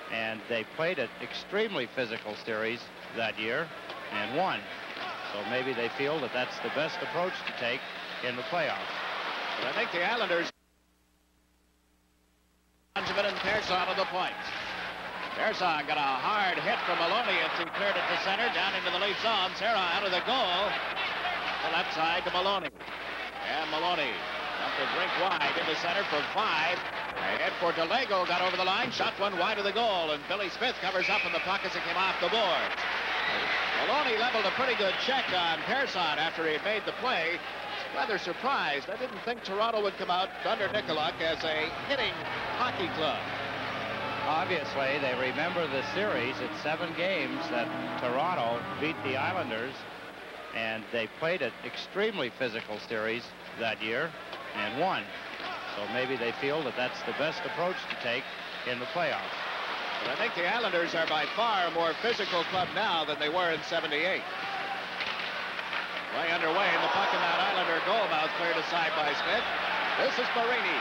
And they played an extremely physical series that year and won. So maybe they feel that that's the best approach to take in the playoffs. But I think the Islanders... Benjamin and Persson on the point. Persson got a hard hit from Maloney. It's cleared it to center, down into the lead zone. Serra out of the goal. The left side to Maloney. And Maloney up the drink wide into center for 5. A hit for DeLego, got over the line, shot one wide of the goal, and Billy Smith covers up in the pockets and came off the boards. Maloney leveled a pretty good check on Persson after he had made the play. Rather surprised. I didn't think Toronto would come out under Nicolak as a hitting hockey club. Obviously, they remember the series. It's 7 games that Toronto beat the Islanders, and they played an extremely physical series that year and won. So maybe they feel that that's the best approach to take in the playoffs. But I think the Islanders are by far a more physical club now than they were in '78. Play underway, and the puck in that Islander goal mouth cleared aside by Smith. This is Marini.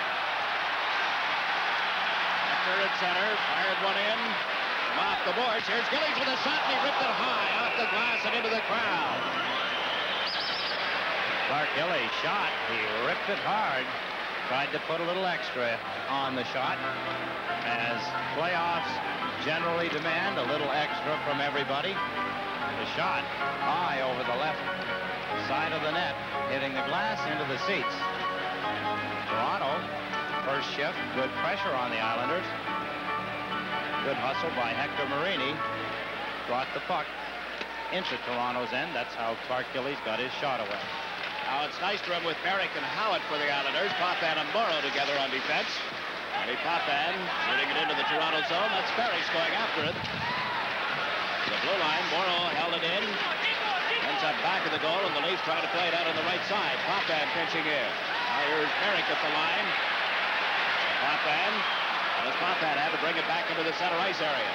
After at center, fired one in. From off the boards. Here's Gillies with a shot, and he ripped it high off the glass and into the crowd. Clark Gillies shot. He ripped it hard. Tried to put a little extra on the shot, as playoffs generally demand a little extra from everybody. The shot high over the left side of the net, hitting the glass into the seats. Toronto, first shift, good pressure on the Islanders. Good hustle by Hector Marini. Brought the puck into Toronto's end. That's how Clark Gillies got his shot away. Now it's Nystrom with Merrick and Howard for the Islanders. Potvin and Morrow together on defense. Eddie Potvin shooting it into the Toronto zone. That's Ferris going after it. The blue line, Morrow held it in. Ends up back of the goal, and the Leafs trying to play it out on the right side. Potvin pinching in. Now here's Merrick at the line. Potvin. And Potvin had to bring it back into the center ice area.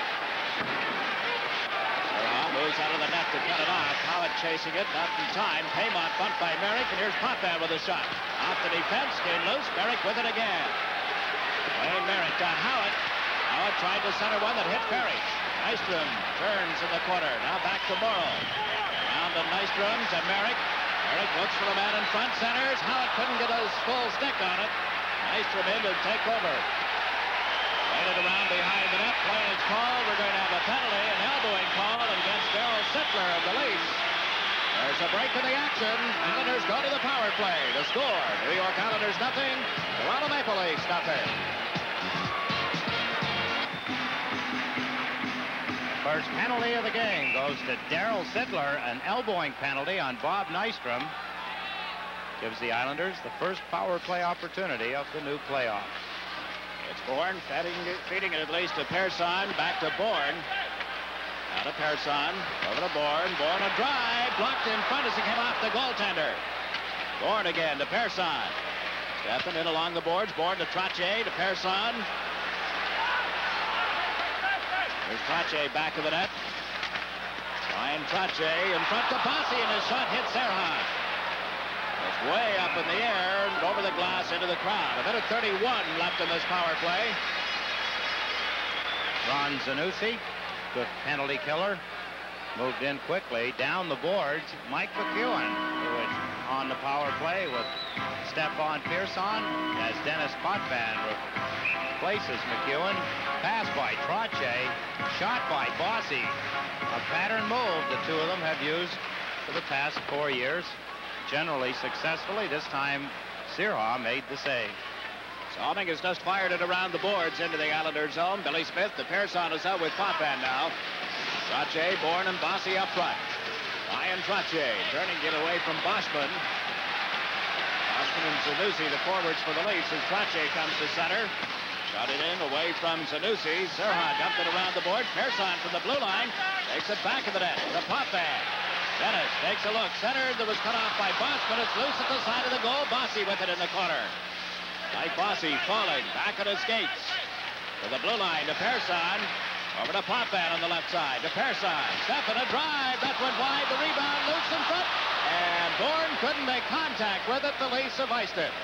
Moves out of the net to cut it off. Howard chasing it, not in time. Paymont bumped by Merrick, and here's Potvin with a shot. Off the defense, came loose. Merrick with it again. Wayne Merrick to Howard. Howard tried to center one that hit Ferry. Nystrom turns in the corner. Now back to Morrow. Down to Nystrom to Merrick. Merrick looks for the man in front, centers. Howard couldn't get his full stick on it. Nystrom in to take over. Played it around behind the net. Play is called. We're going to have a penalty, an elbowing call against Darryl Sittler of the Leafs. There's a break in the action. Islanders go to the power play to score. New York Islanders nothing. Toronto Maple Leafs nothing. First penalty of the game goes to Darryl Sittler, an elbowing penalty on Bob Nystrom. Gives the Islanders the first power play opportunity of the new playoff. It's Bourne feeding it at least to Persson. Back to Bourne. Now to Persson. Over to Bourne. Bourne a drive. Blocked in front as he came off the goaltender. Bourne again to Persson. Stepping in along the boards. Bourne to Trottier. To Persson. There's Trottier back of the net. Ryan Trottier in front to Bossy, and his shot hits Serra. It's way up in the air and over the glass into the crowd. A minute 31 left in this power play. Ron Zanussi, good penalty killer, moved in quickly down the boards. Mike McEwen, who is on the power play with Stephon Pearson, as Dennis Potvin replaces McEwen. Pass by Trottier, shot by Bossy. A pattern move the two of them have used for the past 4 years. Generally successfully. This time, Serra made the save. Salming has just fired it around the boards into the Islander zone. Billy Smith, the Persson is out with Potvin now. Trottier, Bourne, and Bossy up front. Ryan Trottier turning it away from Boschman. Boschman and Zanussi, the forwards for the Leafs, as Trottier comes to center. Shot it in away from Zanussi. Serra dumped it around the board. Persson from the blue line takes it back of the net to Potvin. Dennis takes a look. Centered. That was cut off by Boschman. It's loose at the side of the goal. Bossy with it in the corner. Mike Bossy falling back at his skates. To the blue line to Persson. Over to Potvin on the left side. To Persson. Step and a drive. That went wide. The rebound loose in front. And Bourne couldn't make contact with it. The Leafs have iced it.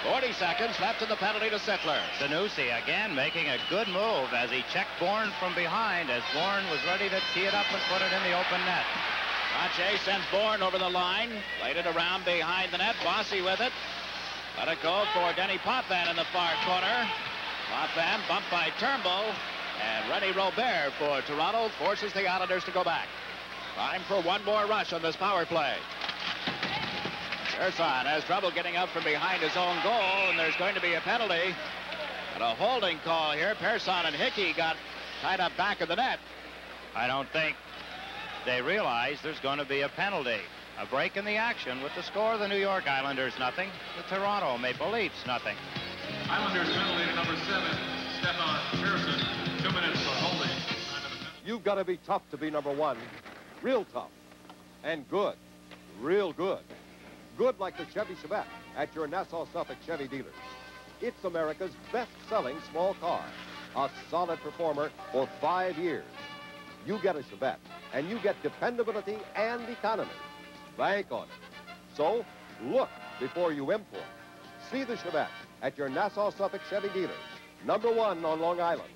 40 seconds left in the penalty to Sittler. Sanusi again making a good move as he checked Bourne from behind as Bourne was ready to tee it up and put it in the open net. Pache sends Bourne over the line. Laid it around behind the net. Bossy with it. Let it go for Denny Potvin in the far corner. Potvin bumped by Turnbull. And Rennie Robert for Toronto forces the Islanders to go back. Time for one more rush on this power play. Pearson has trouble getting up from behind his own goal, and there's going to be a penalty. And a holding call here. Pearson and Hickey got tied up back of the net. I don't think they realize there's going to be a penalty. A break in the action with the score. The New York Islanders nothing. The Toronto Maple Leafs nothing. Islanders penalty to number 7, Stefan Pearson. 2 minutes for holding. You've got to be tough to be number 1. Real tough. And good. Real good. Good like the Chevy Chevette at your Nassau-Suffolk Chevy dealers. It's America's best-selling small car. A solid performer for 5 years. You get a Chevette, and you get dependability and economy. Bank on it. So, look before you import. See the Chevette at your Nassau-Suffolk Chevy dealers. Number 1 on Long Island.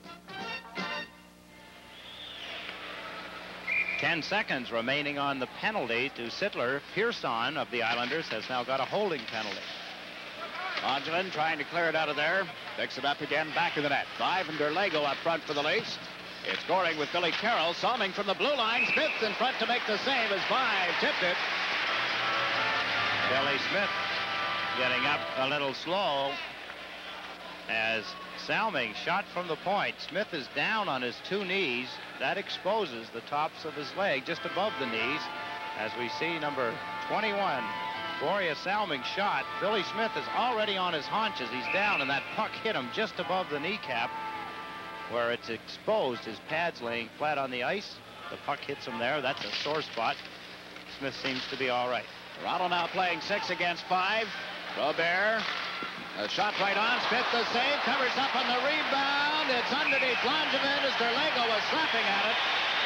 10 seconds remaining on the penalty to Sittler. Pearson of the Islanders has now got a holding penalty. Langevin trying to clear it out of there. Picks it up again back of the net. Five and Derlego up front for the Leafs. It's scoring with Billy Carroll. Salming from the blue line. Smith in front to make the save as Five tipped it. Billy Smith getting up a little slow as Salming shot from the point. Smith is down on his 2 knees. That exposes the tops of his leg just above the knees. As we see number 21, Gloria Salming shot. Billy Smith is already on his haunches. He's down, and that puck hit him just above the kneecap where it's exposed. His pad's laying flat on the ice. The puck hits him there. That's a sore spot. Smith seems to be all right. Toronto now playing 6 against 5. Robert. A shot right on. Smith the save. Covers up on the rebound. It's underneath Langevin as Derlego was slapping at it.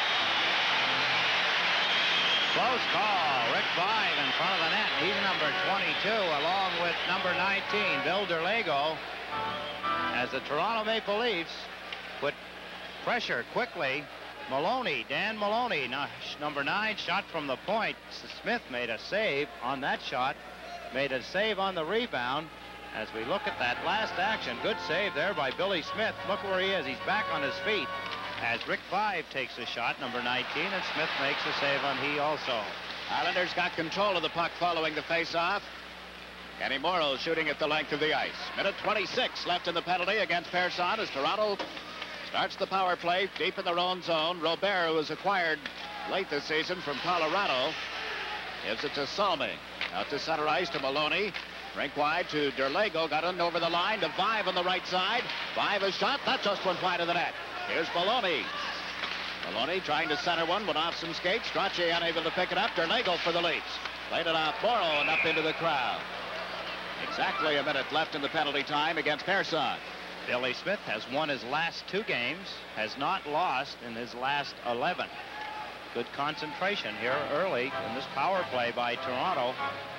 Close call. Rick Vaive in front of the net. He's number 22 along with number 19, Bill Derlego. As the Toronto Maple Leafs put pressure quickly. Maloney, Dan Maloney, number 9, shot from the point. Smith made a save on that shot. Made a save on the rebound. As we look at that last action, good save there by Billy Smith. Look where he is. He's back on his feet. As Rick Vaive takes a shot, number 19, and Smith makes a save on he also. Islanders got control of the puck following the face-off. Kenny Morrow shooting at the length of the ice. Minute 26 left in the penalty against Pearson as Toronto starts the power play deep in their own zone. Robert, who was acquired late this season from Colorado, gives it to Salming. Out to center ice to Maloney. Rink wide to Derlego. Got in over the line to Vaive on the right side. Vaive a shot. That just went wide of the net. Here's Maloney. Maloney trying to center one. Went off some skates. Strachey unable to pick it up. Derlego for the Leafs. Played it off Morrow and up into the crowd. Exactly a minute left in the penalty time against Pearson. Billy Smith has won his last 2 games. Has not lost in his last 11. Good concentration here early in this power play by Toronto.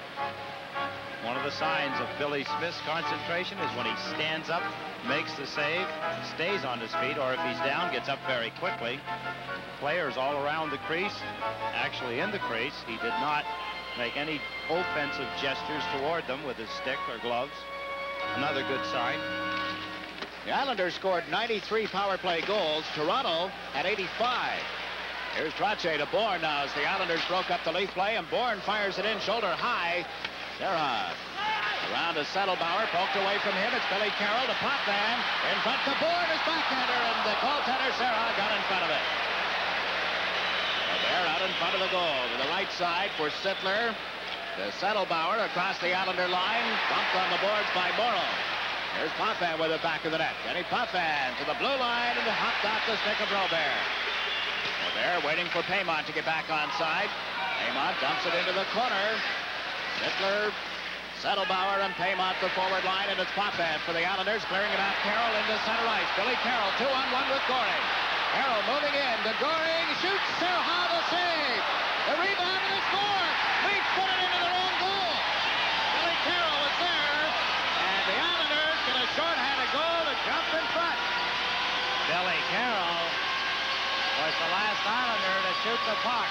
One of the signs of Billy Smith's concentration is when he stands up, makes the save, stays on his feet, or if he's down, gets up very quickly. Players all around the crease, actually in the crease. He did not make any offensive gestures toward them with his stick or gloves. Another good sign. The Islanders scored 93 power play goals. Toronto had 85. Here's Trottier to Bourne now as the Islanders broke up the Leaf play, and Bourne fires it in shoulder high. Serha around to Settlebauer, poked away from him. It's Billy Carroll to Potvin. In front to Bourne, his backhander, and the goaltender Serha got in front of it. They're out in front of the goal to the right side for Sittler. To Settlebauer across the Islander line, bumped on the boards by Morrow. Here's Potvin with the back of the net. Kenny Potvin to the blue line and hopped off the stick of Robert. Robert waiting for Paymont to get back on side. Paymont dumps it into the corner. Sittler, Settlebauer, and Paymont the forward line, and it's Potvin for the Islanders, clearing it out. Carroll into center ice. Billy Carroll 2-on-1 with Goring. Carroll moving in to Goring, shoots. Serha the save. The rebound and the score. Leafs put it into their own goal. Billy Carroll was there, and the was the last Islander to shoot the puck.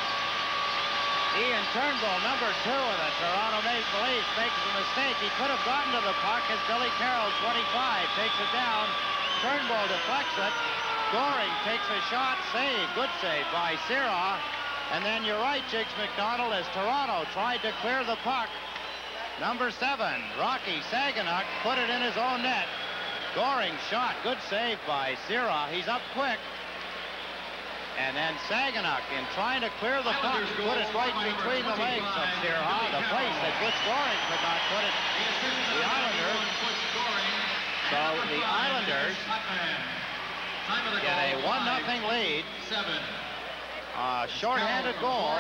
Ian Turnbull, number 2 of the Toronto Maple Leafs, makes a mistake. He could have gotten to the puck as Billy Carroll, 25, takes it down. Turnbull deflects it. Goring takes a shot, save, good save by Sirah. And then you're right, Jiggs McDonald, as Toronto tried to clear the puck. Number 7, Rocky Saganuk, put it in his own net. Goring shot, good save by Sirah. He's up quick. And then Saganuk, in trying to clear the puck, put it right between the legs of Sirah, the place that Butch Goring could not put it. The Islanders. So the Islanders get a 1-0 lead. Short-handed goal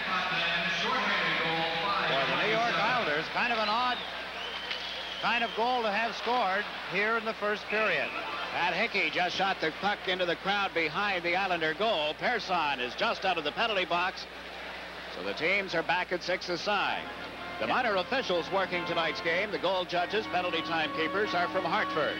for the New York Islanders. Kind of an odd kind of goal to have scored here in the first period. Pat Hickey just shot the puck into the crowd behind the Islander goal. Persson is just out of the penalty box. So the teams are back at 6 aside. The minor officials working tonight's game, the goal judges, penalty timekeepers, are from Hartford.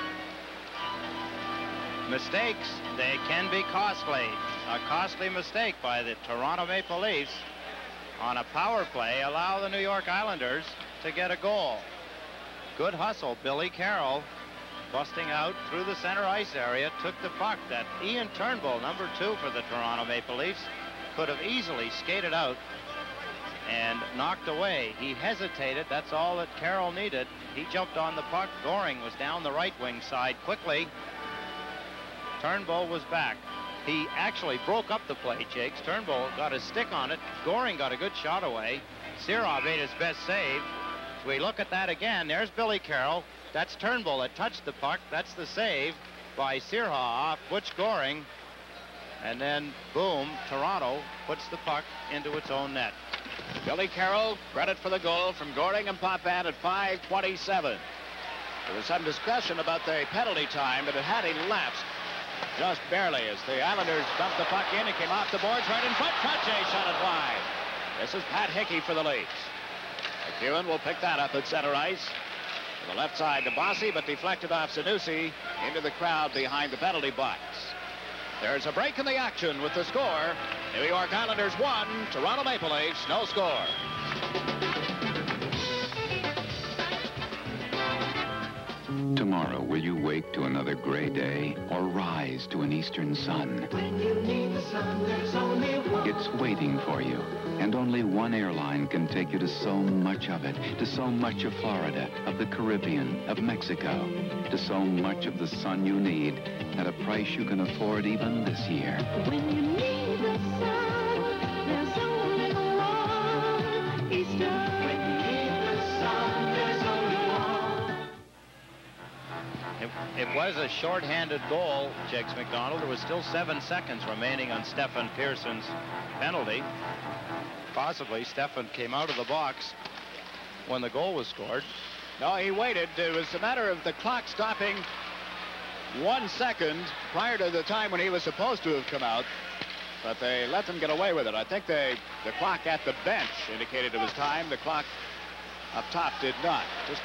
Mistakes, they can be costly. A costly mistake by the Toronto Maple Leafs on a power play allow the New York Islanders to get a goal. Good hustle, Billy Carroll, busting out through the center ice area, took the puck that Ian Turnbull, number 2 for the Toronto Maple Leafs, could have easily skated out and knocked away. He hesitated. That's all that Carroll needed. He jumped on the puck. Goring was down the right wing side quickly. Turnbull was back. He actually broke up the play, Jakes. Turnbull got a stick on it. Goring got a good shot away. Sirah made his best save. We look at that again. There's Billy Carroll. That's Turnbull that touched the puck. That's the save by Sirah off Butch Goring. And then, boom, Toronto puts the puck into its own net. Billy Carroll, credit for the goal from Goring and Potvin at 5:27. There was some discussion about the penalty time, but it had elapsed just barely as the Islanders dumped the puck in. It came off the boards right in front. Trottier shot it wide. This is Pat Hickey for the Leafs. McEwen will pick that up at center ice. To the left side to Bossy, but deflected off Sanusi into the crowd behind the penalty box. There's a break in the action with the score. New York Islanders 1, Toronto Maple Leafs no score. Tomorrow, will you wake to another gray day or rise to an eastern sun? When you need the sun, there's only one. It's waiting for you. And only one airline can take you to so much of it, to so much of Florida, of the Caribbean, of Mexico, to so much of the sun you need at a price you can afford even this year. When you need the sun, there's only one. Eastern. When you need the sun, there's only one. It was a short-handed goal, Jiggs McDonald. There was still 7 seconds remaining on Stefan Pearson's penalty. Possibly Stefan came out of the box when the goal was scored. No, he waited. It was a matter of the clock stopping 1 second prior to the time when he was supposed to have come out, but they let them get away with it. I think the clock at the bench indicated it was time. The clock up top did not. Just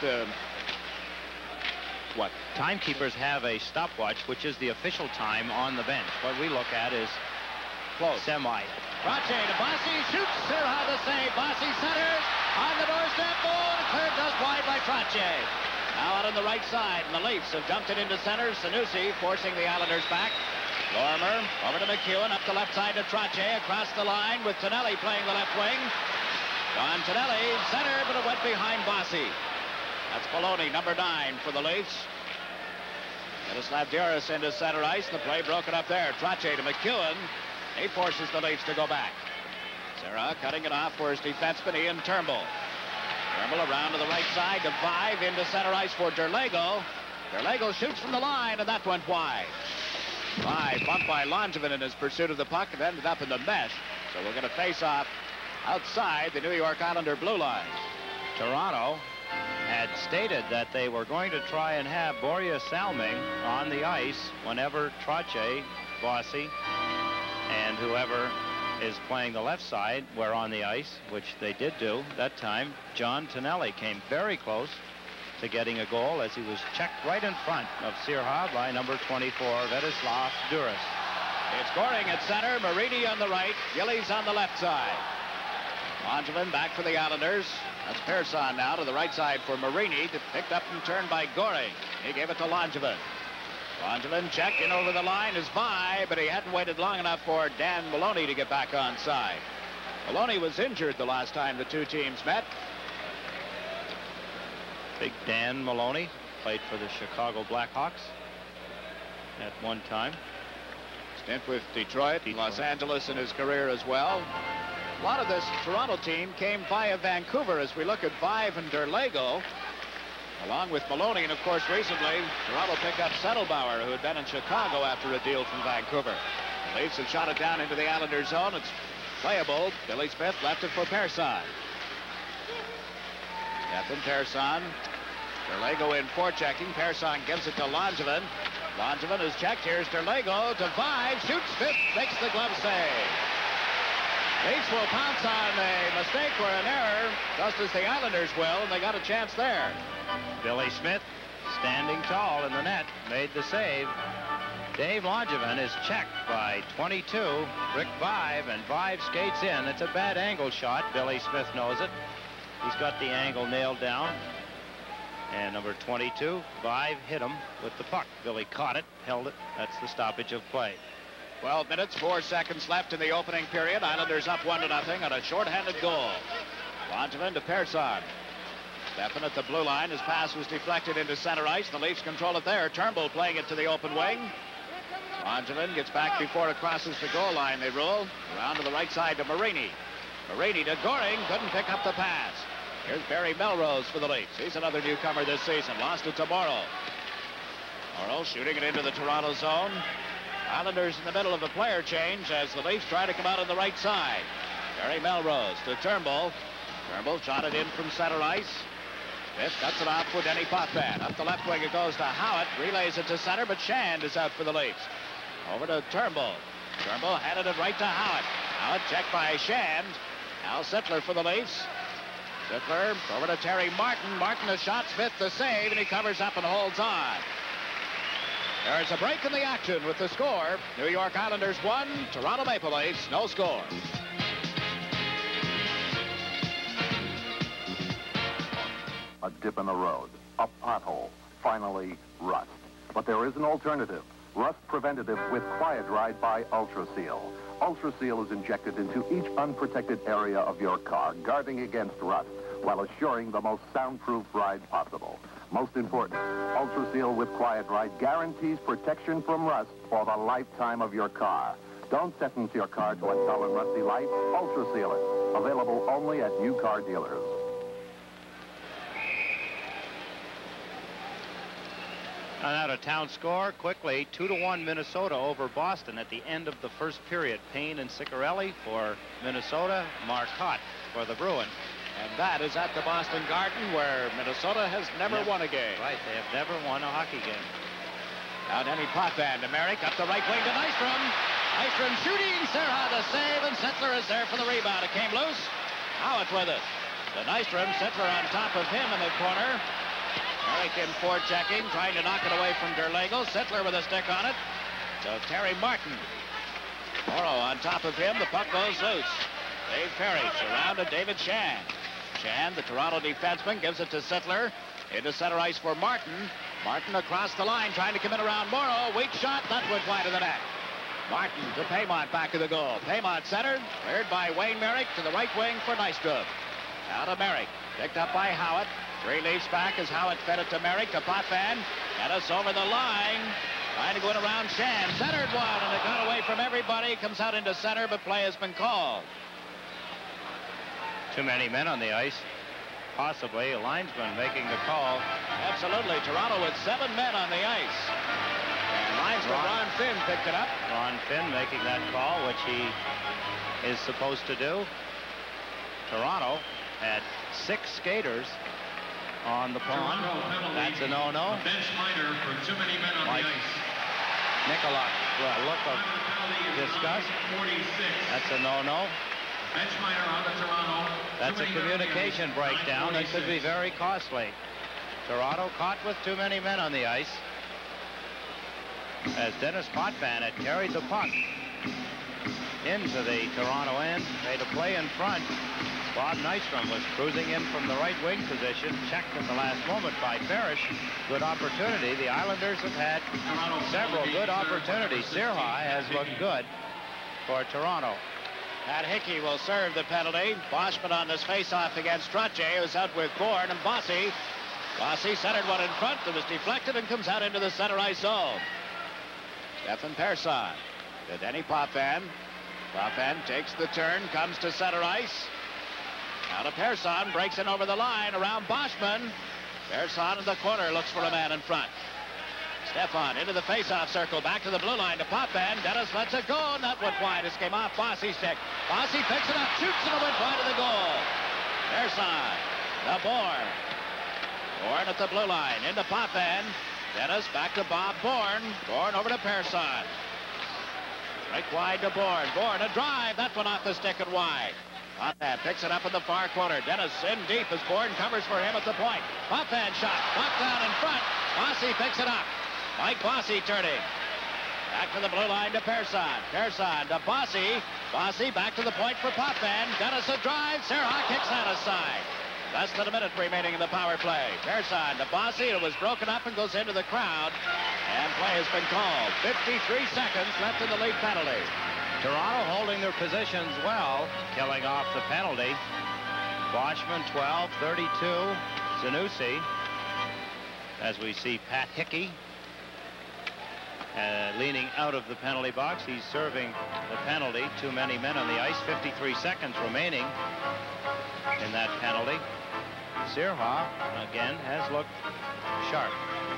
what? Timekeepers have a stopwatch, which is the official time on the bench. What we look at is Close. Semi. Trottier to Bossy, shoots. Sirah the save. Bossy centers on the doorstep. Goal cleared just wide by Trottier. Now out on the right side, and the Leafs have dumped it into center. Sanusi forcing the Islanders back. Lorimer over to McEwen, up the left side to Trottier, across the line with Tonelli playing the left wing. Don Tonelli, center, but it went behind Bossy. That's Poloni, number 9 for the Leafs. Miroslav Duras into center ice. The play broken up there. Trottier to McEwen. He forces the Leafs to go back. Sirah cutting it off for his defenseman, Ian Turnbull. Turnbull around to the right side to Vive into center ice for Derlego. Derlego shoots from the line, and that went wide. Vive bumped by Langevin in his pursuit of the puck and ended up in the mesh. So we're going to face off outside the New York Islander blue line. Toronto had stated that they were going to try and have Borja Salming on the ice whenever Trottier, Bossy, and whoever is playing the left side were on the ice, which they did do that time. John Tonelli came very close to getting a goal as he was checked right in front of Sirah by number 24, Vladislav Duras. It's Goring at center, Marini on the right, Gillies on the left side. Langevin back for the Islanders. That's Persson now to the right side for Marini, picked up and turned by Goring. He gave it to Langevin. Langevin checked in over the line is Vai, but he hadn't waited long enough for Dan Maloney to get back on side. Maloney was injured the last time the two teams met. Big Dan Maloney played for the Chicago Blackhawks at one time. Stint with Detroit, Los Angeles in his career as well. A lot of this Toronto team came via Vancouver as we look at Vive and Derlego, along with Maloney, and of course recently Toronto picked up Settlebauer, who had been in Chicago after a deal from Vancouver. The Leafs have shot it down into the Islanders zone. It's playable. Billy Smith left it for Persson. Stefan Persson. Derlego in forechecking. Persson gives it to Langevin. Langevin is checked. Here's Derlego to Vive. Shoots. Smith makes the glove save. Leafs will pounce on a mistake or an error, just as the Islanders will, and they got a chance there. Billy Smith, standing tall in the net, made the save. Dave Langevin is checked by 22, Rick Vive, and Vive skates in. It's a bad angle shot. Billy Smith knows it. He's got the angle nailed down. And number 22, Vive hit him with the puck. Billy caught it, held it. That's the stoppage of play. 12 minutes, 4 seconds left in the opening period. Islanders up 1-0 on a shorthanded goal. Langevin to Persson. Stefan at the blue line. His pass was deflected into center ice. The Leafs control it there. Turnbull playing it to the open wing. Langevin gets back before it crosses the goal line, they rule. Around to the right side to Marini. Marini to Goring. Couldn't pick up the pass. Here's Barry Melrose for the Leafs. He's another newcomer this season. Lost it to Morrow. Morrow shooting it into the Toronto zone. Islanders in the middle of a player change as the Leafs try to come out on the right side. Barry Melrose to Turnbull. Turnbull shot it in from center ice. Smith cuts it off for Denny Potvin. Up the left wing it goes to Howitt. Relays it to center, but Shand is out for the Leafs. Over to Turnbull. Turnbull handed it right to Howitt. Howitt checked by Shand. Al Sittler for the Leafs. Sittler over to Terry Martin. Martin a shot. Smith the save, and he covers up and holds on. There's a break in the action with the score. New York Islanders 1, Toronto Maple Leafs no score. A dip in the road, a pothole, finally rust. But there is an alternative. Rust preventative with Quiet Ride by Ultra Seal. Ultra Seal is injected into each unprotected area of your car, guarding against rust, while assuring the most soundproof ride possible. Most important, Ultra Seal with Quiet Ride guarantees protection from rust for the lifetime of your car. Don't sentence your car to a dull and rusty life. Ultra Seal it. Available only at new car dealers. And out of town score quickly, 2-1 Minnesota over Boston at the end of the first period. Payne and Ciccarelli for Minnesota, Marcotte for the Bruins. And that is at the Boston Garden, where Minnesota has never won a game. Right, they have never won a hockey game. Now Denny Potvin to Merrick, up the right wing to Nystrom. Nystrom shooting, Serra the save, and Sittler is there for the rebound. It came loose. Howitt with it. To Nystrom, Sittler on top of him in the corner. Merrick in forechecking, trying to knock it away from Derlego. Sittler with a stick on it. To Terry Martin. Morrow on top of him, the puck goes loose. Dave Parrish around to David Shand. Shand, the Toronto defenseman, gives it to Sittler. Into center ice for Martin. Martin across the line, trying to come in around Morrow. Weak shot, that went wide of the net. Martin to Paymont, back of the goal. Paymont centered, cleared by Wayne Merrick to the right wing for Nystrom. Now to Merrick, picked up by Howitt. 3 Leafs back as Howitt fed it to Merrick, to Potvin. Got us over the line. Trying to go in around Shand. Centered one, and it got away from everybody. Comes out into center, but play has been called. Too many men on the ice. Possibly a linesman making the call. Absolutely. Toronto with 7 men on the ice. And linesman Ron Finn picked it up. Ron Finn making that call, which he is supposed to do. Toronto had 6 skaters on the pond. That's a no-no. Bench minor for too many men on the ice. Nicola, look of disgust. 46. That's a no-no. Bench minor on the Toronto. That's a communication breakdown that could be very costly. Toronto caught with too many men on the ice. as Dennis Potvin had carried the puck into the Toronto end, made a play in front. Bob Nystrom was cruising in from the right wing position, checked at the last moment by Parrish. Good opportunity. The Islanders have had several good opportunities. Sirha has looked good for Toronto. Pat Hickey will serve the penalty. Boschman on this face-off against Trottier, who's out with Bourne, and Bossy. Bossy centered one in front. It was deflected and comes out into the center ice zone. Stefan Persson to Denny Potvin. Potvin takes the turn, comes to center ice. Now to Persson, breaks in over the line around Boschman. Persson in the corner, looks for a man in front. Stefan into the face-off circle, back to the blue line to Potvin. Dennis lets it go, and that went wide. It came off Bossy's stick. Bossy picks it up, shoots, and it went wide of the goal. Persson, the Bourne. Bourne at the blue line, into Potvin. Dennis back to Bob Bourne. Bourne over to Persson. Break wide to Bourne. Bourne, a drive. That one off the stick and wide. Potvin picks it up in the far corner. Dennis in deep as Bourne covers for him at the point. Potvin shot. Knocked down in front. Bossy picks it up. Mike Bossy turning. Back to the blue line to Persson. Persson to Bossy. Bossy back to the point for Potvin. Dennis a drive. Sirha kicks that aside. Less than a minute remaining in the power play. Persson to Bossy. It was broken up and goes into the crowd. And play has been called. 53 seconds left in the lead penalty. Toronto holding their positions well, killing off the penalty. Boschman 12, 32, Zanussi. As we see Pat Hickey leaning out of the penalty box. He's serving the penalty. Too many men on the ice. 53 seconds remaining in that penalty. Sirha, again, has looked sharp.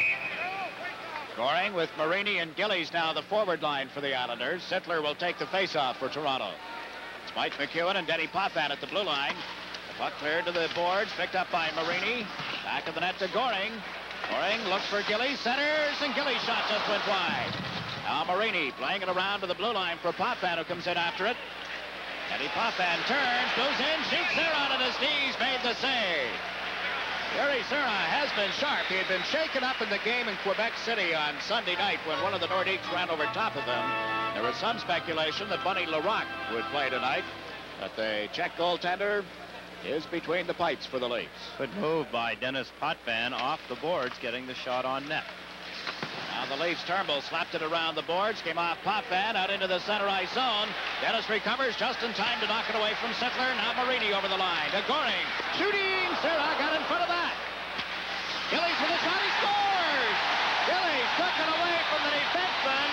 Goring with Marini and Gillies now the forward line for the Islanders. Sittler will take the face-off for Toronto. It's Mike McEwen and Denny Potvin at the blue line. The puck cleared to the boards, picked up by Marini. Back of the net to Goring. Goring looks for Gillies, centers, and Gillies' shot just went wide. Now Marini playing it around to the blue line for Potvin, who comes in after it. Denny Potvin turns, goes in, shoots there on his knees, made the save. Yuri Sirha has been sharp. He had been shaken up in the game in Quebec City on Sunday night when one of the Nordiques ran over top of him. There was some speculation that Bunny Larocque would play tonight, but the Czech goaltender is between the pipes for the Leafs. Good move by Dennis Potvin off the boards, getting the shot on net. Now the Leafs. Turnbull slapped it around the boards, came off Potvin out into the center ice zone. Dennis recovers just in time to knock it away from Sittler. Now Marini over the line to Goring. Shooting! Sirha got in front of that. Gillies with a shot. He scores! Gillies took it away from the defenseman.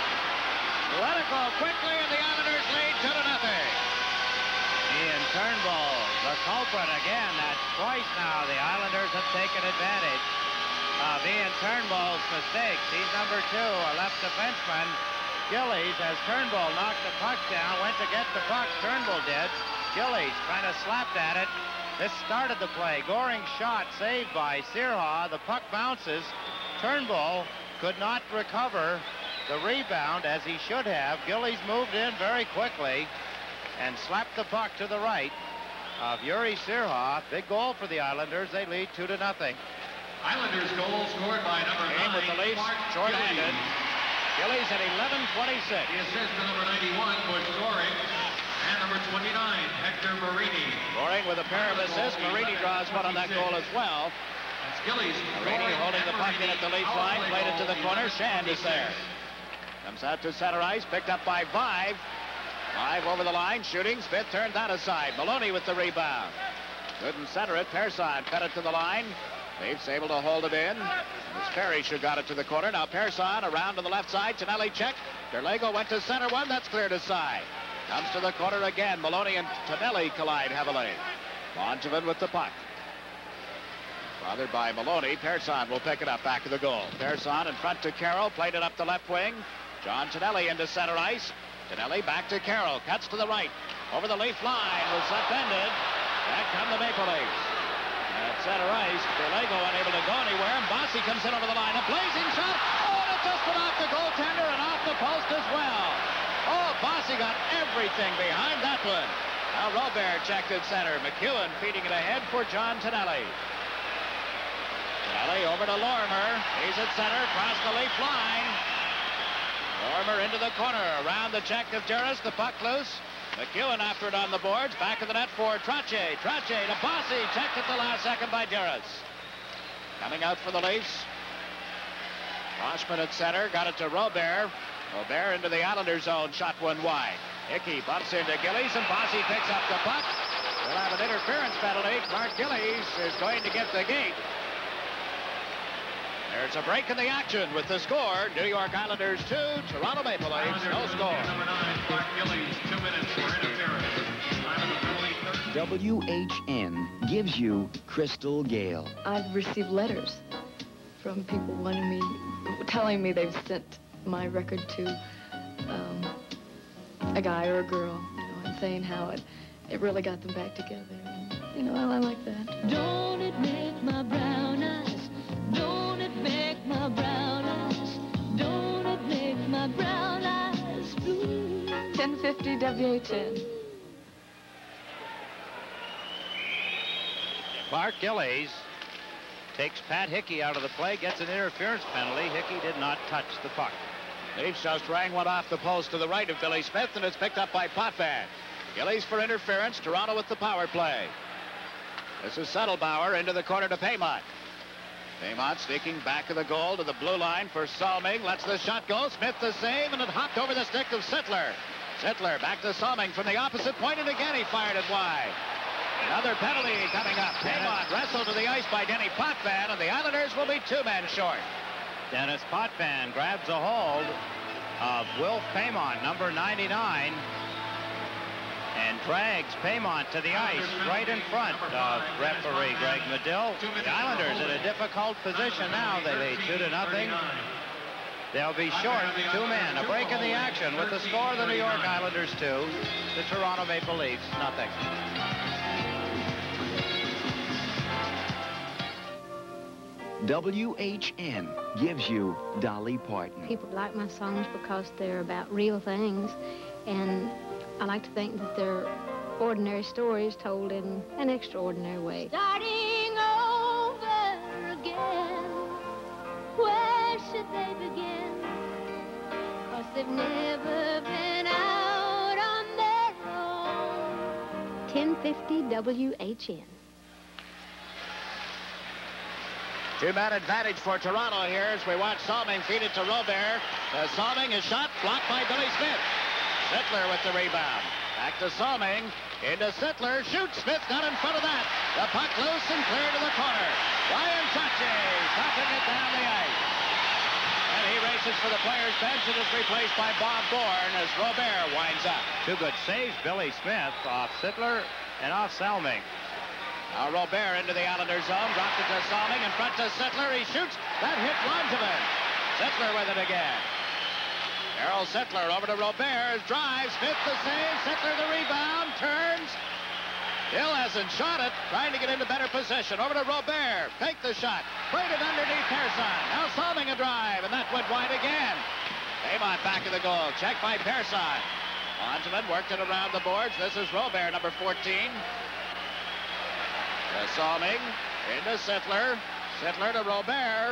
Let it go quickly, and the Islanders lead 2-0. Ian Turnbull, the culprit again. That's twice now the Islanders have taken advantage of Ian Turnbull's mistakes. He's number 2, a left defenseman. Gillies, as Turnbull knocked the puck down, went to get the puck. Turnbull did. Gillies kind of slapped at it. This started the play. Goring shot saved by Sirha. The puck bounces. Turnbull could not recover the rebound as he should have. Gillies moved in very quickly and slapped the puck to the right of Yuri Sirha. Big goal for the Islanders. They lead 2-0. Islanders goal scored by number 9, Game with the Leafs Mark short-handed. Gillies. Gillies at 11:26. The assist to number 91, Butch Goring. And number 29, Hector Marini. Goring with a pair of assists. Marini draws one on that goal as well. That's Gillies. Marini holding the puck in at the Leafs line. Played it to the corner. Shand is there. Comes out to center ice. Picked up by Vive. Vive over the line. Shooting. Smith turned that aside. Maloney with the rebound. Couldn't center it. Persson fed it to the line. Leafs able to hold it in. It's Parrish who got it to the corner. Now Persson around to the left side. Tonelli checked. Derlego went to center one. That's cleared aside. Comes to the corner again. Maloney and Tonelli collide heavily. Langevin with the puck. Bothered by Maloney. Persson will pick it up back of the goal. Persson in front to Carroll. Played it up the left wing. John Tonelli into center ice. Tonelli back to Carroll. Cuts to the right. Over the Leaf line. Was upended. Back come the Maple Leafs. At center ice, Derlego unable to go anywhere, and Bossy comes in over the line. A blazing shot. Oh, and it just went off the goaltender and off the post as well. Oh, Bossy got everything behind that one. Now Robert checked at center. McEwen feeding it ahead for John Tonelli. Tonelli over to Lorimer. He's at center, across the Leaf line. Lorimer into the corner. Around the check of Jarris. The puck loose. McEwen after it on the boards. Back of the net for Trottier. Trottier to Bossy. Checked at the last second by Jarris. Coming out for the Leafs. Washman at center. Got it to Robert. Robert into the Islander zone. Shot one wide. Hickey bumps into Gillies, and Bossy picks up the puck. We'll have an interference penalty. Mark Gillies is going to get the gate. There's a break in the action with the score. New York Islanders 2, Toronto Maple Leafs, no score. Number 9, Mark Gillies, 2 minutes for interference. Time of the penalty, 13. WHN gives you Crystal Gale. I've received letters from people telling me they've sent my record to a guy or a girl, and saying how it really got them back together. And, I like that. Don't it make my brown eyes? Don't it make my brown eyes? Don't it make my brown eyes blue? 1050 WHN. Clark Gillies takes Pat Hickey out of the play, gets an interference penalty. Hickey did not touch the puck. Leafs just rang one off the post to the right of Billy Smith, and it's picked up by Potvin. Gillies for interference. Toronto with the power play. This is Settlebauer into the corner to Paymont. Paymont sneaking back of the goal to the blue line for Salming. Lets the shot go. Smith the save, and it hopped over the stick of Sittler. Sittler back to Salming from the opposite point, and again he fired it wide. Another penalty coming up. Paymont wrestled to the ice by Denny Potvin, and the Islanders will be 2 men short. Dennis Potvin grabs a hold of Wilf Paymont, number 99, and drags Paymont to the ice right in front of referee Greg Medill. The Islanders in a difficult position now. They lead 2-0. They'll be short 2 men. A break in the action with the score of the New York Islanders 2, the Toronto Maple Leafs 0. WHN gives you Dolly Parton. People like my songs because they're about real things, and I like to think that they're ordinary stories told in an extraordinary way. Starting over again, where should they begin? 'Cause they've never been out on their own. 1050 WHN. 2-man advantage for Toronto here as we watch Salming feed it to Robert. Salming is shot, blocked by Billy Smith. Sittler with the rebound. Back to Salming. Into Sittler. Shoots. Smith not in front of that. The puck loose and clear to the corner. Ryan Trottier stopping it down the ice. And he races for the players' bench and is replaced by Bob Bourne as Robert winds up. 2 good saves, Billy Smith off Sittler and off Salming. Now Robert into the Islander zone. Dropped it to Salming in front to Sittler. He shoots. That hit Langevin. Sittler with it again. Errol Sittler over to Robert. Drive. Smith the save. Sittler the rebound. Turns. Still hasn't shot it. Trying to get into better position. Over to Robert. Fake the shot. Played it underneath Persson. Now Salming a drive. And that went wide again. Paymont back of the goal. Checked by Persson. Langevin worked it around the boards. This is Robert, number 14. Salming into Sittler. Sittler to Robert.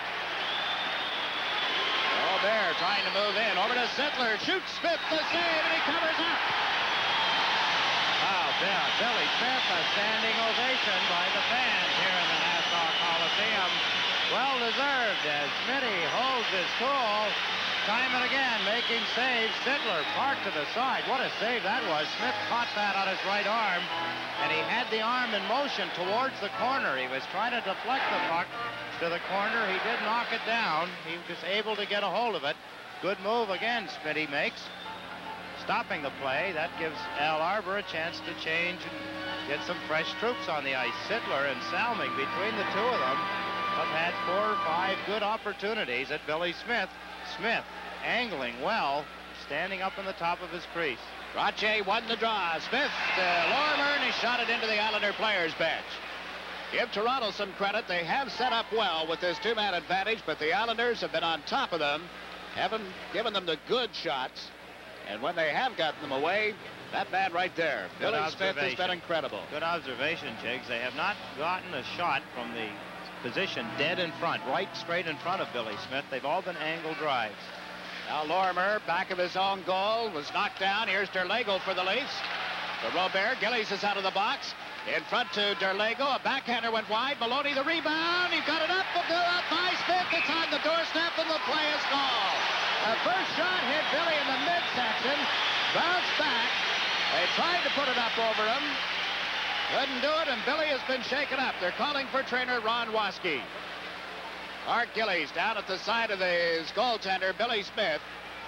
Robert trying to move in. Over to Sittler. Shoots. Smith the save, and he covers up. Wow, Billy Smith, a standing ovation by the fans here in the Nassau Coliseum. Well deserved as Smitty holds his cool. Time and again making saves. Sittler parked to the side. What a save that was. Smith caught that on his right arm, and he had the arm in motion towards the corner. He was trying to deflect the puck to the corner. He did knock it down. He was able to get a hold of it. Good move again, Smitty makes. Stopping the play. That gives Al Arbor a chance to change and get some fresh troops on the ice. Sittler and Salming, between the two of them, have had 4 or 5 good opportunities at Billy Smith. Smith angling well, standing up in the top of his crease. Trottier won the draw. Smith Lorimer, and he shot it into the Islander players' bench. Give Toronto some credit. They have set up well with this 2-man advantage, but the Islanders have been on top of them, haven't given them the good shots, and when they have gotten them away, that man right there, Good Billy Smith, has been incredible. Good observation, Jiggs. They have not gotten a shot from the position dead in front, right straight in front of Billy Smith. They've all been angle drives. Now Lorimer, back of his own goal, was knocked down. Here's Derlago for the Leafs. To Robert. Gillies is out of the box. In front to Derlago. A backhander went wide. Maloney the rebound. He got it up by Smith. It's on the doorstep, and the play is called. The first shot hit Billy in the midsection. Bounced back. They tried to put it up over him. Couldn't do it, and Billy has been shaken up. They're calling for trainer Ron Waskey. Art Gillies down at the side of his goaltender, Billy Smith.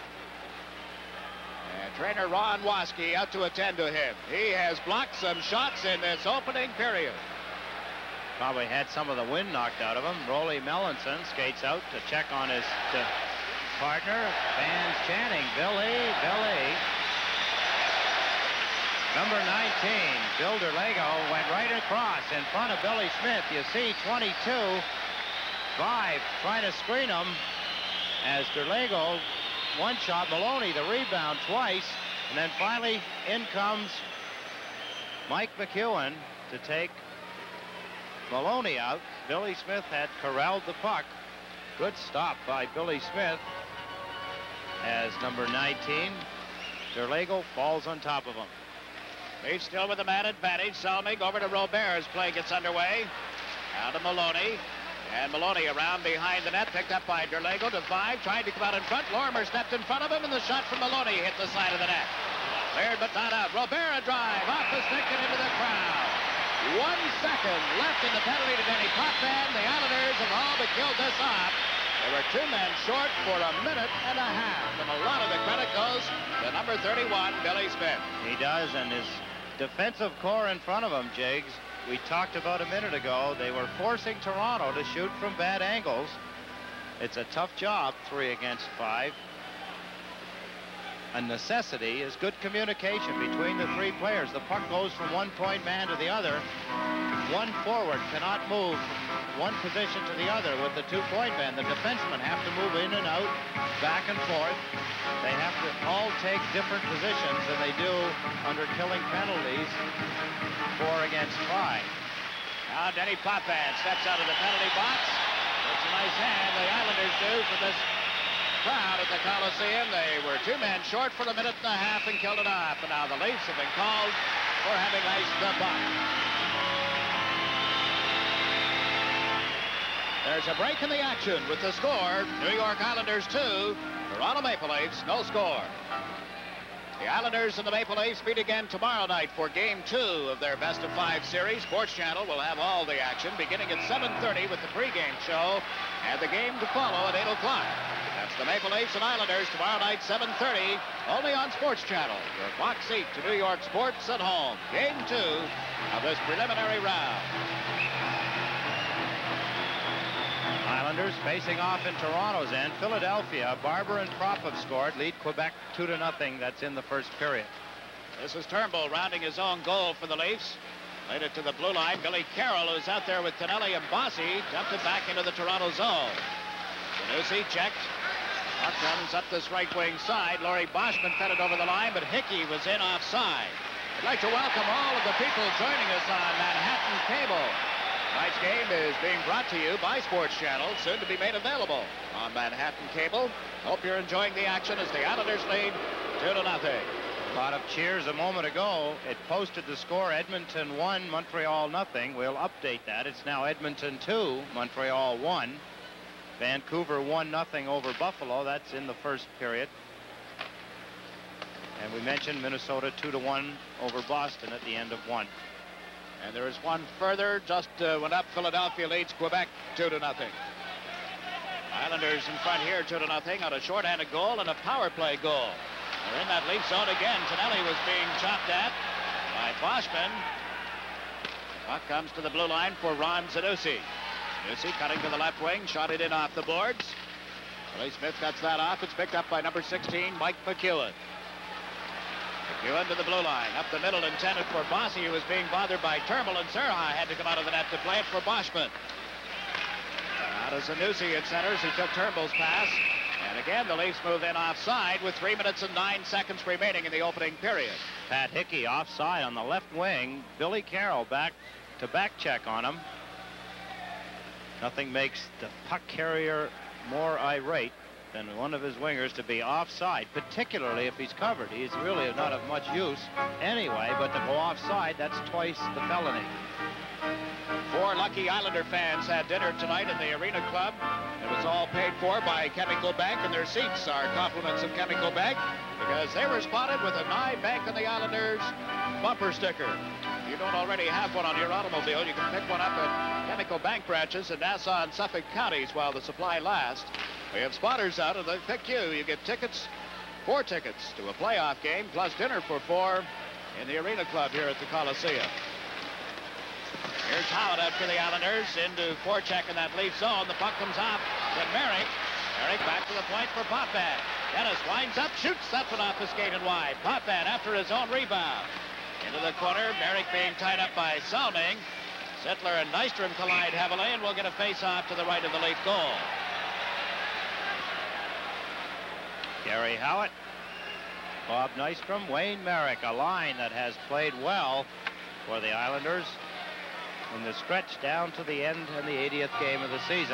And trainer Ron Waskey out to attend to him. He has blocked some shots in this opening period. Probably had some of the wind knocked out of him. Rolly Melanson skates out to check on his partner. Fans chanting, Billy, Billy. Number 19, Bill Derlago, went right across in front of Billy Smith. You see 22, 5 trying to screen him as Derlago, one shot, Maloney the rebound twice, and then finally in comes Mike McEwen to take Maloney out. Billy Smith had corralled the puck. Good stop by Billy Smith as number 19, Derlago, falls on top of him. He's still with the man advantage. Salming over to Robert as play gets underway. Now to Maloney. And Maloney around behind the net, picked up by Derlago to 5, trying to come out in front. Lorimer stepped in front of him, and the shot from Maloney hit the side of the net. Cleared but not out. Robert a drive off the stick and into the crowd. 1 second left in the penalty to Denny Potvin. The Islanders have all but killed this off. They were 2 men short for a minute and a half, and a lot of the credit goes to number 31, Billy Smith. He does, and his defensive core in front of him, Jiggs, we talked about a minute ago, they were forcing Toronto to shoot from bad angles. It's a tough job, 3 against 5. A necessity is good communication between the 3 players. The puck goes from one point man to the other. One forward cannot move from one position to the other with the 2-point man. The defensemen have to move in and out, back and forth. They have to all take different positions than they do under killing penalties, 4 against 5. Now Denny Potvin steps out of the penalty box. It's a nice hand the Islanders do for this crowd at the Coliseum. They were 2 men short for a minute and a half and killed it off. And now the Leafs have been called for having iced the puck. There's a break in the action with the score, New York Islanders 2, Toronto Maple Leafs, no score. The Islanders and the Maple Leafs meet again tomorrow night for Game 2 of their best-of-5 series. Sports Channel will have all the action beginning at 7:30 with the pregame show and the game to follow at 8 o'clock. That's the Maple Leafs and Islanders tomorrow night, 7:30, only on Sports Channel. Your box seat to New York sports at home. Game 2 of this preliminary round. Islanders facing off in Toronto's end. Philadelphia, Barber and Propp have scored, lead Quebec 2-0. That's in the first period. This is Turnbull rounding his own goal for the Leafs. Laid it to the blue line. Billy Carroll, who's out there with Tonelli and Bossy, dumped it back into the Toronto zone. Zanussi checked. Puck comes up this right wing side. Laurie Boschman fed it over the line, but Hickey was in offside. I'd like to welcome all of the people joining us on Manhattan Cable. Tonight's game is being brought to you by Sports Channel, soon to be made available on Manhattan Cable. Hope you're enjoying the action as the Islanders lead 2-0. A lot of cheers a moment ago. It posted the score, Edmonton 1, Montreal 0. We'll update that. It's now Edmonton 2, Montreal 1. Vancouver 1-0 over Buffalo. That's in the first period. And we mentioned Minnesota 2-1 over Boston at the end of 1. And there is one further, just went up. Philadelphia leads Quebec 2-0. Islanders in front here 2-0 on a shorthanded goal and a power play goal. They're in that Leaf zone again. Tonelli was being chopped at by Boschman. Puck comes to the blue line for Ron Zanussi. Zanussi cutting to the left wing, shot it in off the boards. Billy Smith cuts that off. It's picked up by number 16, Mike McEwen. McEwen to the blue line, up the middle, intended for Bossy, who was being bothered by Turnbull, and Serha had to come out of the net to play it for Boschman. Out of Zanussi at centers, he took Turnbull's pass, and again the Leafs move in offside with 3 minutes and 9 seconds remaining in the opening period. Pat Hickey offside on the left wing. Billy Carroll back to back check on him. Nothing makes the puck carrier more irate than one of his wingers to be offside, particularly if he's covered. He's really not of much use anyway, but to go offside, that's twice the felony. 4 lucky Islander fans had dinner tonight in the Arena Club. It was all paid for by Chemical Bank, and their seats are compliments of Chemical Bank because they were spotted with a Nye Bank on the Islanders bumper sticker. If you don't already have one on your automobile, you can pick one up at Chemical Bank branches in Nassau and Suffolk counties while the supply lasts. We have spotters out, and they pick you. You get tickets, 4 tickets to a playoff game, plus dinner for 4 in the Arena Club here at the Coliseum. Here's Howard out for the Islanders into forecheck in that leaf zone. The puck comes off to Merrick. Merrick back to the point for Potvin. Dennis winds up, shoots that one off the skate and wide. Potvin after his own rebound. Into the corner, Merrick being tied up by Salming. Sittler and Nystrom collide heavily and will get a face-off to the right of the Leaf goal. Gary Howitt, Bob Nystrom, Wayne Merrick, a line that has played well for the Islanders in the stretch down to the end in the 80th game of the season.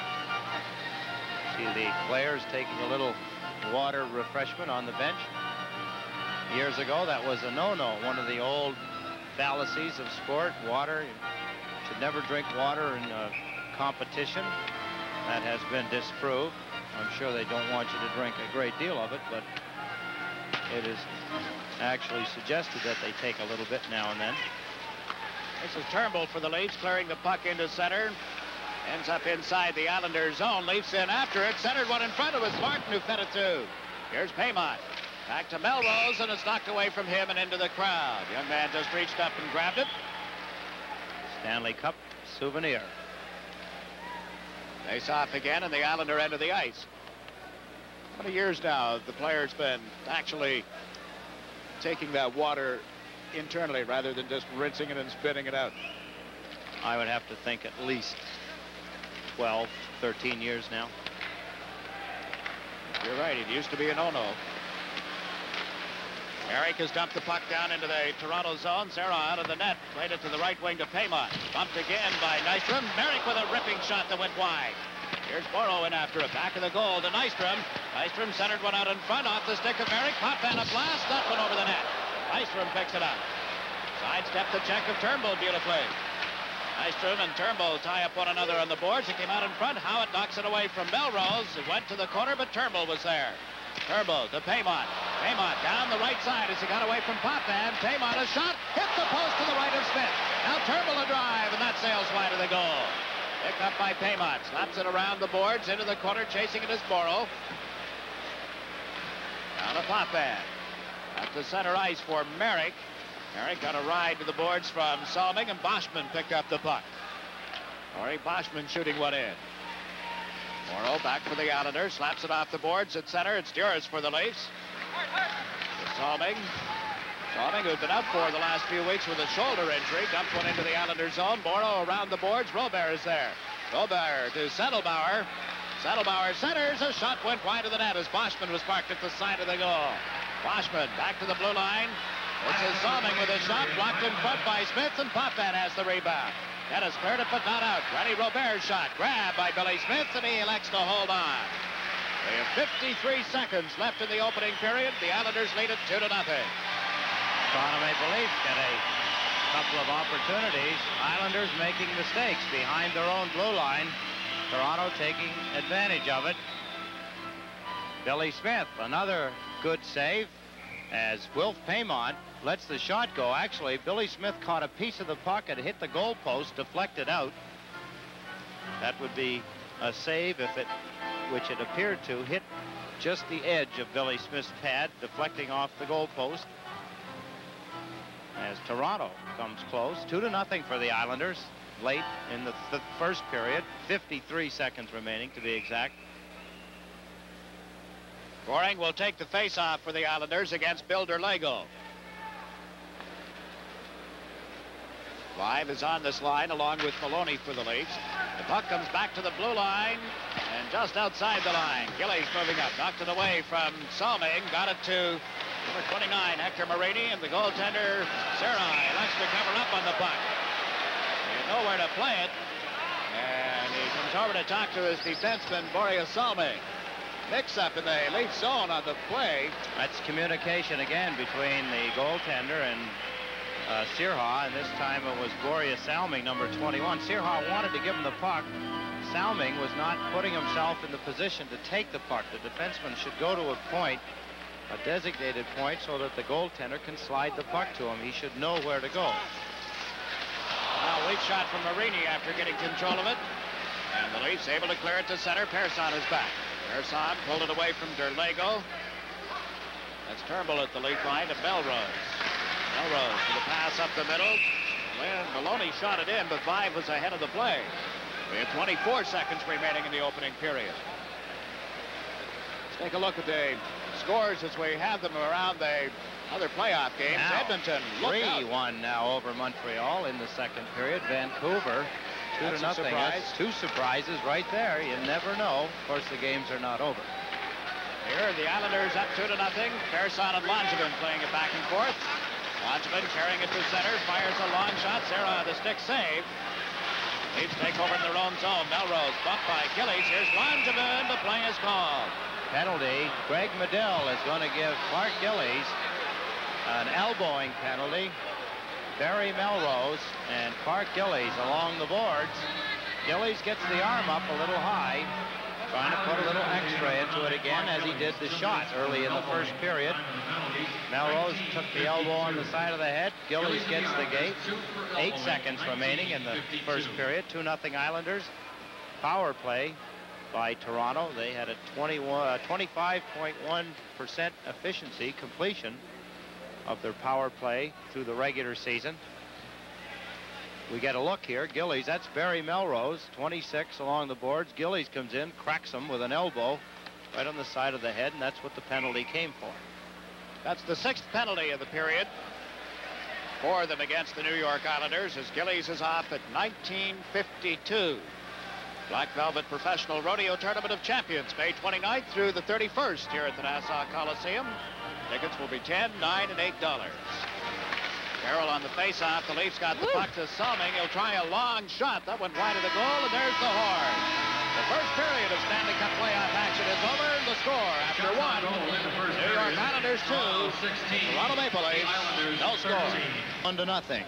See the players taking a little water refreshment on the bench. Years ago, that was a no-no. One of the old fallacies of sport, water. You should never drink water in a competition. That has been disproved. I'm sure they don't want you to drink a great deal of it, but it is actually suggested that they take a little bit now and then. This is Turnbull for the Leafs, clearing the puck into center. Ends up inside the Islanders' zone. Leafs in after it. Centered one in front. It was Martin who fed it to. Here's Paymont. Back to Melrose, and it's knocked away from him and into the crowd. Young man just reached up and grabbed it. Stanley Cup souvenir. Face off again in the Islander end of the ice. How many years now have the players been actually taking that water internally rather than just rinsing it and spitting it out? I would have to think at least 12, 13 years now. You're right, it used to be a no-no. Merrick has dumped the puck down into the Toronto zone. Serra out of the net, played it to the right wing to Paymont. Bumped again by Nystrom. Merrick with a ripping shot that went wide. Here's Morrow in after it, back of the goal to Nystrom. Nystrom centered one out in front, off the stick of Merrick. Potvin a blast, that one over the net. Nystrom picks it up. Sidestep the check of Turnbull beautifully. Nystrom and Turnbull tie up one another on the boards. It came out in front. Howitt knocks it away from Melrose. It went to the corner, but Turnbull was there. Turnbull to Paymont. Paymont down the right side as he got away from Potvin. Paymont a shot, hit the post to the right of Smith. Now Turnbull a drive, and that sails wide of the goal. Picked up by Paymont. Slaps it around the boards into the corner, chasing it is Morrow. Down to Potvin. At the center ice for Merrick. Merrick got a ride to the boards from Salming, and Boschman picked up the puck. Corey Boschman shooting one in. Morrow back for the Islanders, slaps it off the boards at center. It's Duras for the Leafs. Salming. Salming, who'd been out for the last few weeks with a shoulder injury, dumped one into the Islanders zone. Morrow around the boards. Robert is there. Robert to Saddlebauer. Saddlebauer centers. A shot went wide of the net as Boschman was parked at the side of the goal. Boschman back to the blue line. This is Salming with a shot blocked in front by Smith, and Potvin has the rebound. Dennis cleared it, but not out. Rennie Robert's shot grabbed by Billy Smith, and he elects to hold on. We have 53 seconds left in the opening period. The Islanders lead it 2-0. Toronto Maple Leafs get a couple of opportunities. Islanders making mistakes behind their own blue line. Toronto taking advantage of it. Billy Smith, another good save as Wilf Paymont lets the shot go. Actually, Billy Smith caught a piece of the puck and hit the goal post, deflected out. That would be a save if it, which it appeared to, hit just the edge of Billy Smith's pad, deflecting off the goal post. As Toronto comes close, 2-0 for the Islanders late in the first period. 53 seconds remaining to be exact. Goring will take the face-off for the Islanders against Bill Derlago. Clive is on this line along with Maloney for the Leafs. The puck comes back to the blue line and just outside the line. Gillies moving up, knocked it away from Salming, got it to number 29, Hector Marini, and the goaltender, Sarai, likes to cover up on the puck. He had nowhere to play it, and he comes over to talk to his defenseman, Boreas Salming. mix-up in the elite zone on the play. That's communication again between the goaltender and Sirha, and this time it was Goria Salming, number 21. Sirha wanted to give him the puck. Salming was not putting himself in the position to take the puck. The defenseman should go to a point, a designated point, so that the goaltender can slide the puck to him. He should know where to go. Now, weak shot from Marini after getting control of it. And the Leafs able to clear it to center. Persson is back. Persson pulled it away from Derlego. That's Turnbull at the lead line to Melrose. Melrose for the pass up the middle. Maloney shot it in, but Vive was ahead of the play. We have 24 seconds remaining in the opening period. Let's take a look at the scores as we have them around the other playoff games. Now, Edmonton 3-1 now over Montreal in the second period. Vancouver 2-0. That's two surprises right there. You never know. Of course, the games are not over. Here, the Islanders up 2-0. Persson and Langevin playing it back and forth. Langevin carrying it to center, fires a long shot. Serra, the stick save. Leafs take over in their own zone. Melrose bumped by Gillies. Here's Langevin. The play is called. Penalty. Greg Medill is going to give Clark Gillies an elbowing penalty. Barry Melrose and Clark Gillies along the boards. Gillies gets the arm up a little high, trying to put a little extra into it again, as he did the shot early in the first period. Melrose took the elbow on the side of the head. Gillies gets the gate. 8 seconds remaining in the first period. 2-0 Islanders. Power play by Toronto. They had a 25.1% efficiency completion of their power play through the regular season. We get a look here. Gillies, that's Barry Melrose, 26 along the boards. Gillies comes in, cracks him with an elbow right on the side of the head, and that's what the penalty came for. That's the 6th penalty of the period for them against the New York Islanders, as Gillies is off at 19:52. Black Velvet Professional Rodeo Tournament of Champions, May 29th through the 31st here at the Nassau Coliseum. Tickets will be $10, $9, and $8. Carroll on the face-off. The Leafs got the puck to Salming. He'll try a long shot. That went wide of the goal, and there's the horn. The first period of Stanley Cup playoff action is over. The score after 1. New York Islanders 2. Toronto Maple Leafs no score. 1-0.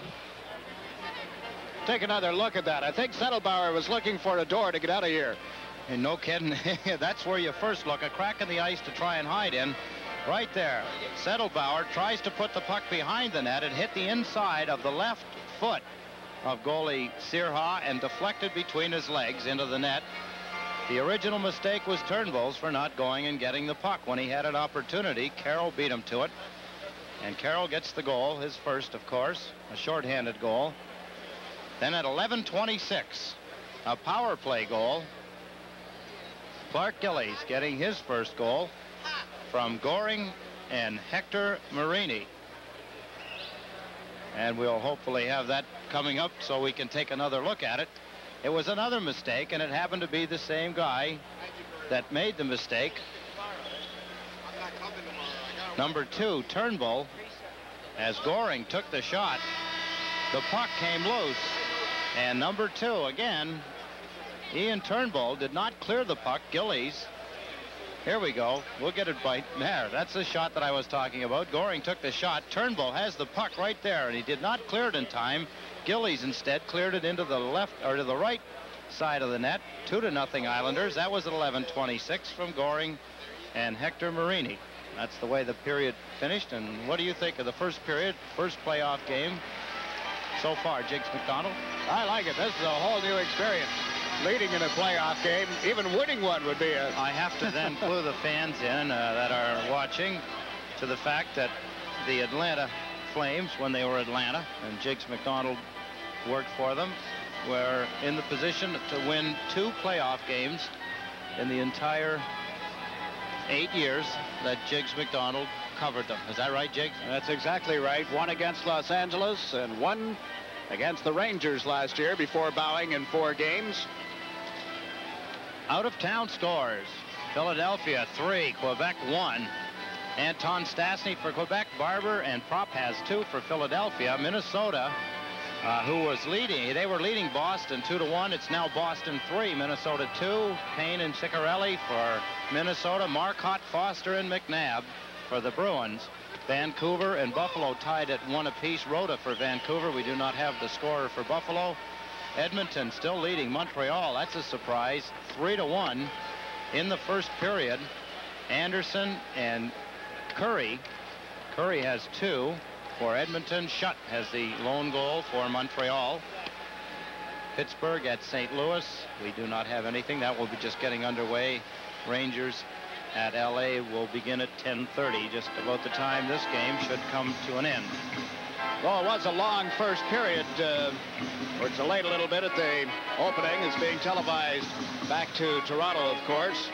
Take another look at that. I think Settlebauer was looking for a door to get out of here. And no kidding. That's where you first look. A crack in the ice to try and hide in. Right there. Settlebauer tries to put the puck behind the net. It hit the inside of the left foot of goalie Sirha and deflected between his legs into the net. The original mistake was Turnbull's for not going and getting the puck when he had an opportunity. Carroll beat him to it. And Carroll gets the goal, his first, of course, a shorthanded goal. Then at 11:26, a power play goal. Clark Gillies getting his first goal from Goring and Hector Marini. And we'll hopefully have that coming up so we can take another look at it. It was another mistake, and it happened to be the same guy that made the mistake. Number 2, Turnbull, as Goring took the shot, the puck came loose. And number 2, again, Ian Turnbull did not clear the puck. Gillies. Here we go. We'll get it by there. That's the shot that I was talking about. Goring took the shot. Turnbull has the puck right there, and he did not clear it in time. Gillies instead cleared it into the left or to the right side of the net. 2-0 Islanders. That was at 11:26 from Goring and Hector Marini. That's the way the period finished. And what do you think of the first period, first playoff game so far, Jigs McDonald? I like it. This is a whole new experience. Leading in a playoff game, even winning one would be a... I have to then clue the fans in that are watching to the fact that the Atlanta Flames, when they were Atlanta, and Jigs McDonald worked for them, were in the position to win 2 playoff games in the entire 8 years that Jigs McDonald covered them. Is that right, Jigs? That's exactly right. 1 against Los Angeles and 1 against the Rangers last year before bowing in 4 games. Out-of-town scores. Philadelphia 3, Quebec 1. Anton Stastny for Quebec, Barber and Prop has 2 for Philadelphia. Minnesota who was leading. They were leading Boston 2-1. It's now Boston 3, Minnesota 2. Payne and Ciccarelli for Minnesota. Marcotte, Foster, and McNabb for the Bruins. Vancouver and Buffalo tied at 1 apiece. Rhoda for Vancouver. We do not have the scorer for Buffalo. Edmonton still leading Montreal. That's a surprise. 3-1 in the first period. Anderson and Curry. Curry has 2 for Edmonton. Schutt has the lone goal for Montreal. Pittsburgh at St. Louis. We do not have anything. That will be just getting underway. Rangers at LA will begin at 10:30, just about the time this game should come to an end. Well, it was a long first period, or it's delayed a little bit at the opening. It's being televised back to Toronto, of course.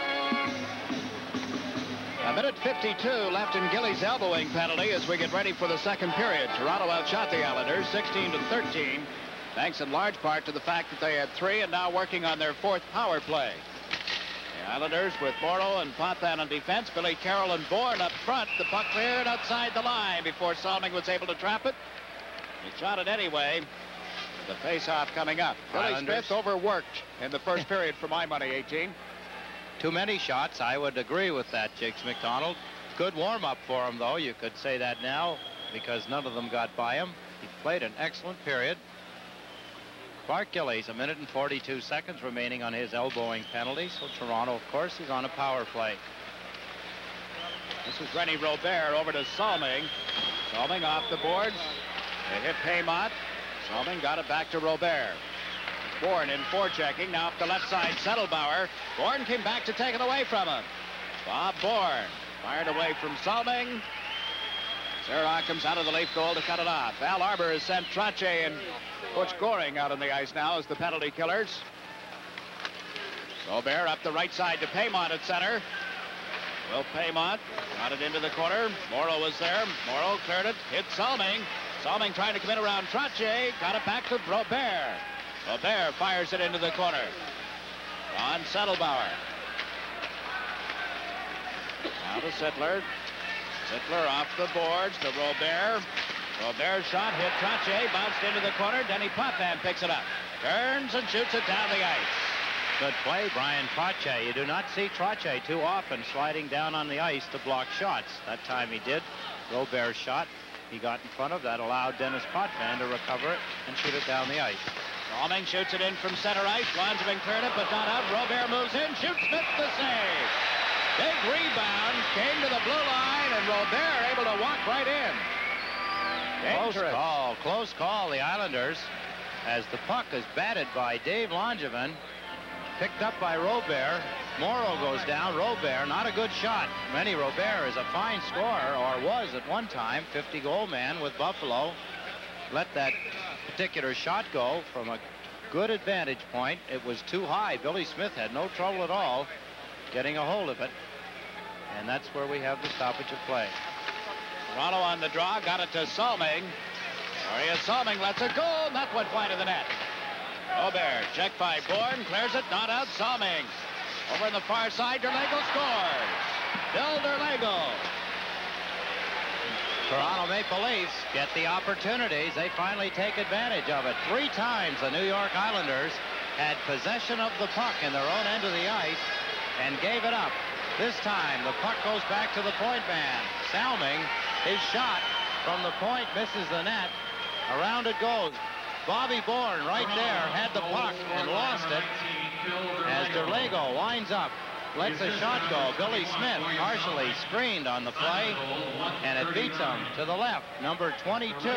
A minute 52 left in Gilly's elbowing penalty as we get ready for the second period. Toronto outshot the Islanders 16-13, thanks in large part to the fact that they had 3 and now working on their 4th power play. The Islanders with Morrow and Potvin on defense, Billy Carroll and Bourne up front. The puck cleared outside the line before Salming was able to trap it. He shot it anyway. The face-off coming up. Billy Smith overworked in the first period for my money, 18. Too many shots. I would agree with that, Jigs McDonald. Good warm-up for him, though. You could say that now because none of them got by him. He played an excellent period. Clark Gillies, 1 minute and 42 seconds remaining on his elbowing penalty. So Toronto, of course, is on a power play. This is Rennie Robert over to Salming. Salming off the boards. They hit Paymont. Salming got it back to Robert. Bourne in forechecking. Now up the left side, Settlebauer. Bourne came back to take it away from him. Bob Bourne fired away from Salming. Zerah comes out of the leaf goal to cut it off. Al Arbor has sent Trache and Butch Goring out on the ice now as the penalty killers. Robert up the right side to Paymont at center. Will Paymont got it into the corner. Morrow was there. Morrow cleared it. Hit Salming. Salming trying to come in around Trache. Got it back to Robert. Robert fires it into the corner. On Settlebauer. Now to Sittler. Sittler off the boards to Robert. Robert's shot hit Trache, bounced into the corner. Denny Potvin picks it up. Turns and shoots it down the ice. Good play, Brian Trache. You do not see Trache too often sliding down on the ice to block shots. That time he did. Robert's shot he got in front of that allowed Dennis Potvin to recover it and shoot it down the ice. Salming shoots it in from center ice. Langevin cleared it, but not out. Robert moves in, shoots Smith the save. Big rebound, came to the blue line, and Robert able to walk right in. Dangerous. Close call, the Islanders, as the puck is batted by Dave Langevin, picked up by Robert. Morrow goes down. Robert, not a good shot. Rennie Robert is a fine scorer, or was at one time, 50-goal man with Buffalo. Let that particular shot go from a good advantage point. It was too high. Billy Smith had no trouble at all getting a hold of it. And that's where we have the stoppage of play. Toronto on the draw, got it to Salming. Arias Salming lets it go. That went wide of the net. Robert, checked by Bourne, clears it, not out. Salming. Over on the far side, Derlego scores. Bill Derlego. Toronto Maple Leafs get the opportunities. They finally take advantage of it. 3 times the New York Islanders had possession of the puck in their own end of the ice and gave it up. This time, the puck goes back to the point man. Salming, his shot from the point misses the net. Around it goes. Bobby Bourne right there had the puck and lost it as Derlego winds up. Lets the shot go. Billy Smith partially screened on the play, and it beats him to the left. Number 22, 5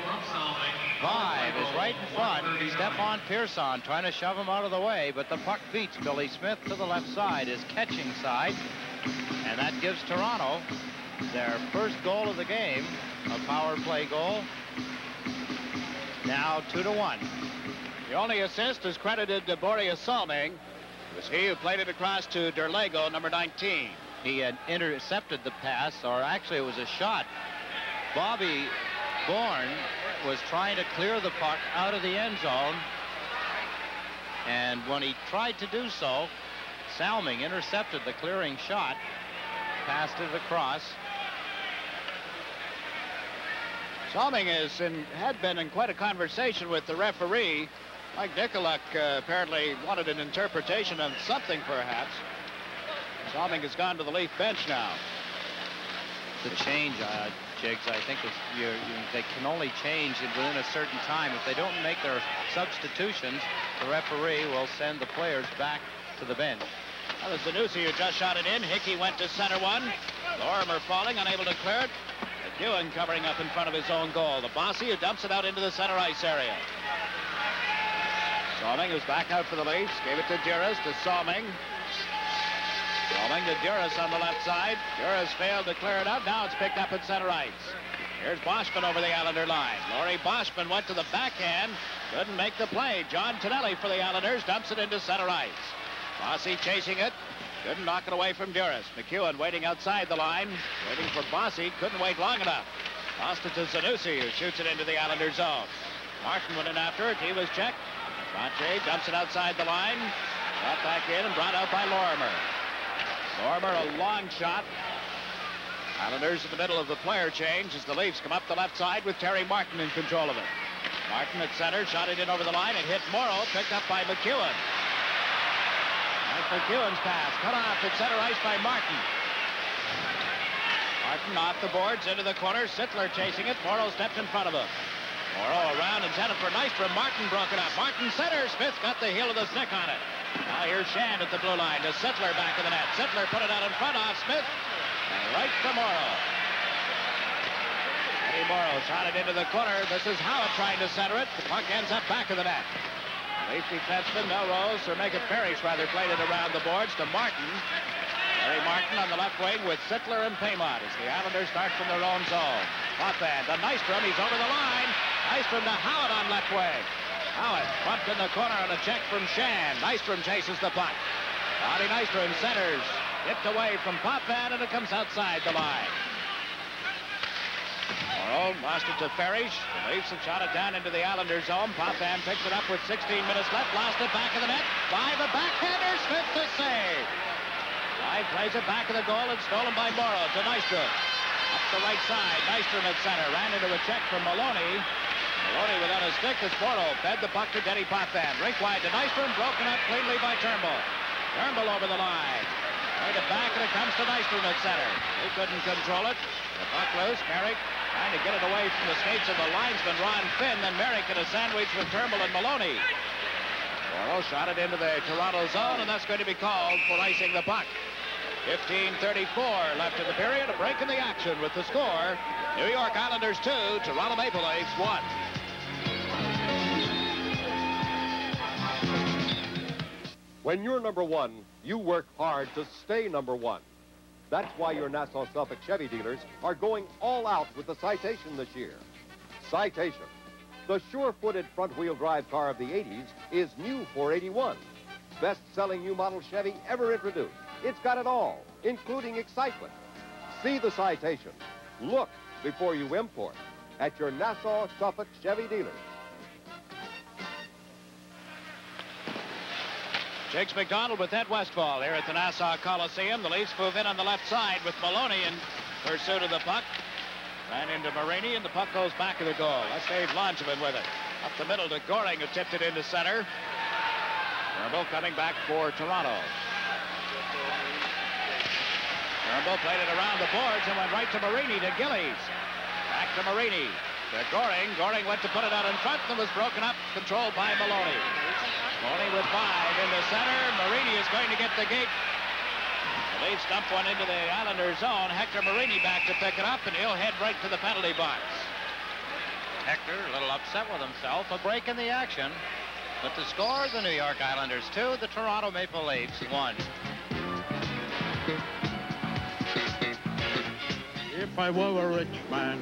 is right in front. Stefan Pearson trying to shove him out of the way, but the puck beats Billy Smith to the left side, his catching side, and that gives Toronto their first goal of the game, a power play goal. Now 2-1. The only assist is credited to Boreas Salming. It was he who played it across to Derlego, number 19. He had intercepted the pass, or actually it was a shot. Bobby Bourne was trying to clear the puck out of the end zone, and when he tried to do so, Salming intercepted the clearing shot, passed it across. Salming had been in quite a conversation with the referee. Mike Nicoluk apparently wanted an interpretation of something, perhaps. Salming has gone to the Leaf bench now. The change, Jiggs, I think they can only change within a certain time. If they don't make their substitutions, the referee will send the players back to the bench. That was Zanussi who just shot it in. Hickey went to center one. Lorimer falling, unable to clear it. McEwen covering up in front of his own goal. The Bossy who dumps it out into the center ice area. Salming, who's back out for the Leafs, gave it to Duras, to Salming. Salming to Duras on the left side. Duras failed to clear it out. Now it's picked up at center ice. Here's Boschman over the Islander line. Laurie Boschman went to the backhand. Couldn't make the play. John Tonelli for the Islanders dumps it into center ice. Bossy chasing it. Couldn't knock it away from Duras. McEwen waiting outside the line. Waiting for Bossy. Couldn't wait long enough. Lost it to Zanussi, who shoots it into the Islander zone. Martin went in after it. He was checked. Sanchez dumps it outside the line. Got back in and brought out by Lorimer. Lorimer, a long shot. Islanders in the middle of the player change as the Leafs come up the left side with Terry Martin in control of it. Martin at center, shot it in over the line. It hit Morrow, picked up by McEwen. That's McEwen's pass, cut off at center ice by Martin. Martin off the boards, into the corner. Sittler chasing it. Morrow stepped in front of him. Morrow around, intended for Nystrom. Martin broke it up. Martin center. Smith got the heel of the stick on it. Now here's Shand at the blue line to Sittler back of the net. Sittler put it out in front off Smith. And right to Morrow. Eddie Morrow shot it into the corner. This is Howard trying to center it. The puck ends up back of the net. Leaf defenseman Melrose, or make it Parrish rather, played it around the boards to Martin. Terry Martin on the left wing with Sittler and Paymont as the Islanders start from their own zone. Potvin to Nystrom. He's over the line. Nystrom to Howard on left wing. Howard bumped in the corner on a check from Shand. Nystrom chases the puck. Roddy Nystrom centers. Tipped away from Potvin, and it comes outside the line. Morrow lost it to Parrish. The Leafs have shot it down into the Islander zone. Potvin picks it up with 16 minutes left. Lost it back of the net. By the backhander. Smith to save. Live plays it back of the goal. It's stolen by Morrow to Nystrom. Up the right side. Nystrom at center. Ran into a check from Maloney. Maloney without a stick as Morrow fed the puck to Denny Potvin. Rink wide to Nystrom. Broken up cleanly by Turnbull. Turnbull over the line. Right it back, and it comes to Nystrom at center. He couldn't control it. The puck loose. Merrick trying to get it away from the skates of the linesman, Ron Finn. Then Merrick in a sandwich with Turnbull and Maloney. Morrow shot it into the Toronto zone, and that's going to be called for icing the puck. 15:34 left in the period. A break in the action with the score. New York Islanders 2, Toronto Maple Leafs 1. When you're number one, you work hard to stay number one. That's why your Nassau-Suffolk Chevy dealers are going all out with the Citation this year. Citation, the sure-footed front-wheel drive car of the 80s, is new for 81. Best-selling new model Chevy ever introduced. It's got it all, including excitement. See the Citation. Look before you import at your Nassau-Suffolk Chevy dealers. Jakes McDonald with Ed Westfall here at the Nassau Coliseum. The Leafs move in on the left side with Maloney in pursuit of the puck. Ran into Marini, and the puck goes back of the goal. That's Dave Langevin with it. Up the middle to Goring, who tipped it into center. Turnbull coming back for Toronto. Turnbull played it around the boards and went right to Marini, to Gillies. Back to Marini. To Goring. Goring went to put it out in front and was broken up, controlled by Maloney. Maloney with 5 in the center. Marini is going to get the gate. The Leafs dump one into the Islanders zone. Hector Marini back to pick it up, and he'll head right to the penalty box. Hector a little upset with himself. A break in the action. But the score, the New York Islanders 2, the Toronto Maple Leafs 1. If I were a rich man,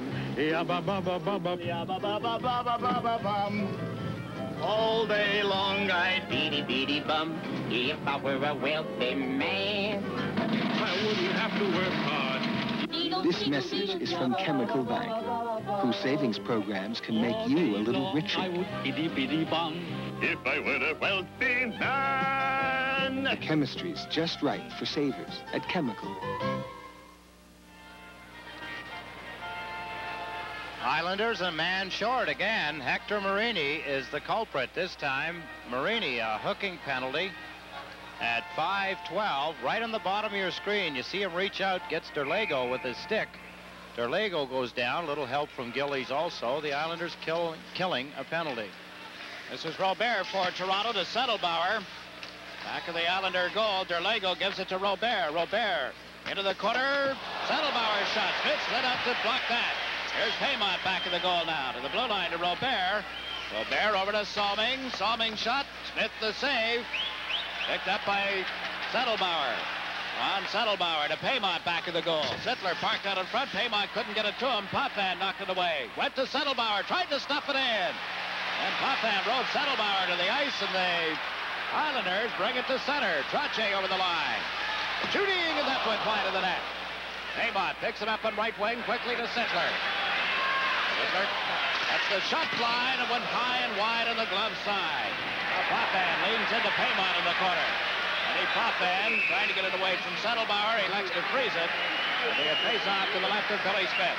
all day long I'd beady-beady-bum. If I were a wealthy man, I wouldn't have to work hard. This message is from Chemical Bank, whose savings programs can make you a little richer. I would beady-beady-bum if I were a wealthy man. The chemistry's just right for savers at Chemical. Islanders a man short again. Hector Marini is the culprit this time. Marini, a hooking penalty at 5:12. Right on the bottom of your screen, you see him reach out, gets Derlego with his stick. Derlego goes down. A little help from Gillies also. The Islanders killing a penalty. This is Robert for Toronto to Settlebauer. Back of the Islander goal. Derlego gives it to Robert. Robert into the corner. Settlebauer shot. Smith slid up to block that. Here's Paymont back of the goal now. To the blue line to Robert. Robert over to Salming. Salming shot. Smith the save. Picked up by Settlebauer. On Settlebauer to Paymont back of the goal. Sittler parked out in front. Paymont couldn't get it to him. Potvin knocked it away. Went to Settlebauer. Tried to stuff it in. And Potvin rode Settlebauer to the ice, and the Islanders bring it to center. Trottier over the line. Shooting, and that went wide of the net. Paymont picks it up on right wing quickly to Sittler. Sittler, that's the shot line, and went high and wide on the glove side. Now Potvin leans into Paymont in the corner. And Potvin trying to get it away from Settlebauer. He likes to freeze it. And they face off to the left of Billy Smith.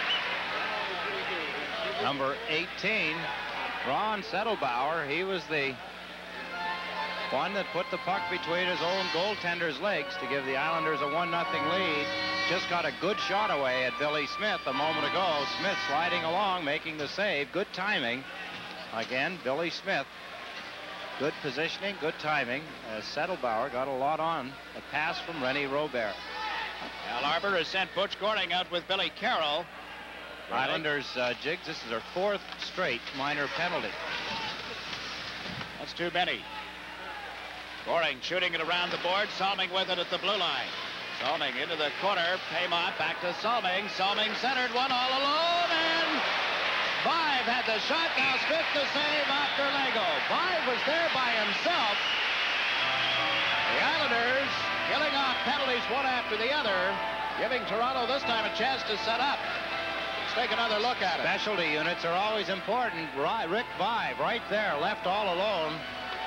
Number 18, Ron Settlebauer. He was the one that put the puck between his own goaltender's legs to give the Islanders a 1-0 lead. Just got a good shot away at Billy Smith a moment ago. Smith sliding along, making the save. Good timing. Again, Billy Smith. Good positioning, good timing, as Settlebauer got a lot on a pass from Rennie Robert. Al Arbor has sent Butch Goring out with Billy Carroll. Islanders, Jiggs, this is their 4th straight minor penalty. That's too many. Goring shooting it around the board. Salming with it at the blue line. Salming into the corner. Paymont back to Salming. Salming centered one all alone, and Vive had the shot. Now Smith to save off Derlego. Vive was there by himself. The Islanders killing off penalties one after the other, giving Toronto this time a chance to set up. Let's take another look at it. Specialty units are always important. Rick Vive right there, left all alone.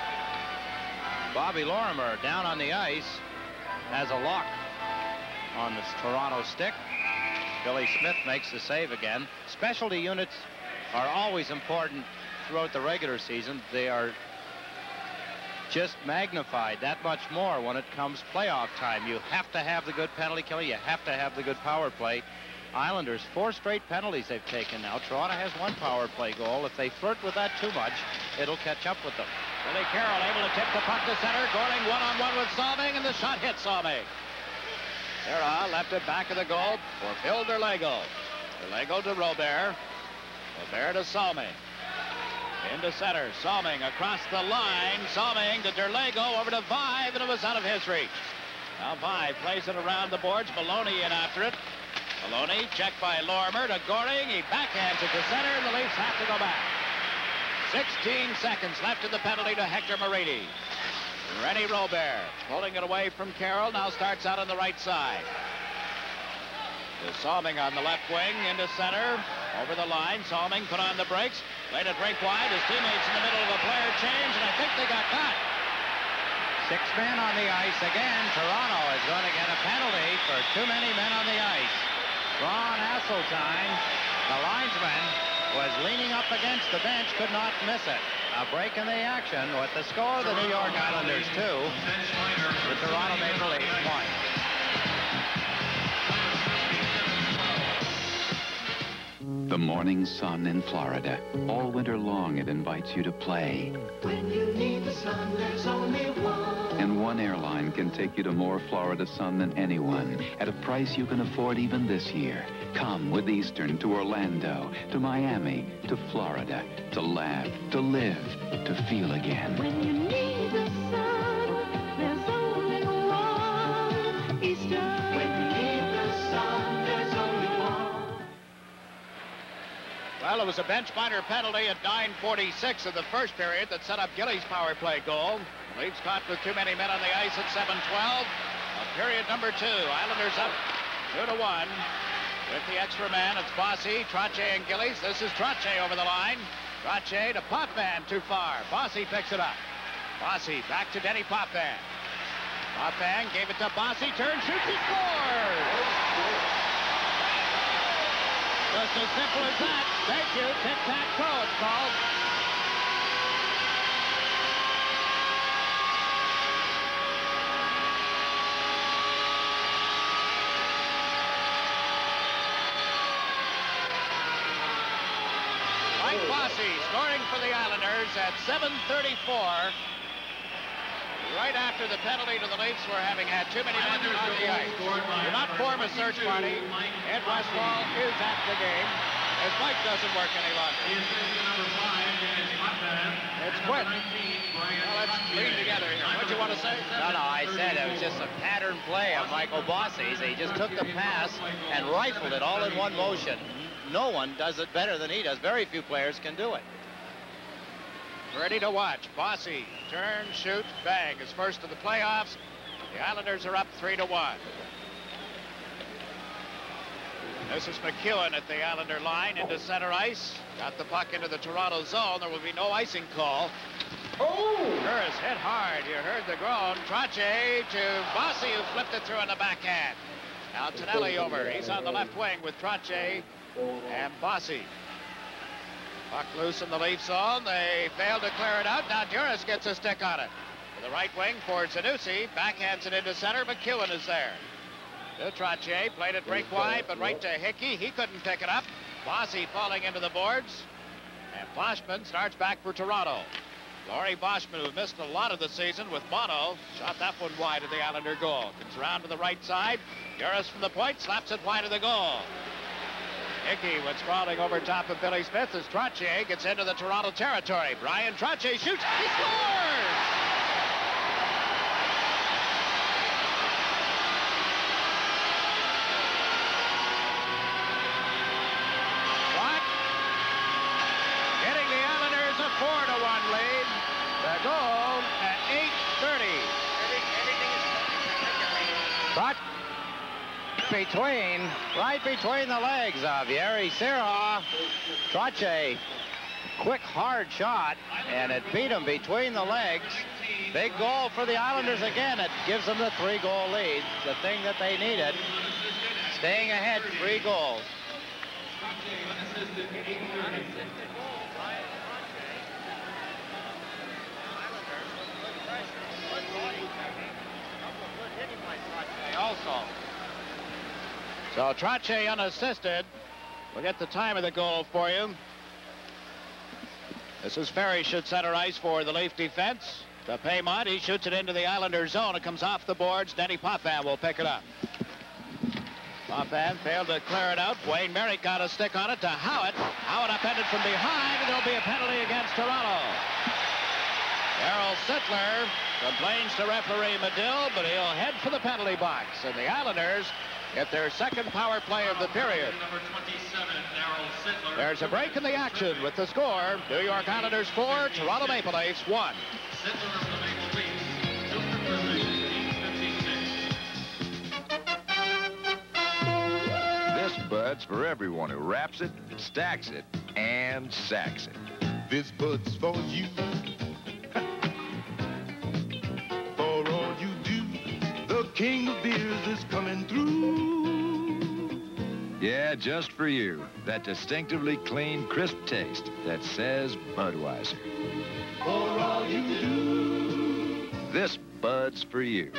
Bobby Lorimer down on the ice has a lock on the Toronto stick. Billy Smith makes the save again. Specialty units are always important throughout the regular season. They are just magnified that much more when it comes playoff time. You have to have the good penalty killer. You have to have the good power play. Islanders, 4 straight penalties they've taken now. Toronto has 1 power play goal. If they flirt with that too much, it'll catch up with them. Billy Carroll able to tip the puck to center. Goring one-on-one with Salming, and the shot hits Salming. Serra left it back of the goal for Phil Derlego. Derlego to Robert. Robert to Salming. Into center. Salming across the line. Salming to Derlego over to Vive, and it was out of his reach. Now Vive plays it around the boards. Maloney in after it. Maloney checked by Lorimer to Goring. He backhands it to center, and the Leafs have to go back. 16 seconds left in the penalty to Hector Marini. Rennie Robert pulling it away from Carroll. Now starts out on the right side. To Salming on the left wing into center. Over the line. Salming put on the brakes. Played it rink wide. His teammates in the middle of a player change, and I think they got caught. 6 men on the ice again. Toronto is going to get a penalty for too many men on the ice. Ron Hasseltine, the linesman, was leaning up against the bench, could not miss it. A break in the action with the score, the New York Islanders 2, the Toronto Maple Leafs 1. The morning sun in Florida. All winter long it invites you to play. When you need the sun, there's only one. And one airline can take you to more Florida sun than anyone at a price you can afford even this year. Come with Eastern to Orlando, to Miami, to Florida, to laugh, to live, to feel again. When you need the sun, there's only one. Eastern. When you need the sun, there's only one. Well, it was a bench minor penalty at 9:46 of the first period that set up Gillies' power play goal. Leafs caught with too many men on the ice at 7:12. Period number 2. Islanders up 2-1. With the extra man, it's Bossy, Trottier, and Gillies. This is Trottier over the line. Trottier to Potvin, too far. Bossy picks it up. Bossy back to Denny Potvin. Potvin gave it to Bossy, turns, shoots, he scores! Just as simple as that. Thank you. Tic-tac-toe, it's called. Mike Bossy scoring for the Islanders at 7:34. Right after the penalty to the Leafs for having had too many men on the ice. Do not form a search party. Ed Westfall is at the game as Mike doesn't work any longer. It's quit. Well, let's lean together here. What'd you want to say? No, I said it was just a pattern play of Michael Bossy's. He just took the pass and rifled it all in one motion. No one does it better than he does. Very few players can do it. Ready to watch. Bossy turns, shoots, bang. His first of the playoffs. The Islanders are up 3-1. This is McEwen at the Islander line into center ice. Got the puck into the Toronto zone. There will be no icing call. Burris hit hard. You heard the groan. Trottier to Bossy, who flipped it through in the backhand. Now Tonelli over. He's on the left wing with Trottier and Bossy. Puck loose in the Leaf zone. They failed to clear it out. Now Duras gets a stick on it. To the right wing for Zanussi. Backhands it into center. McEwen is there. To Trottier. Played it break wide, but right to Hickey. He couldn't pick it up. Bossy falling into the boards. And Boschman starts back for Toronto. Laurie Boschman, who missed a lot of the season with mono, shot that one wide of the Islander goal. Comes around to the right side. Duras from the point. Slaps it wide of the goal. Hickey went sprawling over top of Billy Smith as Trottier gets into the Toronto territory. Brian Trottier shoots. He scores! What? Getting the Islanders a 4-1 lead. The goal at 8:30. But right between the legs of Yeri Sirha. Trottier, quick, hard shot, and it beat him between the legs. Big goal for the Islanders again. It gives them the 3-goal lead, the thing that they needed. Staying ahead, 3 goals. Also. So Trottier unassisted. We'll get the time of the goal for you. This is Ferry shoots center ice for the Leaf defense. To Paymont, he shoots it into the Islander zone. It comes off the boards. Denny Potvin will pick it up. Potvin failed to clear it out. Wayne Merrick got a stick on it to Howitt. Howitt upended from behind, and there'll be a penalty against Toronto. Darryl Sittler complains to referee Medill, but he'll head for the penalty box. And the Islanders get their second power play of the period. Number 27, Darryl Sittler. There's a break in the action with the score. New York Islanders 4, Toronto Maple Leafs 1. Sittler of the Maple Leafs. 2 for 1656. This Bud's for everyone who wraps it, stacks it, and sacks it. This Bud's for you. For all you do, the king of beers is coming through. Yeah, just for you. That distinctively clean, crisp taste that says Budweiser. For all you do. This Bud's for you.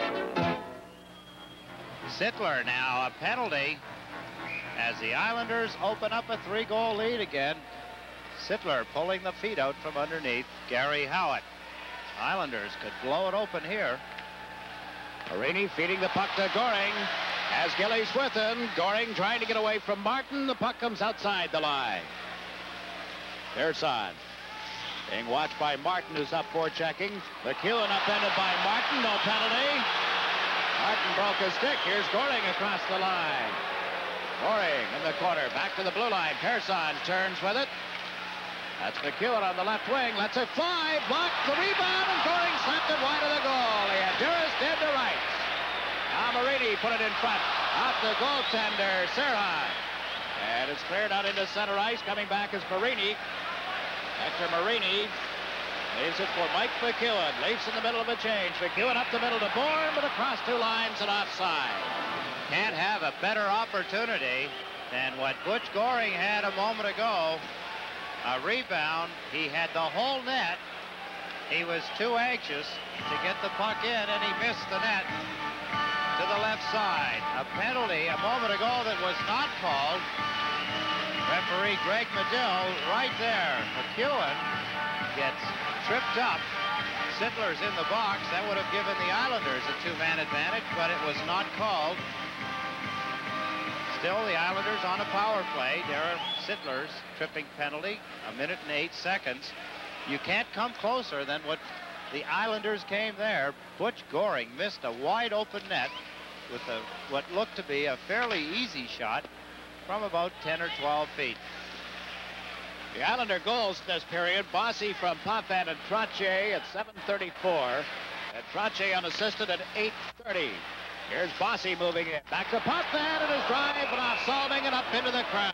Sittler now, a penalty as the Islanders open up a 3-goal lead again. Sittler pulling the feet out from underneath Gary Howitt. Islanders could blow it open here. Marini feeding the puck to Goring. As Gillies with him. Goring trying to get away from Martin. The puck comes outside the line. Pearson being watched by Martin, who's up for checking. McEwen upended by Martin. No penalty. Martin broke his stick. Here's Goring across the line. Goring in the corner. Back to the blue line. Pearson turns with it. That's McEwen on the left wing. Lets it fly. Blocked the rebound, and Goring slapped it wide of the goal. He had Duras dead to rights. Now Marini put it in front. Out the goaltender, Sirha. And it's cleared out into center ice. Coming back is Marini. Hector Marini leaves it for Mike McEwen. Leafs in the middle of a change. McEwen up the middle to Bourne, but across 2 lines and offside. Can't have a better opportunity And what Butch Goring had a moment ago, a rebound, he had the whole net. He was too anxious to get the puck in, and he missed the net to the left side. A penalty a moment ago that was not called. Referee Greg Medill right there. McEwen gets tripped up. Sittler's in the box. That would have given the Islanders a two-man advantage, but it was not called. Still, the Islanders on a power play. Darren Sittler's tripping penalty, 1 minute and 8 seconds. You can't come closer than what the Islanders came there. Butch Goring missed a wide-open net with what looked to be a fairly easy shot from about 10 or 12 feet. The Islander goals this period, Bossy from Potvin and Trottier at 7:34, and Trottier unassisted at 8:30. Here's Bossy moving in. Back to Potvin and his drive, but off Salming and up into the crowd.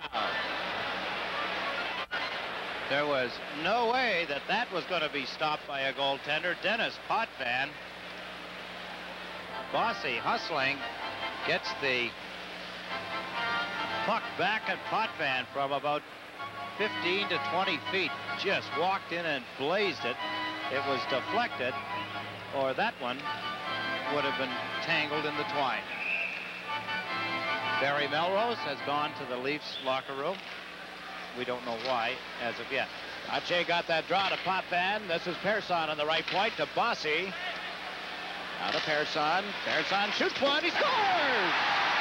There was no way that that was going to be stopped by a goaltender. Dennis Potvin. Bossy hustling, gets the puck back at Potvin from about 15 to 20 feet. Just walked in and blazed it. It was deflected, or that one would have been tangled in the twine. Barry Melrose has gone to the Leafs locker room. We don't know why as of yet. Trottier got that draw to Potvin. This is Persson on the right point to Bossy. Now to Persson. Persson shoots one. He scores!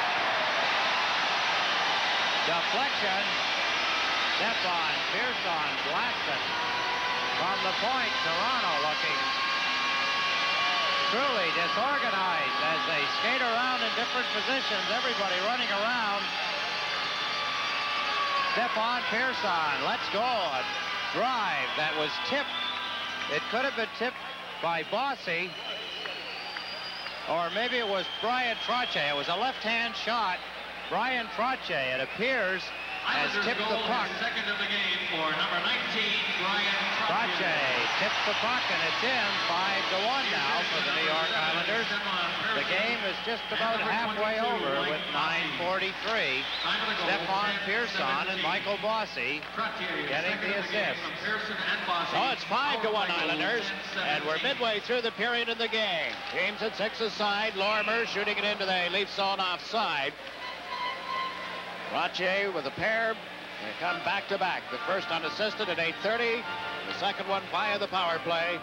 Deflection. Stefan Persson blasted from the point. Toronto looking truly disorganized as they skate around in different positions. Everybody running around. Stefan Persson, let's go. A drive that was tipped. It could have been tipped by Bossy, or maybe it was Brian Trottier. It was a left-hand shot. Brian Trottier, it appears, has tipped the puck. Second of the game for number 19, Brian Trottier tips the puck, and it's in 5-1 now for the New York Islanders. The game is just about halfway over with 9:43. Stefan Persson and Michael Bossy getting the assist. So it's 5-1 Islanders, and we're midway through the period in the game. Teams at 6 aside. Lorimer shooting it into the Leaf zone offside. Trottier with a pair. They come back to back. The first unassisted at 8:30. The second one via the power play.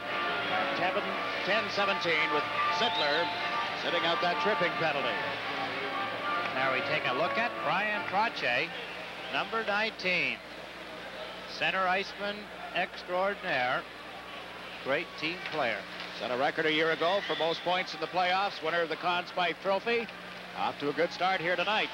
10-17 with Sittler sitting out that tripping penalty. Now we take a look at Brian Trottier, number 19. Center iceman extraordinaire. Great team player. Set a record a year ago for most points in the playoffs. Winner of the Conn Smythe Trophy. Off to a good start here tonight.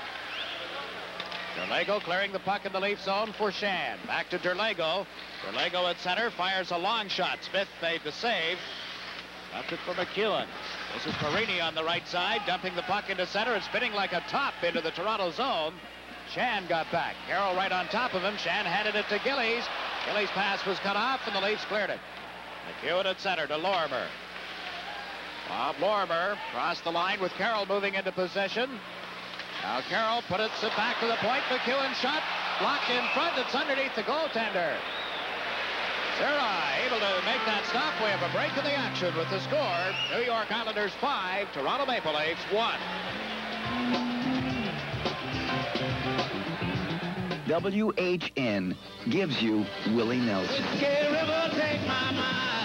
Derlego clearing the puck in the Leaf zone for Shan. Back to Derlego. Derlego at center fires a long shot. Smith made the save. Left it for McEwen. This is Marini on the right side, dumping the puck into center and spinning like a top into the Toronto zone. Shan got back. Carroll right on top of him. Shan handed it to Gillies. Gillies' pass was cut off, and the Leafs cleared it. McEwen at center to Lorimer. Bob Lorimer crossed the line with Carroll moving into position. Now Carroll put it back to the point. McEwen shot blocked in front. It's underneath the goaltender. Serra able to make that stop. We have a break in the action with the score. New York Islanders 5, Toronto Maple Leafs 1. WHN gives you Willie Nelson. River, take my mind.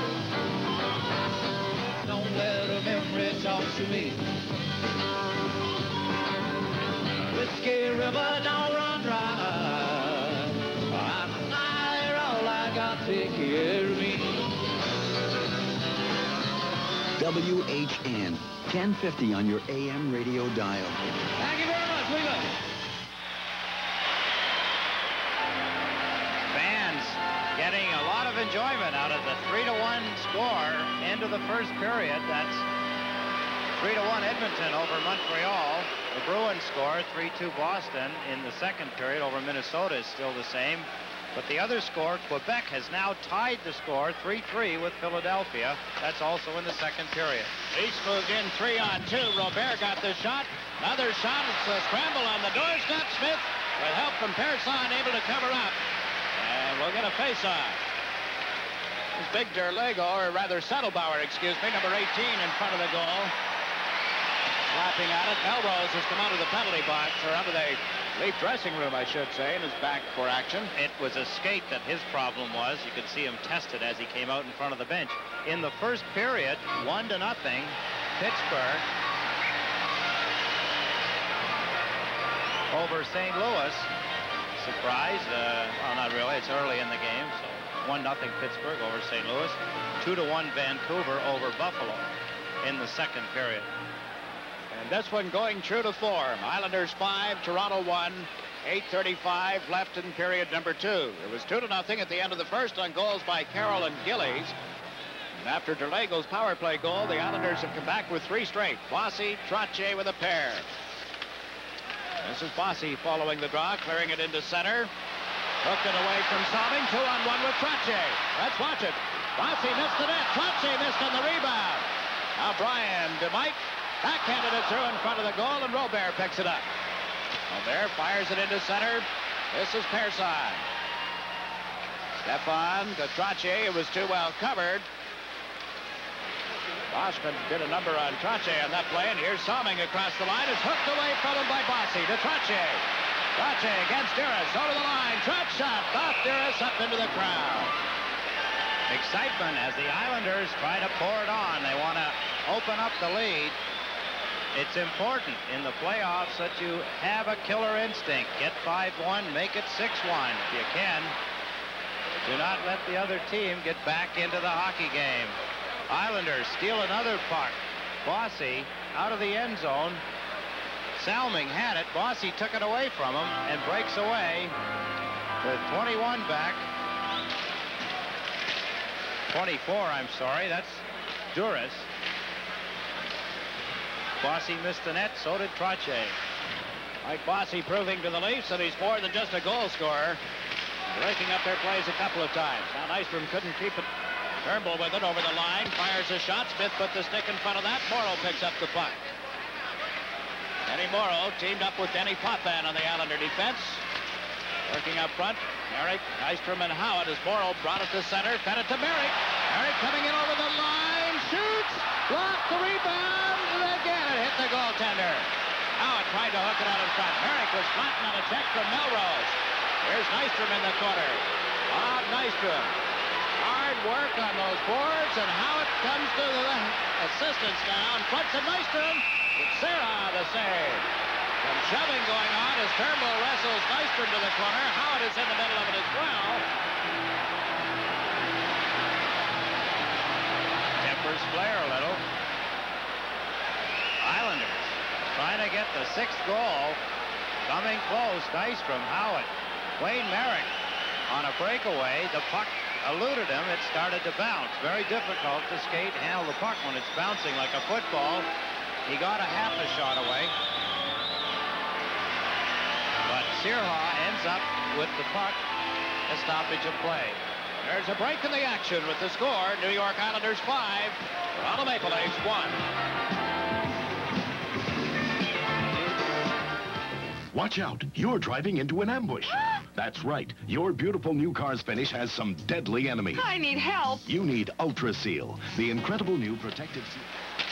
Don't let a memory talk to me. Whiskey River, don't run dry. I'm tired, all I got, take care of me. WHN, 1050 on your AM radio dial. Thank you very much, Wheeler. Fans getting a lot of enjoyment out of the 3-1 score into the first period. That's 3-1 Edmonton over Montreal. The Bruins score 3-2 Boston in the second period over Minnesota is still the same. But the other score, Quebec has now tied the score 3-3 with Philadelphia. That's also in the second period. Leafs moved in 3-on-2. Robert got the shot. Another shot. It's a scramble on the doorstep. Smith, with help from Persson, able to cover up. And we'll get a face-off. It's Big Derlego, or rather Settlebauer, excuse me, number 18 in front of the goal. Slapping at it. Melrose has come out of the penalty box, or out of the Leaf dressing room, I should say, and is back for action. It was a skate that his problem was. You could see him tested as he came out in front of the bench. In the first period, 1-0, Pittsburgh over St. Louis. Surprise. Well, not really. It's early in the game, so 1-0 Pittsburgh over St. Louis. 2-1 Vancouver over Buffalo in the second period. And this one going true to form. Islanders 5, Toronto 1. 8:35 left in period number 2. It was 2-0 at the end of the first on goals by Carroll and Gillies. And after Derlego's power play goal, the Islanders have come back with 3 straight. Bossy, Trottier with a pair. This is Bossy following the draw, clearing it into center. Hooked it away from Salming. 2-on-1 with Trottier. Let's watch it. Bossy missed the net. Trottier missed on the rebound. Now Brian DeMite backhanded it through in front of the goal, and Robert picks it up. Robert fires it into center. This is Persson. Stefan to Trottier. It was too well covered. Boschman did a number on Trottier on that play, and here's Salming across the line. It's hooked away from him by Bossy to Trottier. Trottier against Duras, over the line. Trot shot, off Duras, up into the crowd. Excitement as the Islanders try to pour it on. They want to open up the lead. It's important in the playoffs that you have a killer instinct. Get 5-1, make it 6-1 if you can. Do not let the other team get back into the hockey game. Islanders steal another puck. Bossy out of the end zone. Salming had it. Bossy took it away from him and breaks away with 21 back. 24, I'm sorry. That's Duras. Bossy missed the net, so did Trottier. Mike Bossy proving to the Leafs that he's more than just a goal scorer. Breaking up their plays a couple of times. Now Nystrom couldn't keep it. Turnbull with it over the line, fires a shot. Smith put the stick in front of that. Morrow picks up the puck. Denny Morrow teamed up with Denny Potvin on the Islander defense. Working up front, Merrick, Nystrom, and Howard as Morrow brought it to center, fed it to Merrick. Merrick coming in over the line, shoots, blocked the rebound, and again it hit the goaltender. Howard tried to hook it out in front. Merrick was flattened on a check from Melrose. Here's Nystrom in the corner. Bob Nystrom. Hard work on those boards, and Howard comes to the assistance now in front of Nystrom. It's Serra the save. Some shoving going on as Turnbull wrestles Nystrom to the corner. Howard is in the middle of it as well. Tempers flare a little. Islanders trying to get the 6th goal. Coming close, Nystrom, Howard. Wayne Merrick on a breakaway. The puck eluded him. It started to bounce. Very difficult to skate, handle the puck when it's bouncing like a football. He got a half a shot away. But Sirha ends up with the puck, a stoppage of play. There's a break in the action with the score. New York Islanders 5, Toronto Maple Leafs 1. Watch out, you're driving into an ambush. That's right, your beautiful new car's finish has some deadly enemies. I need help. You need Ultra Seal, the incredible new protective seal.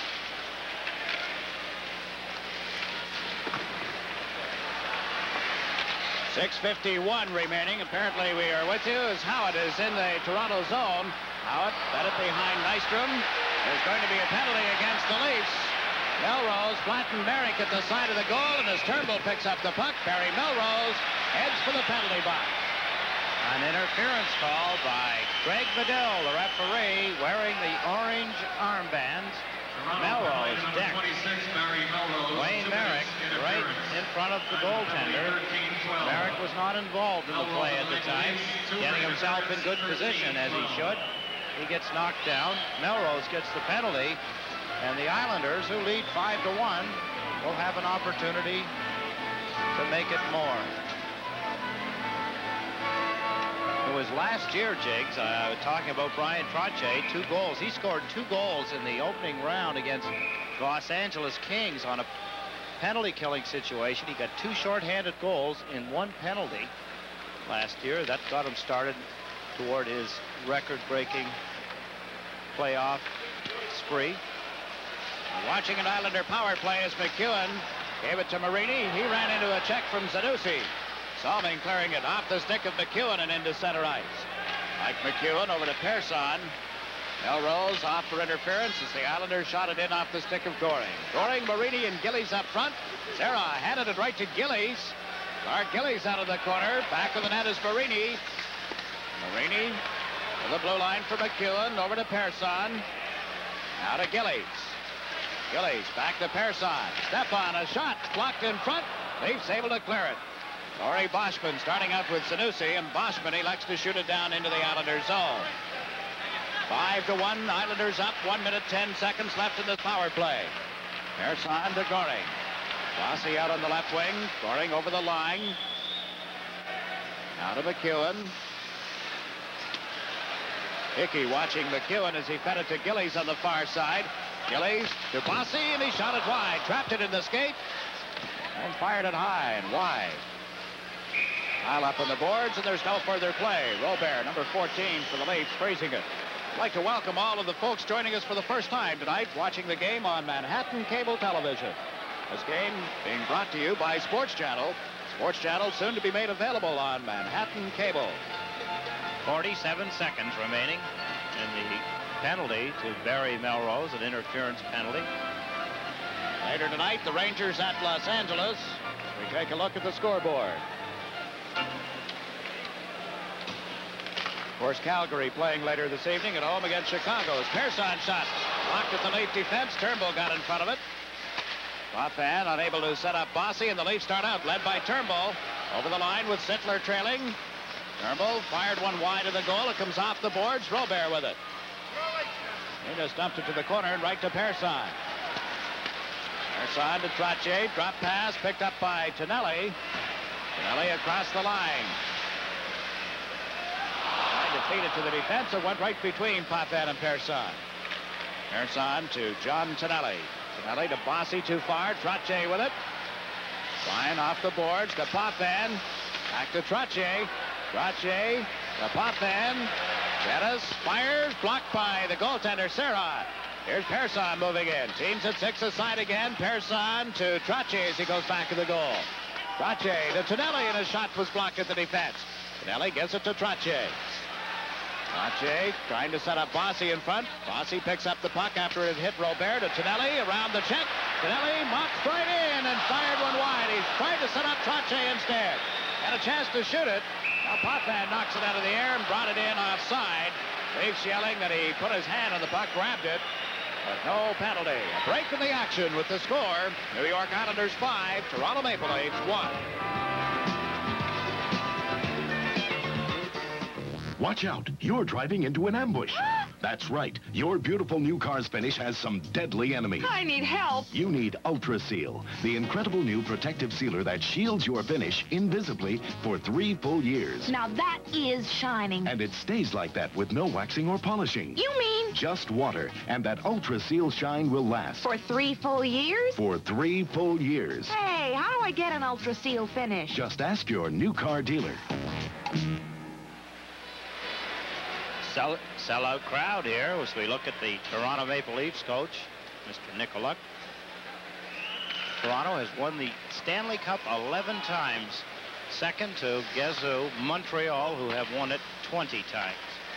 .651 remaining. Apparently we are with you as Howard is in the Toronto zone. Howard fed it behind Nystrom. There's going to be a penalty against the Leafs. Melrose flattened Merrick at the side of the goal, and as Turnbull picks up the puck, Barry Melrose heads for the penalty box. An interference call by Greg Medill, the referee, wearing the orange armbands. Melrose decked Wayne Merrick right in front of the goaltender. Merrick was not involved in the play at the time, getting himself in good position as he should. He gets knocked down. Melrose gets the penalty, and the Islanders, who lead 5-1, will have an opportunity to make it more. was last year, Jiggs, talking about Brian Trottier, 2 goals. He scored 2 goals in the opening round against Los Angeles Kings on a penalty-killing situation. He got 2 shorthanded goals in 1 penalty last year. That got him started toward his record-breaking playoff spree. Watching an Islander power play as McEwen gave it to Marini. He ran into a check from Zanussi. Salming clearing it off the stick of McEwen and into center ice. Mike McEwen over to Persson. Melrose off for interference as the Islanders shot it in off the stick of Goring. Goring, Marini, and Gillies up front. Serra handed it right to Gillies. Clark Gillies out of the corner. Back of the net is Marini. Marini to the blue line for McEwen. Over to Persson. Now to Gillies. Gillies back to Persson. Stepan, a shot blocked in front. Leafs able to clear it. Laurie Boschman starting out with Zanussi, and Boschman elects to shoot it down into the Islanders zone. 5-1, Islanders up. 1 minute 10 seconds left in this power play. Persson to Goring. Rossi out on the left wing. Goring over the line. Now to McEwen. Hickey watching McEwen as he fed it to Gillies on the far side. Gillies to Bossy, and he shot it wide. Trapped it in the skate and fired it high and wide. Pile up on the boards, and there's no further play. Robert, number 14 for the Leafs, freezing it. I'd like to welcome all of the folks joining us for the first time tonight, watching the game on Manhattan Cable Television. This game being brought to you by Sports Channel. Sports Channel soon to be made available on Manhattan Cable. 47 seconds remaining in the penalty to Barry Melrose, an interference penalty. Later tonight, the Rangers at Los Angeles. We take a look at the scoreboard. Of course, Calgary playing later this evening at home against Chicago. Persson shot blocked at the Leaf defense. Turnbull got in front of it. Potvin unable to set up Bossy, and the Leafs start out led by Turnbull. Over the line with Sittler trailing. Turnbull fired one wide of the goal. It comes off the boards. Robert with it. He just dumped it to the corner and right to Persson. Persson to Trottier. Drop pass picked up by Tonelli. Tonelli across the line. Trying to feed it to the defense. It went right between Potvin and Persson. Persson to John Tonelli. Tonelli to Bossy too far. Trottier with it. Flying off the boards to Potvin. Back to Trottier. Trottier to Potvin. Dennis fires, blocked by the goaltender, Serra. Here's Persson moving in. Teams at 6 aside again. Persson to Trottier as he goes back to the goal. Trottier to Tonelli, and his shot was blocked at the defense. Tonelli gets it to Trottier. Trottier trying to set up Bossy in front. Bossy picks up the puck after it hit Robert to Tonelli around the check. Tonelli mocked right in and fired one wide. He's trying to set up Trottier instead. Had a chance to shoot it. Now Potvin knocks it out of the air and brought it in offside. Leafs yelling that he put his hand on the puck, grabbed it, but no penalty. A break in the action with the score. New York Islanders 5, Toronto Maple Leafs 1. Watch out, you're driving into an ambush. That's right, your beautiful new car's finish has some deadly enemies. I need help. You need Ultra Seal, the incredible new protective sealer that shields your finish invisibly for 3 full years. Now that is shining. And it stays like that with no waxing or polishing. You mean? Just water, and that Ultra Seal shine will last. For 3 full years? For 3 full years. Hey, how do I get an Ultra Seal finish? Just ask your new car dealer. Sellout crowd here as we look at the Toronto Maple Leafs coach, Mr. Nicoluk. Toronto has won the Stanley Cup 11 times, second to Gezu, Montreal, who have won it 20 times.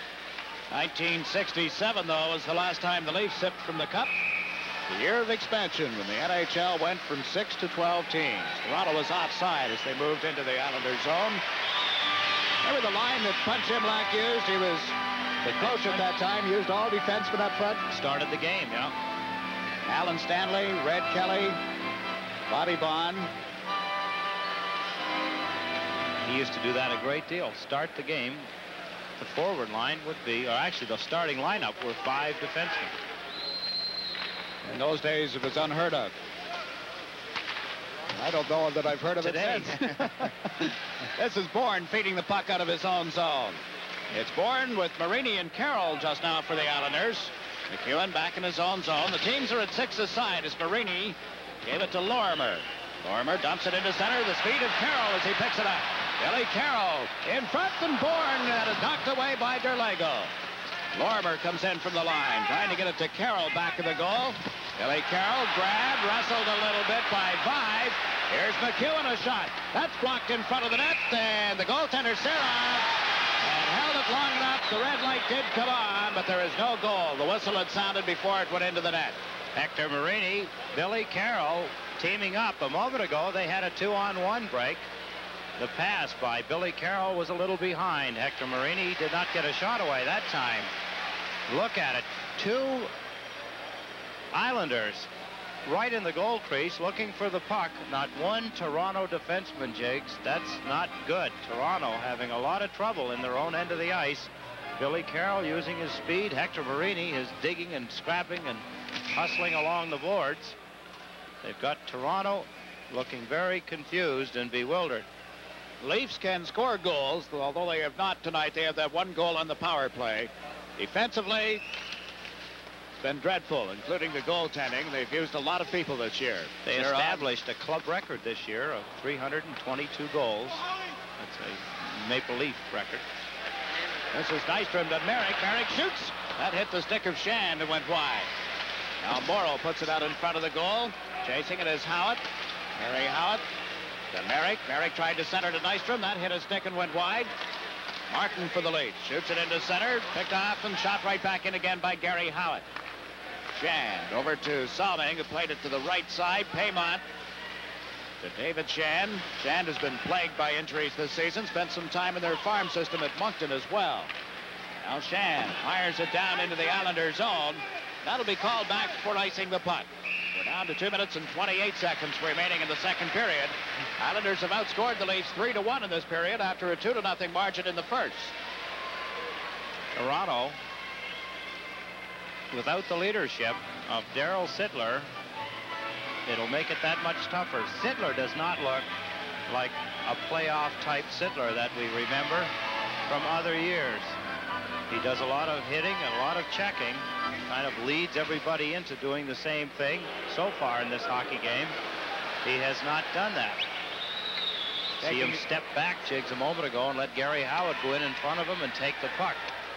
1967, though, was the last time the Leafs sipped from the cup. The year of expansion when the NHL went from 6 to 12 teams. Toronto was offside as they moved into the Islanders zone. Remember the line that Punch Imlach used? He was the coach at that time, used all defensemen up front. Started the game, yeah. Alan Stanley, Red Kelly, Bobby Bond. He used to do that a great deal. Start the game. The forward line would be, or actually the starting lineup were 5 defensemen. In those days, it was unheard of. I don't know that I've heard of Today. it since. This is Bourne feeding the puck out of his own zone. It's Bourne with Marini and Carroll just now for the Islanders. McEwen back in his own zone. The teams are at 6 aside as Marini gave it to Lorimer. Lorimer dumps it into center. The speed of Carroll as he picks it up. Billy Carroll in front, and Bourne that is knocked away by Derlego. Lorimer comes in from the line, trying to get it to Carroll back of the goal. Billy Carroll grabbed, wrestled a little bit by Vive. Here's McEwen, a shot. That's blocked in front of the net, and the goaltender, Serra, held it long enough. The red light did come on, but there is no goal. The whistle had sounded before it went into the net. Hector Marini, Billy Carroll teaming up. A moment ago, they had a 2-on-1 break. The pass by Billy Carroll was a little behind. Hector Marini did not get a shot away that time. Look at it. 2 Islanders right in the goal crease looking for the puck. Not one Toronto defenseman, Jigs. That's not good. Toronto having a lot of trouble in their own end of the ice. Billy Carroll using his speed. Hector Marini is digging and scrapping and hustling along the boards. They've got Toronto looking very confused and bewildered. Leafs can score goals, although they have not tonight. They have that 1 goal on the power play. Defensively, it's been dreadful, including the goaltending. They've used a lot of people this year. They established a club record this year of 322 goals. That's a Maple Leaf record. This is Nystrom to Merrick. Merrick shoots. That hit the stick of Shand and went wide. Now Morrow puts it out in front of the goal. Chasing it is Howitt. Harry Howitt to Merrick. Merrick tried to center to Nystrom. That hit a stick and went wide. Martin for the lead. Shoots it into center. Picked off and shot right back in again by Gary Howitt. Shand over to Salming, who played it to the right side. Paymont to David Shand. Shand has been plagued by injuries this season. Spent some time in their farm system at Moncton as well. Now Shand fires it down into the Islander zone. That'll be called back for icing the puck. We're down to 2 minutes and 28 seconds remaining in the second period. Islanders have outscored the Leafs 3-1 in this period after a 2-0 margin in the first. Toronto, without the leadership of Daryl Sittler, it'll make it that much tougher. Sittler does not look like a playoff-type Sittler that we remember from other years. He does a lot of hitting and a lot of checking, kind of leads everybody into doing the same thing. So far in this hockey game, he has not done that. See him step back, Jigs, a moment ago and let Gary Howard go in front of him and take the puck.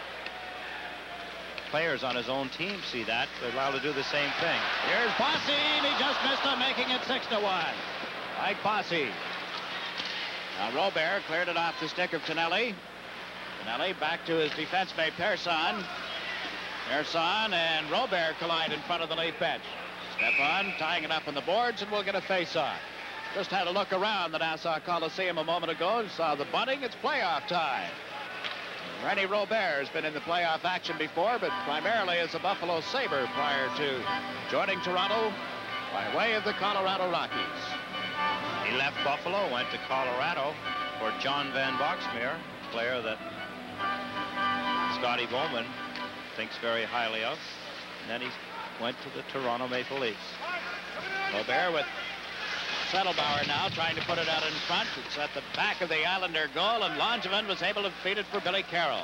Players on his own team see that. They're allowed to do the same thing. Here's Bossy, and he just missed him, making it 6-1. Mike Bossy. Now Robert cleared it off the stick of Tonelli. Tonelli back to his defenseman Persson. Persson and Robert collide in front of the Leaf bench. Stefan tying it up on the boards, and we'll get a face-off. Just had a look around the Nassau Coliseum a moment ago and saw the bunting. It's playoff time. Rennie Robert has been in the playoff action before, but primarily as a Buffalo Sabre prior to joining Toronto by way of the Colorado Rockies. He left Buffalo, went to Colorado for John Van Boxmeer, player that Scotty Bowman thinks very highly of. And then he went to the Toronto Maple Leafs. Robert with Settlebauer now trying to put it out in front. It's at the back of the Islander goal, and Langevin was able to feed it for Billy Carroll.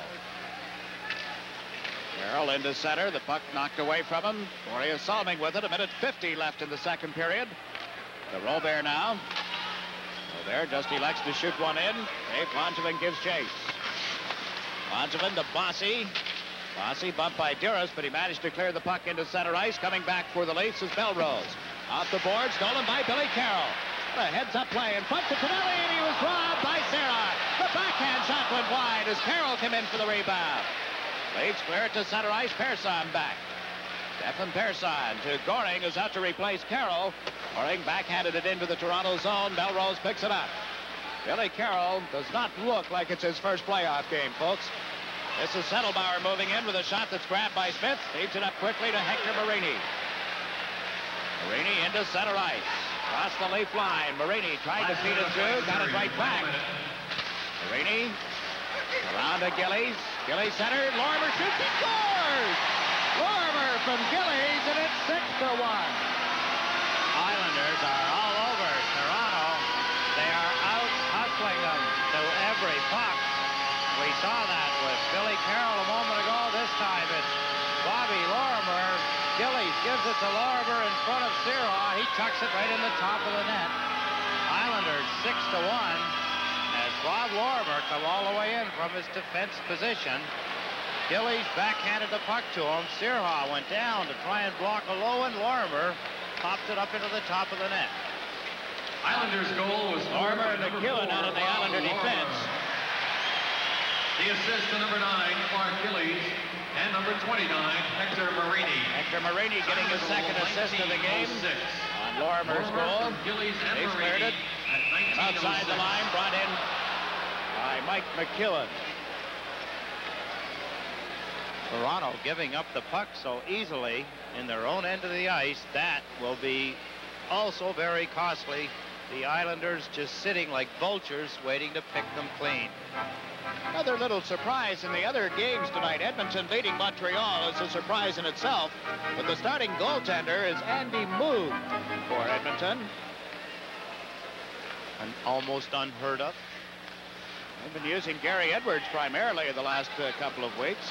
Carroll into center. The puck knocked away from him. Maurice Salming with it. 1:50 left in the second period. To Robert now. Robert just elects to shoot one in. Dave Langevin gives chase. Langevin to Bossy. Bossy bumped by Duras, but he managed to clear the puck into center ice. Coming back for the Leafs is Belrose. Off the board, stolen by Billy Carroll. A heads-up play in front to Tonelli, and he was robbed by Serra. The backhand shot went wide as Carroll came in for the rebound. Leafs clear it to center ice. Persson back. Stefan Persson to Goring, who's out to replace Carroll. Goring backhanded it into the Toronto zone. Belrose picks it up. Billy Carroll does not look like it's his first playoff game, folks. This is Settlebauer moving in with a shot that's grabbed by Smith. Feeds it up quickly to Hector Marini. Marini into center ice. Across the Leaf line. Marini tried to feed it through. Got it right back. Marini around to Gillies. Gillies centered. Lorimer shoots. He scores! Lorimer from Gillies, and it's 6-1. Islanders are all over Toronto. They are out hustling them to every puck. We saw that with Billy Carroll a moment ago. This time it's Bobby Lorimer. Gillies gives it to Lorimer in front of Sirha. He tucks it right in the top of the net. Islanders 6-1 as Bob Lorimer come all the way in from his defense position. Gillies backhanded the puck to him. Sirha went down to try and block a low, and Lorimer popped it up into the top of the net. Islanders' goal was Lorimer and McEwen out of the Islander defense. The assist to number 9, Clark Gillies, and number 29, Hector Marini. Hector Marini getting his second assist of the game on Lorimer's goal. They cleared it outside the line, brought in by Mike McEwen. Toronto giving up the puck so easily in their own end of the ice. That will be also very costly. The Islanders just sitting like vultures waiting to pick them clean. Another little surprise in the other games tonight. Edmonton leading Montreal is a surprise in itself, but the starting goaltender is Andy Moog for Edmonton. And almost unheard of. They've been using Gary Edwards primarily the last couple of weeks.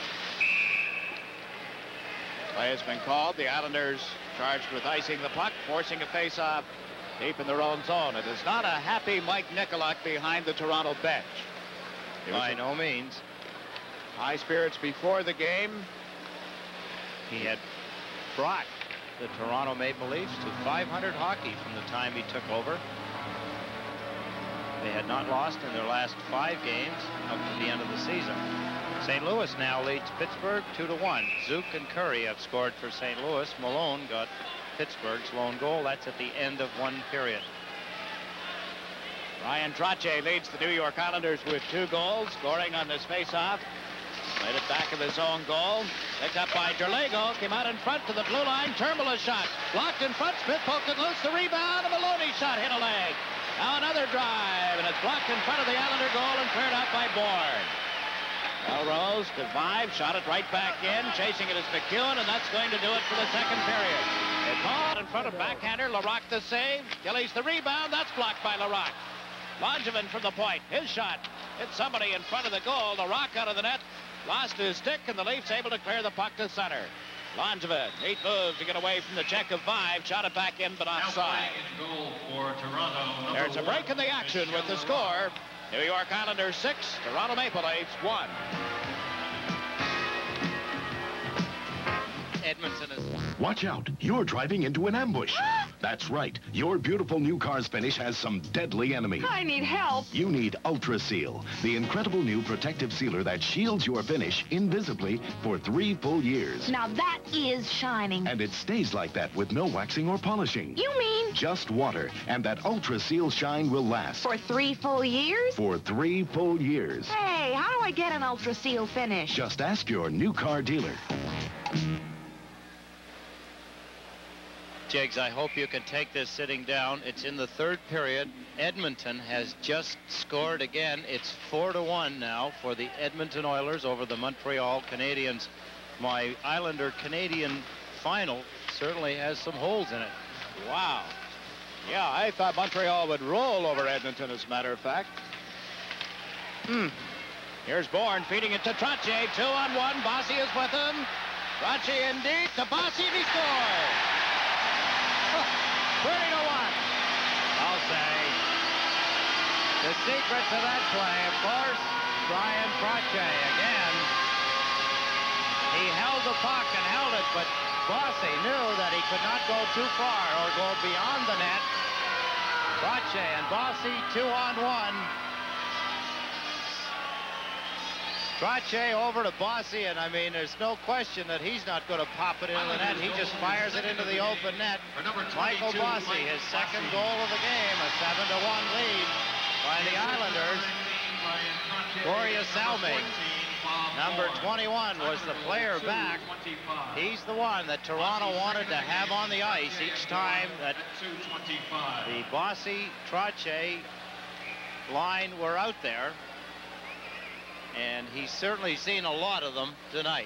Play has been called. The Islanders charged with icing the puck, forcing a face-off deep in their own zone. It is not a happy Mike Nicolak behind the Toronto bench. By no means. High spirits before the game. He had brought the Toronto Maple Leafs to 500 hockey from the time he took over. They had not lost in their last 5 games up to the end of the season. St. Louis now leads Pittsburgh 2-1. Zook and Curry have scored for St. Louis. Malone got Pittsburgh's lone goal. That's at the end of 1 period. Ryan Trottier leads the New York Islanders with 2 goals, scoring on this face-off. Played it back of his own goal. Picked up by Derlego. Came out in front to the blue line. Turnbull a shot. Blocked in front. Smith poked it loose. The rebound. A Maloney shot hit a leg. Now another drive. And it's blocked in front of the Islander goal and cleared out by Bourne. Melrose to 5. Shot it right back in. Chasing it is McEwen. And that's going to do it for the second period. It's all in front of backhander. Larocque the save. Gillies the rebound. That's blocked by Larocque. Langevin from the point. His shot hit somebody in front of the goal. Larocque out of the net. Lost his stick, and the Leafs able to clear the puck to center. Langevin, 8 moves to get away from the check of 5. Shot it back in, but offside. Goal for Toronto. There's a break in the action with the score. New York Islanders 6, Toronto Maple Leafs 1. Edmonton is... Watch out. You're driving into an ambush. That's right. Your beautiful new car's finish has some deadly enemies. I need help. You need Ultra Seal, the incredible new protective sealer that shields your finish invisibly for 3 full years. Now that is shining. And it stays like that with no waxing or polishing. You mean? Just water, and that Ultra Seal shine will last. For 3 full years? For 3 full years. Hey, how do I get an Ultra Seal finish? Just ask your new car dealer. Jiggs, I hope you can take this sitting down. It's in the 3rd period. Edmonton has just scored again. It's 4-1 now for the Edmonton Oilers over the Montreal Canadiens. My Islander-Canadian final certainly has some holes in it. Wow. Yeah, I thought Montreal would roll over Edmonton, as a matter of fact. Here's Bourne feeding it to Trottier. 2-on-1. Bossy is with him. Trottier indeed to Bossy, and he scores. 30-1. I'll say the secret to that play, of course, Brian Trottier again. He held the puck and held it, but Bossy knew that he could not go too far or go beyond the net. Trottier and Bossy 2-on-1. Trottier over to Bossy, and I mean, there's no question that he's not going to pop it into the net. He just fires it into the open net. Michael Bossy, his second goal of the game, a 7-1 lead by the Islanders. Gloria Salming, number 21, was the player back. He's the one that Toronto wanted to have on the ice each time that the Bossy-Trottier line were out there. And he's certainly seen a lot of them tonight.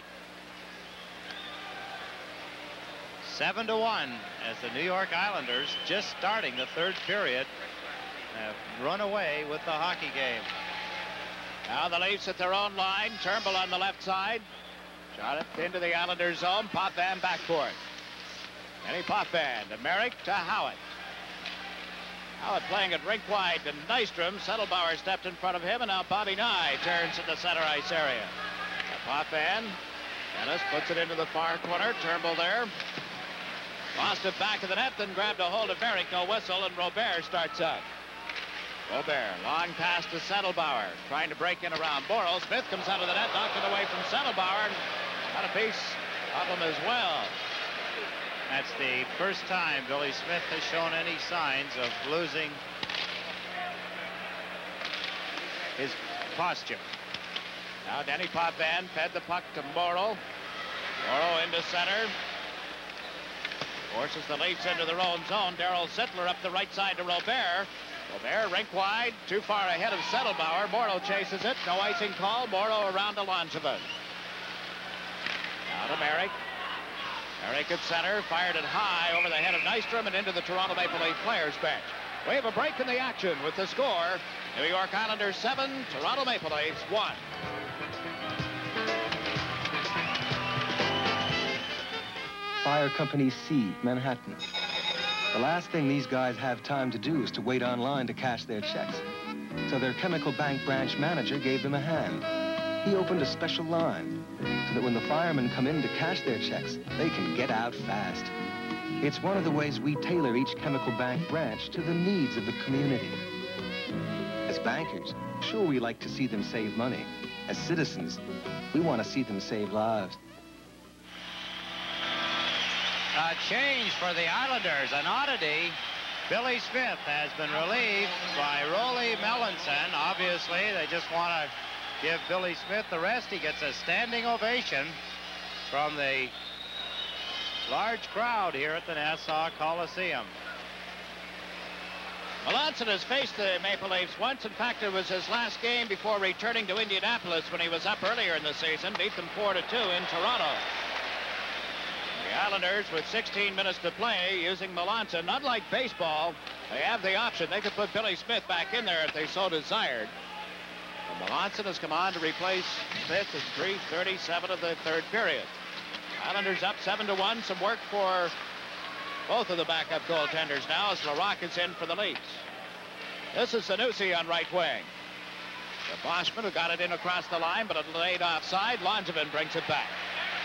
7-1 as the New York Islanders, just starting the 3rd period, have run away with the hockey game. Now the Leafs at their own line. Turnbull on the left side. Shot it into the Islanders' zone. Potvin back for it. Kenny Potvin to Merrick to Howitt. Howitt playing it rink wide to Nystrom. Settlebauer stepped in front of him, and now Bobby Nye turns in the center ice area. Potvin. Dennis puts it into the far corner. Turnbull there. Lost it back of the net, then grabbed a hold of Merrick. No whistle, and Robert starts up. Robert, long pass to Settlebauer. Trying to break in around Morrow. Smith comes out of the net, knocked it away from Settlebauer, and got a piece of him as well. That's the first time Billy Smith has shown any signs of losing his posture. Now Denny Potvin fed the puck to Morrow. Morrow into center. Forces the Leafs into their own zone. Darryl Sittler up the right side to Robert. Robert rink wide, too far ahead of Settlebauer. Morrow chases it. No icing call. Morrow around to Langevin. Now to Merrick. Merrick at center, fired it high over the head of Nystrom and into the Toronto Maple Leaf players' bench. We have a break in the action with the score. New York Islanders 7, Toronto Maple Leafs 1. Fire Company C, Manhattan. The last thing these guys have time to do is to wait online to cash their checks. So their chemical bank branch manager gave them a hand. He opened a special line so that when the firemen come in to cash their checks, they can get out fast. It's one of the ways we tailor each chemical bank branch to the needs of the community. As bankers, sure, we like to see them save money. As citizens, we want to see them save lives. A change for the Islanders, an oddity. Billy Smith has been relieved by Rolly Melanson. Obviously, they just want to give Billy Smith the rest. He gets a standing ovation from the large crowd here at the Nassau Coliseum. Melanson has faced the Maple Leafs once. In fact, it was his last game before returning to Indianapolis when he was up earlier in the season. Beat them 4-2 in Toronto. The Islanders, with 16 minutes to play, using Melanson. Unlike baseball, they have the option. They could put Billy Smith back in there if they so desired. But Melanson has come on to replace Smith in 3:37 of the third period. Islanders up 7-1. Some work for both of the backup goaltenders now as Larocque is in for the Leafs. This is Zanussi on right wing. The Boschman who got it in across the line, but it laid offside. Langevin brings it back.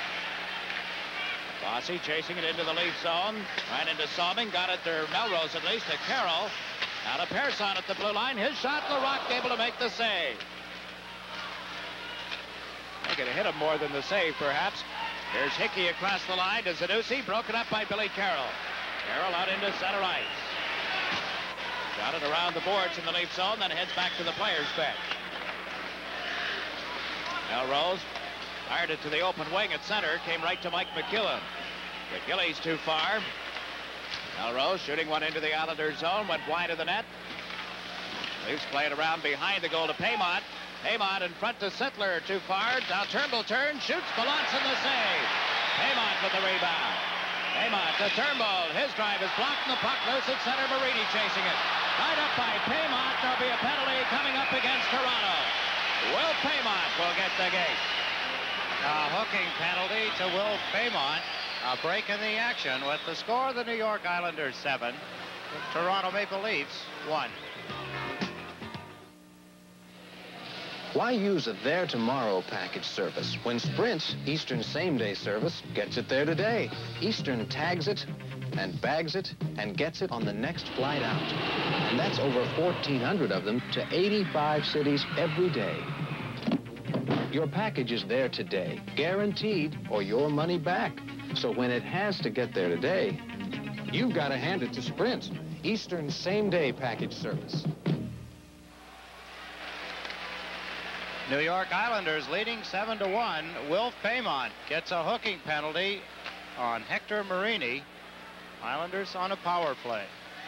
Bossy chasing it into the Leaf zone. Ran into Salming. Got it to Melrose at least. To Carroll. Now to Persson at the blue line. His shot. Larocque able to make the save. They could have hit him more than the save, perhaps. Here's Hickey across the line to Zanussi. Broken up by Billy Carroll. Carroll out into center ice. Got it around the boards in the Leaf zone. Then heads back to the players' bench. Melrose fired it to the open wing at center. Came right to Mike McGillen. McGilly's too far. Melrose shooting one into the Islanders zone. Went wide of the net. Leafs play it around behind the goal to Paymont. Paymont in front to Sittler. Too far. Now Turnbull turns. Shoots. Melanson the save. Paymont with the rebound. Paymont to Turnbull. His drive is blocked and the puck loose at center. Marini chasing it. Tied up by Paymont. There'll be a penalty coming up against Toronto. Will Paymont will get the gate. A hooking penalty to Will Paymont. A break in the action with the score of the New York Islanders 7. Toronto Maple Leafs 1. Why use a There Tomorrow package service when Sprint's Eastern same-day service gets it there today? Eastern tags it and bags it and gets it on the next flight out. And that's over 1,400 of them to 85 cities every day. Your package is there today, guaranteed, or your money back. So when it has to get there today, you've got to hand it to Sprint, Eastern same-day package service. New York Islanders leading 7-1. Will Paymont gets a hooking penalty on Hector Marini. Islanders on a power play.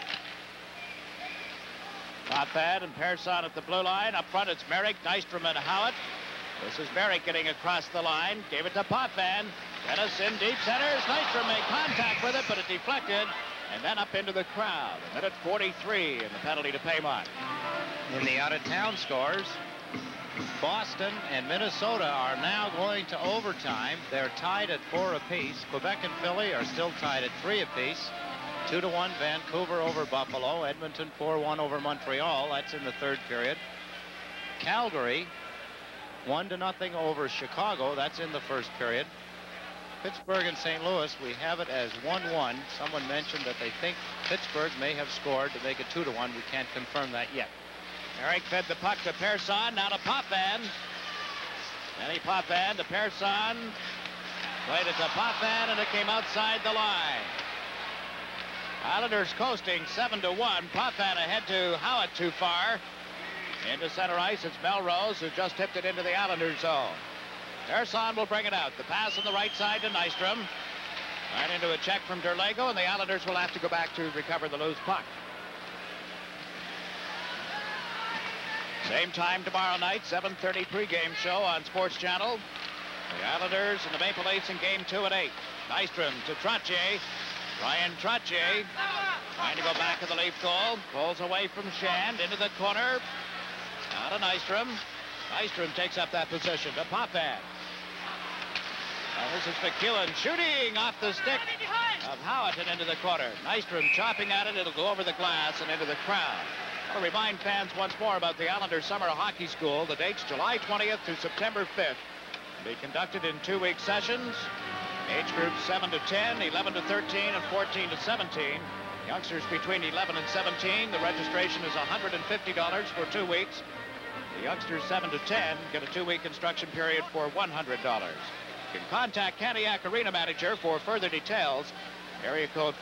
Potvin and Persson at the blue line. Up front, it's Merrick, Nystrom, and Howitt. This is Merrick getting across the line. Gave it to Potvin. Dennis in deep centers. Nystrom made contact with it, but it deflected. And then up into the crowd. A minute 43 and the penalty to Paymont. In the out-of-town scores, Boston and Minnesota are now going to overtime. They're tied at 4 apiece. Quebec and Philly are still tied at 3 apiece. 2-1 Vancouver over Buffalo. Edmonton 4-1 over Montreal. That's in the third period. Calgary 1-0 over Chicago. That's in the first period. Pittsburgh and St. Louis, we have it as 1-1. Someone mentioned that they think Pittsburgh may have scored to make it 2-1. We can't confirm that yet. Eric fed the puck to Persson, now to Potvin. Danny Potvin to Persson. Played it to Potvin, and it came outside the line. Islanders coasting 7-1. Potvin ahead to Howitt too far. Into center ice, it's Melrose who just tipped it into the Islanders zone. Persson will bring it out. The pass on the right side to Nystrom. Right into a check from Derlego, and the Islanders will have to go back to recover the loose puck. Same time tomorrow night, 7:30 pregame show on Sports Channel. The Islanders and the Maple Leafs in game 2 at 8. Nystrom to Trottier. Ryan Trottier trying to go back to the Leaf goal. Pulls away from Shand into the corner. Now to Nystrom. Nystrom takes up that position to Potvin. This is McEwen shooting off the stick of Howitt and into the corner. Nystrom chopping at it. It'll go over the glass and into the crowd. I want to remind fans once more about the Islanders Summer Hockey School. The dates July 20th through September 5th. Be conducted in 2-week sessions. Age groups 7 to 10, 11 to 13, and 14 to 17. Youngsters between 11 and 17. The registration is $150 for 2 weeks. The youngsters 7 to 10 get a 2-week instruction period for $100. You can contact Candiac Arena Manager for further details. Area code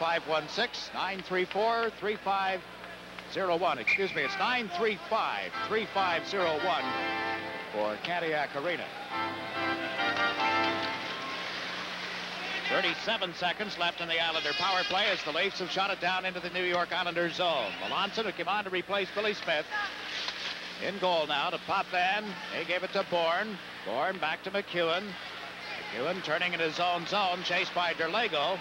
516-934-3501. Excuse me, it's 935-3501 for Candiac Arena. 37 seconds left in the Islander power play as the Leafs have shot it down into the New York Islanders zone. Melanson, who came on to replace Billy Smith. In goal now to Potvin. They gave it to Bourne. Bourne back to McEwen. McEwen turning in his own zone, chased by Derlego.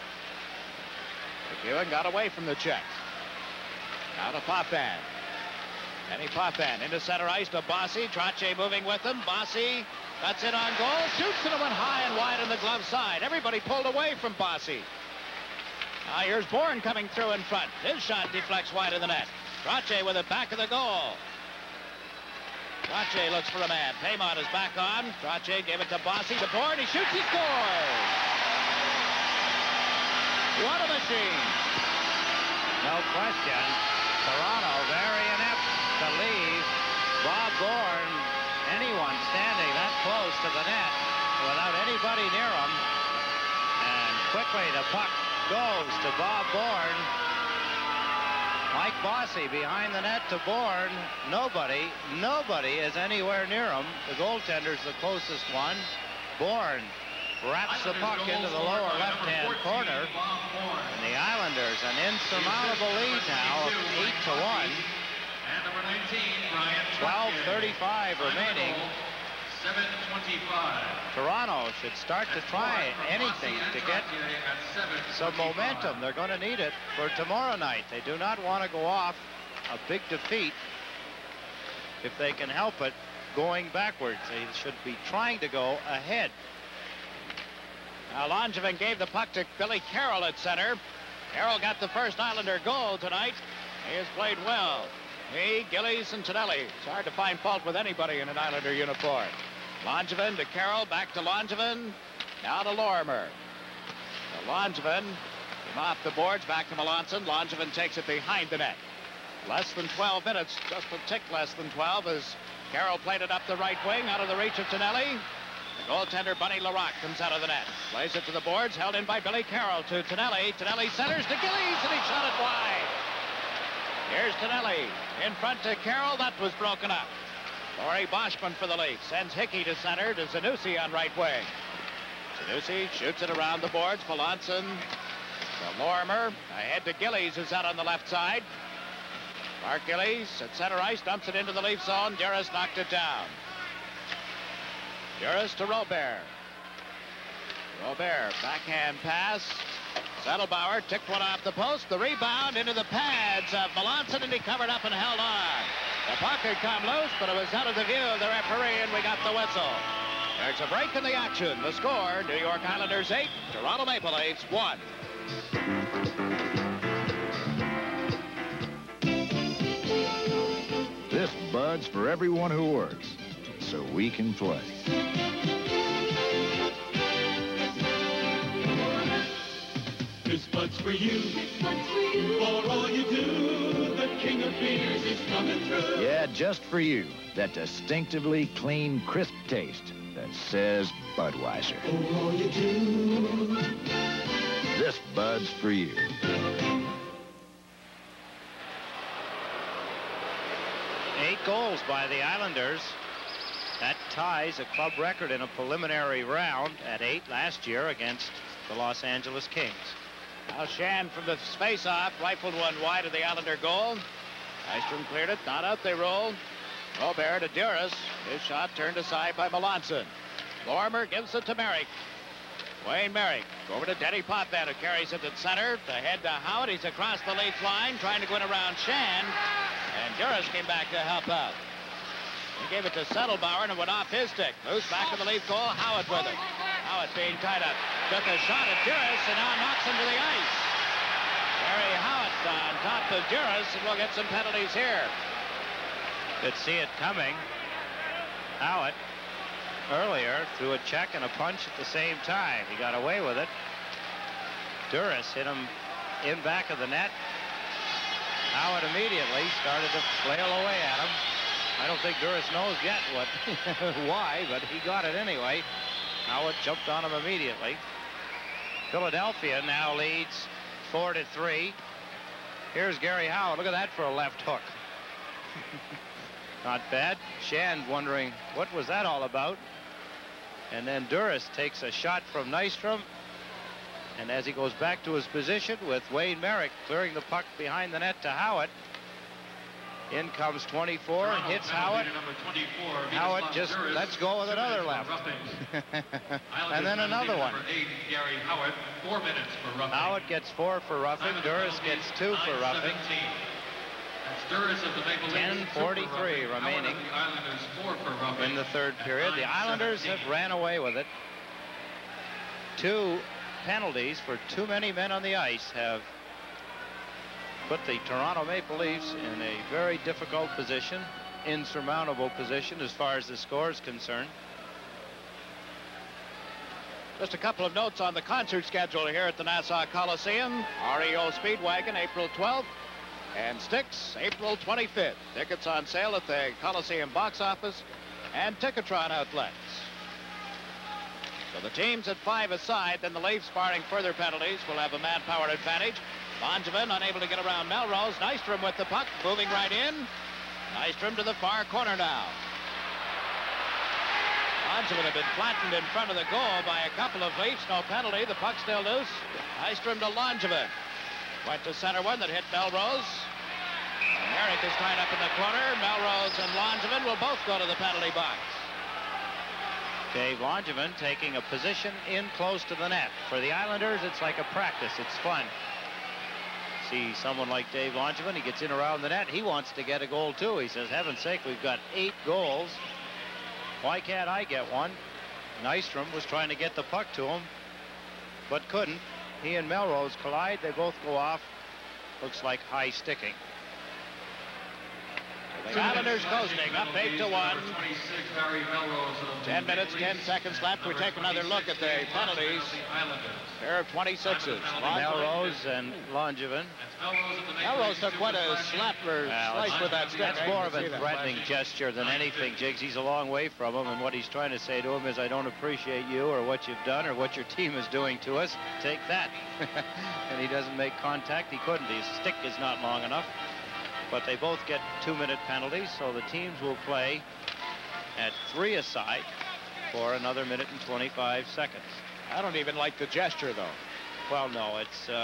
McEwen got away from the check. Now to Potvin. Danny Potvin into center ice to Bossy. Trottier moving with him. Bossy cuts it on goal. Shoots and it went high and wide on the glove side. Everybody pulled away from Bossy. Now here's Bourne coming through in front. His shot deflects wide of the net. Trottier with it back of the goal. Trottier looks for a man. Paymont is back on. Trottier gave it to Bossy. To Bourne. He shoots. He scores. What a machine. No question. Toronto very inept to leave Bob Bourne, anyone standing that close to the net without anybody near him. And quickly the puck goes to Bob Bourne. Mike Bossy behind the net to Bourne. Nobody is anywhere near him. The goaltender's the closest one. Bourne wraps the puck into the lower left-hand corner. And the Islanders an insurmountable lead now of 8-1. 12:35 remaining. 7:25. Toronto should start to try anything to get some momentum. They're going to need it for tomorrow night. They do not want to go off a big defeat if they can help it going backwards. They should be trying to go ahead. Now Langevin gave the puck to Billy Carroll at center. Carroll got the first Islander goal tonight. He has played well. He, Gillies, and Tonelli. It's hard to find fault with anybody in an Islander uniform. Langevin to Carroll, back to Langevin. Now to Lorimer. Langevin came off the boards, back to Melanson. Langevin takes it behind the net. Less than 12 minutes, just a tick less than 12, as Carroll played it up the right wing, out of the reach of Tonelli. The goaltender, Bunny Larocque, comes out of the net. Plays it to the boards, held in by Billy Carroll to Tonelli. Tonelli centers to Gillies, and he shot it wide. Here's Tonelli in front to Carroll. That was broken up. Laurie Boschman for the Leafs. Sends Hickey to center to Zanussi on right wing. Zanussi shoots it around the boards. Melanson to Lorimer. Ahead to Gillies, who's out on the left side. Mark Gillies at center ice, dumps it into the Leaf zone. Duras knocked it down. Duras to Robert. Robert, backhand pass. Zettelbauer ticked one off the post. The rebound into the pads of Melanson, and he covered up and held on. The puck had come loose, but it was out of the view of the referee, and we got the whistle. There's a break in the action. The score, New York Islanders 8, Toronto Maple Leafs 1. This Bud's for everyone who works, so we can play. This Bud's for you. This Bud's for you. For all you do, the king of beers is coming through. Yeah, just for you. That distinctively clean, crisp taste that says Budweiser. For all you do. This Bud's for you. Eight goals by the Islanders. That ties a club record in a preliminary round at 8 last year against the Los Angeles Kings. Now Shan from the face-off rifled one wide of the Islander goal. Nystrom cleared it. Not out they roll. Robert to Duras. His shot turned aside by Melanson. Lorimer gives it to Merrick. Wayne Merrick over to Denny Potvin, who carries it at center. To head to Howard. He's across the Leafs line, trying to go in around Shan. And Duras came back to help out. He gave it to Settlebauer, and it went off his stick. Loose back to the Leaf goal. Howard with it. Howard being tied up. Took a shot at Duras, and now knocks him to the ice. Barry Howard on top of Duras, and we'll get some penalties here. Could see it coming. Howard earlier threw a check and a punch at the same time. He got away with it. Duras hit him in back of the net. Howard immediately started to flail away at him. I don't think Duras knows yet why, but he got it anyway. Howard jumped on him immediately. Philadelphia now leads 4-3. Here's Gary Howard. Look at that for a left hook. Not bad. Shan wondering what was that all about. And then Duras takes a shot from Nystrom. And as he goes back to his position with Wayne Merrick clearing the puck behind the net to Howard. In comes 24 and hits Howard. Howard just lets go with another left. And then another one. Gary Howard, 4 minutes for roughing. Howard gets 4 for roughing. Duras gets 2 for roughing. 10:43 remaining in the third period. The Islanders have ran away with it. 2 penalties for too many men on the ice have put the Toronto Maple Leafs in a very difficult position, insurmountable position as far as the score is concerned. Just a couple of notes on the concert schedule here at the Nassau Coliseum. REO Speedwagon, April 12th, and Styx, April 25th. Tickets on sale at the Coliseum box office and Ticketron outlets. So the teams at 5 aside, then the Leafs, barring further penalties, will have a manpower advantage. Langevin unable to get around Melrose. Nystrom with the puck, moving right in. Nystrom to the far corner now. Langevin had been flattened in front of the goal by a couple of Leafs. No penalty. The puck still loose. Nystrom to Langevin. Went to center one that hit Melrose. Merrick is tied up in the corner. Melrose and Langevin will both go to the penalty box. Dave Langevin taking a position in close to the net. For the Islanders, it's like a practice. It's fun. See someone like Dave Langevin, he gets in around the net. He wants to get a goal too. He says, heaven's sake, we've got 8 goals. Why can't I get one? Nystrom was trying to get the puck to him, but couldn't. He and Melrose collide. They both go off. Looks like high sticking. The Islanders coasting up 8-1. 10 minutes, 10 seconds left. We take another look at the penalties. Pair of 26s. Melrose and Langevin. Melrose took quite a slap or slice with that stick. That's more of a threatening gesture than anything, Jiggs. He's a long way from him, and what he's trying to say to him is, I don't appreciate you or what you've done or what your team is doing to us. Take that. And he doesn't make contact. He couldn't. His stick is not long enough. But they both get 2-minute penalties, so the teams will play at 3 aside for another minute and 25 seconds. I don't even like the gesture, though. Well, no,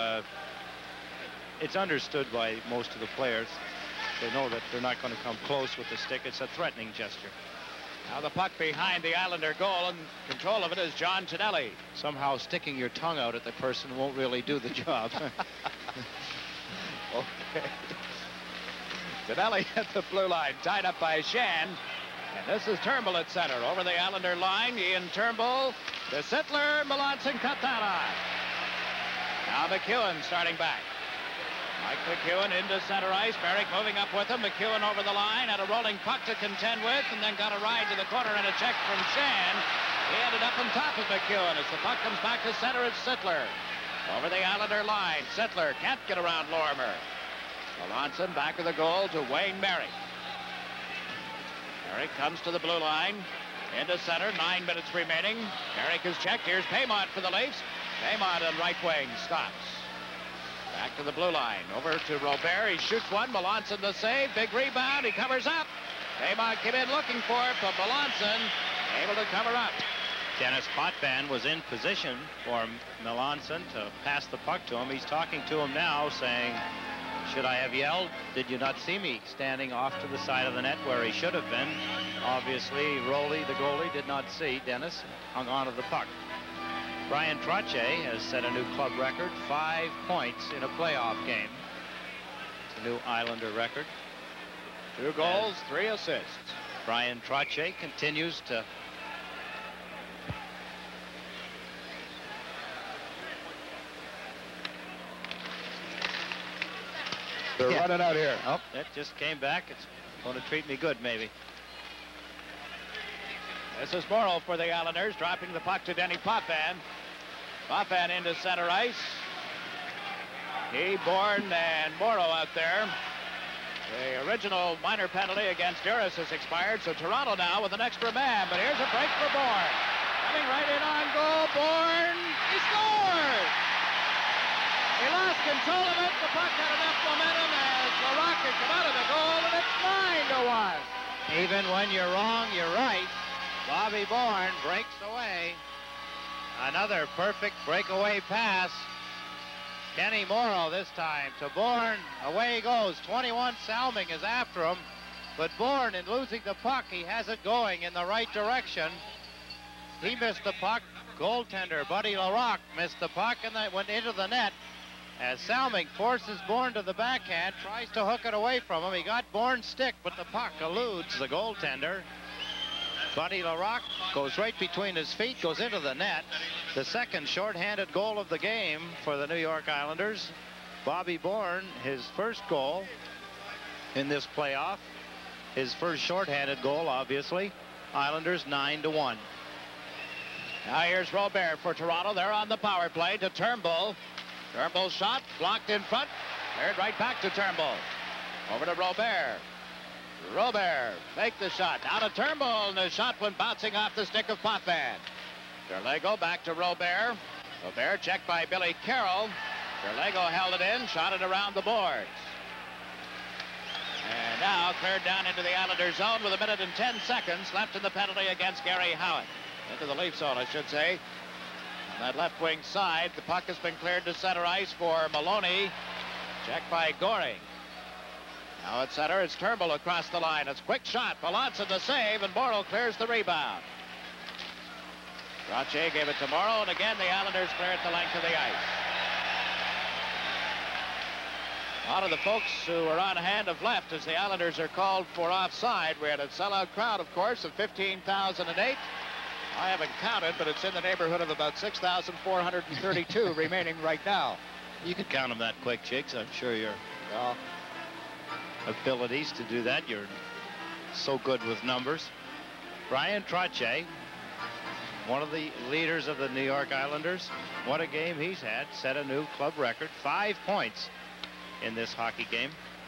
it's understood by most of the players. They know that they're not going to come close with the stick. It's a threatening gesture. Now the puck behind the Islander goal, and control of it is John Tonelli. Somehow sticking your tongue out at the person won't really do the job. Okay. Tonelli at the blue line, tied up by Shan. And this is Turnbull at center. Over the Islander line, Ian Turnbull to Sittler. Melanson cut that off. Now McEwen starting back. Mike McEwen into center ice. Merrick moving up with him. McEwen over the line. Had a rolling puck to contend with, and then got a ride to the corner and a check from Shan. He ended up on top of McEwen. As the puck comes back to center, it's Sittler. Over the Islander line. Sittler can't get around Lorimer. Melanson back of the goal to Wayne Merrick. Merrick comes to the blue line. Into center, 9 minutes remaining. Merrick is checked. Here's Paymont for the Leafs. Paymont on right wing stops. Back to the blue line. Over to Robert. He shoots one. Melanson the save. Big rebound. He covers up. Paymont came in looking for it, but Melanson able to cover up. Dennis Potvin was in position for Melanson to pass the puck to him. He's talking to him now, saying, should I have yelled? Did you not see me standing off to the side of the net where he should have been? Obviously, Rowley, the goalie, did not see Dennis, hung on to the puck. Brian Trottier has set a new club record, 5 points in a playoff game. It's a new Islander record. 2 goals, 3 assists. Brian Trottier continues to They're running out here. Oh, that just came back. It's going to treat me good, maybe. This is Morrow for the Islanders, dropping the puck to Denny Potvin. Potvin into center ice. He, Bourne, and Morrow out there. The original minor penalty against Duras has expired, so Toronto now with an extra man. But here's a break for Bourne. Coming right in on goal, Bourne. He scored! He lost control of it. The puck had enough momentum as LaRock had come out of the goal, and it's 9-1. Even when you're wrong, you're right. Bobby Bourne breaks away. Another perfect breakaway pass. Kenny Morrow this time to Bourne. Away he goes. 21 Salming is after him. But Bourne, in losing the puck, he has it going in the right direction. He missed the puck. Goaltender Buddy LaRock missed the puck and that went into the net. As Salming forces Bourne to the backhand, tries to hook it away from him. He got Bourne's stick, but the puck eludes the goaltender. Buddy LaRock goes right between his feet, goes into the net. The second shorthanded goal of the game for the New York Islanders. Bobby Bourne, his first goal in this playoff. His first shorthanded goal, obviously. Islanders 9-1. Now here's Robert for Toronto. They're on the power play to Turnbull. Turnbull's shot blocked in front. Aired right back to Turnbull. Over to Robert. Robert make the shot. Now to Turnbull, and the shot went bouncing off the stick of Potvin. Derlego back to Robert. Robert checked by Billy Carroll. Derlego held it in, shot it around the boards. And now cleared down into the Islanders zone with 1 minute and 10 seconds left in the penalty against Gary Howitt. Into the Leaf zone, I should say. On that left wing side, the puck has been cleared to center ice for Maloney. Checked by Goring. Now at center, it's Turnbull across the line. It's quick shot. Melanson the save, and Morrow clears the rebound. Trottier gave it to Morrow, and again the Islanders clear it the length of the ice. A lot of the folks who are on hand have left as the Islanders are called for offside. We had a sellout crowd, of course, of 15,008. I haven't counted, but it's in the neighborhood of about 6,432 remaining right now. You can count them that quick, Chicks. I'm sure your abilities to do that. You're so good with numbers. Brian Trottier, one of the leaders of the New York Islanders. What a game he's had. Set a new club record. 5 points in this hockey game.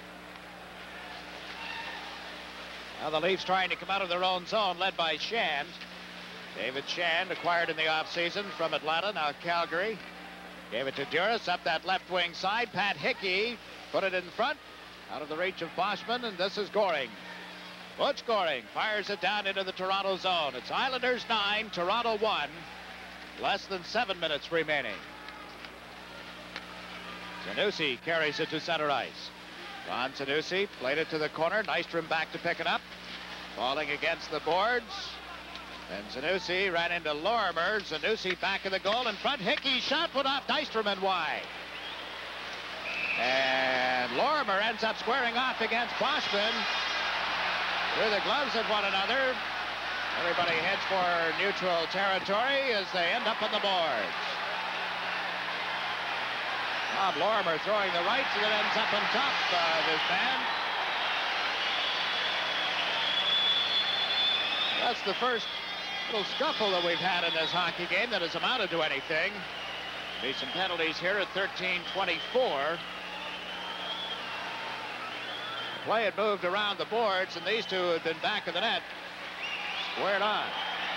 Now the Leafs trying to come out of their own zone, led by Shand. David Shand, acquired in the offseason from Atlanta, now Calgary. Gave it to Duras up that left wing side. Pat Hickey put it in front, out of the reach of Boschman, and this is Goring. Butch Goring fires it down into the Toronto zone. It's Islanders 9, Toronto 1. Less than 7 minutes remaining. Zanussi carries it to center ice. Ron Zanussi played it to the corner. Nystrom back to pick it up. Falling against the boards. And Zanussi ran into Lorimer. Zanussi back of the goal in front. Hickey's shot put off Nystrom and wide. And Lorimer ends up squaring off against Boschman. Threw the gloves at one another. Everybody heads for neutral territory as they end up on the boards. Bob Lorimer throwing the rights, and it ends up on top of his man. That's the first little scuffle that we've had in this hockey game that has amounted to anything. Be some penalties here at 13:24. The play had moved around the boards, and these two had been back of the net. Squared on.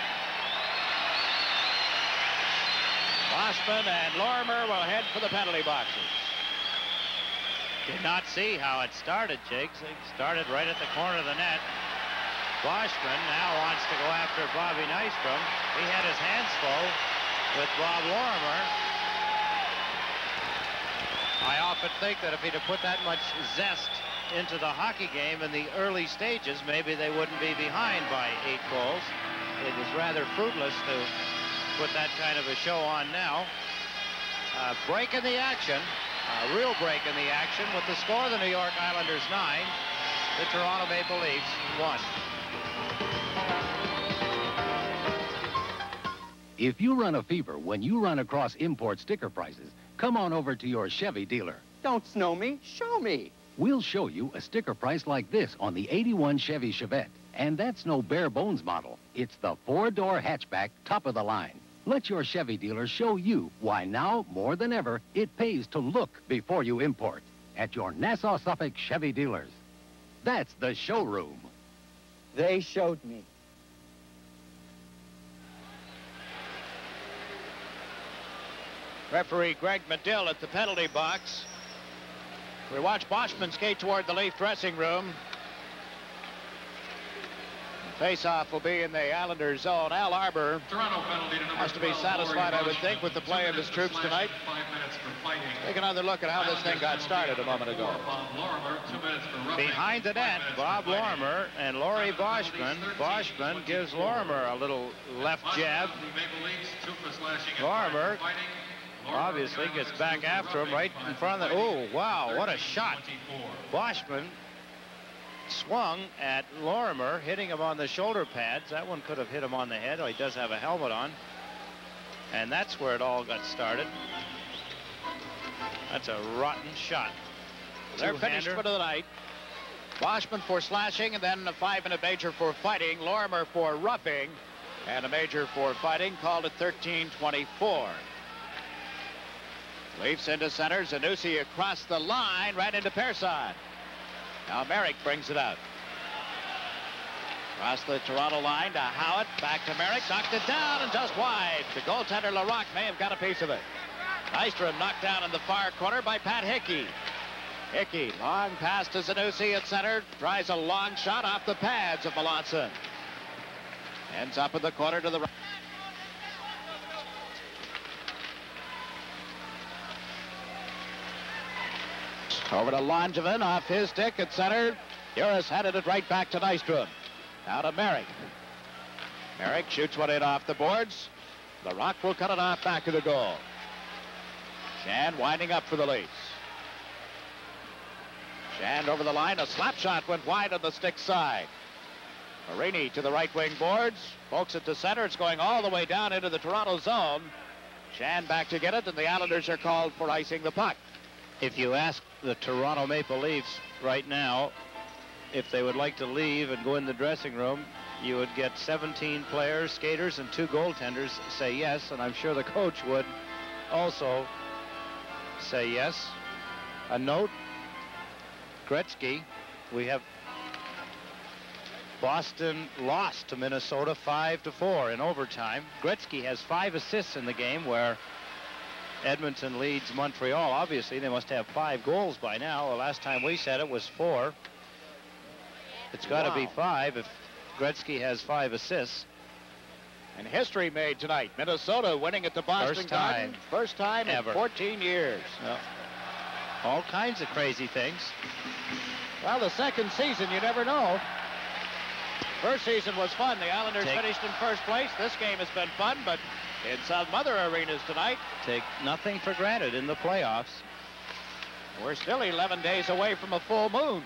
Boschman and Lorimer will head for the penalty boxes. Did not see how it started, Jakes. It started right at the corner of the net. Boschman now wants to go after Bobby Nystrom. He had his hands full with Bob Lorimer. I often think that if he'd have put that much zest into the hockey game in the early stages, maybe they wouldn't be behind by 8 goals. It was rather fruitless to put that kind of a show on now. Break in the action, a real break in the action with the score: the New York Islanders 9, the Toronto Maple Leafs 1. If you run a fever when you run across import sticker prices, come on over to your Chevy dealer. Don't snow me, show me. We'll show you a sticker price like this on the 81 Chevy Chevette. And that's no bare bones model. It's the 4-door hatchback, top of the line. Let your Chevy dealer show you why now, more than ever, it pays to look before you import at your Nassau-Suffolk Chevy dealers. That's the showroom. They showed me. Referee Greg Medill at the penalty box. We watch Boschman skate toward the Leaf dressing room. Face-off will be in the Islanders' zone. Al Arbor has to be satisfied, I would think, with the play of his troops tonight. Take another look at how this thing got started a moment ago. Behind the net, Bob Lorimer and Laurie Boschman. Boschman gives Lorimer a little left jab. Lorimer obviously gets back after him right in front of the... Oh, wow, what a shot. Boschman swung at Lorimer, hitting him on the shoulder pads. That one could have hit him on the head. Oh, he does have a helmet on. And that's where it all got started. That's a rotten shot. They're finished for the night. Boschman for slashing, and then a 5-minute major for fighting. Lorimer for roughing, and a major for fighting called at 13:24. Leafs into center. Zanussi across the line, right into Persson. Now Merrick brings it out. Across the Toronto line to Howitt. Back to Merrick. Knocked it down and just wide. The goaltender Larocque may have got a piece of it. Nystrom knocked down in the far corner by Pat Hickey. Hickey, long pass to Zanussi at center. Tries a long shot off the pads of Melanson. Ends up in the corner to the right. Over to Langevin, off his stick at center. Uris headed it right back to Nystrom. Now to Merrick. Merrick shoots one in off the boards. Larocque will cut it off back of the goal. Shand winding up for the Leafs. Shand over the line. A slap shot went wide on the stick side. Marini to the right wing boards. Pokes it to center. It's going all the way down into the Toronto zone. Shand back to get it, and the Islanders are called for icing the puck. If you ask the Toronto Maple Leafs right now if they would like to leave and go in the dressing room, you would get 17 players, skaters, and 2 goaltenders say yes, and I'm sure the coach would also say yes. A note, Gretzky, we have Boston lost to Minnesota 5-4 in overtime. Gretzky has 5 assists in the game, where Edmonton leads Montreal. Obviously, they must have 5 goals by now. The last time we said it was 4. It's got to be 5 if Gretzky has 5 assists. And history made tonight. Minnesota winning at the Boston Garden. First time ever. In 14 years. All kinds of crazy things. Well, the second season, you never know. First season was fun. The Islanders finished in first place. This game has been fun, but in some other arenas tonight. Take nothing for granted in the playoffs. We're still 11 days away from a full moon.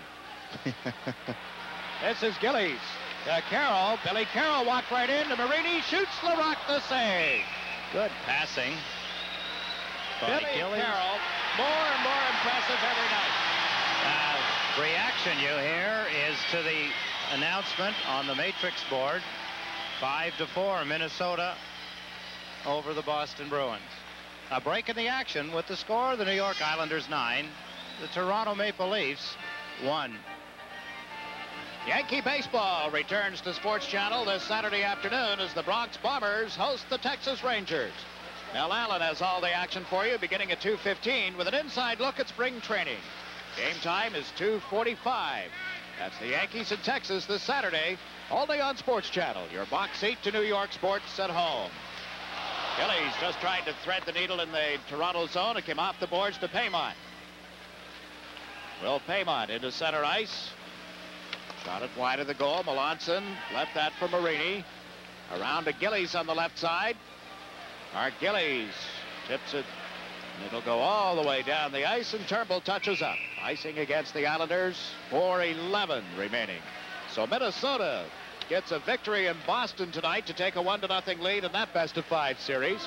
This is Gillies. Carroll. Billy Carroll walked right into Marini. Shoots LaRock the save. Good passing. Billy Carroll, more and more impressive every night. Reaction you hear is to the announcement on the matrix board. 5-4, Minnesota over the Boston Bruins. A break in the action with the score: the New York Islanders 9, the Toronto Maple Leafs 1. Yankee baseball returns to Sports Channel this Saturday afternoon as the Bronx Bombers host the Texas Rangers. Mel Allen has all the action for you beginning at 2:15 with an inside look at spring training. Game time is 2:45. That's the Yankees in Texas this Saturday, only on Sports Channel, your box seat to New York sports at home. Gillies just trying to thread the needle in the Toronto zone. It came off the boards to Paymont. Will Paymont into center ice. Shot it wide of the goal. Melanson left that for Marini. Around to Gillies on the left side. Art Gillies tips it. It'll go all the way down the ice, and Turnbull touches up. Icing against the Islanders. 4:11 remaining. So Minnesota gets a victory in Boston tonight to take a 1-0 lead in that best-of-5 series.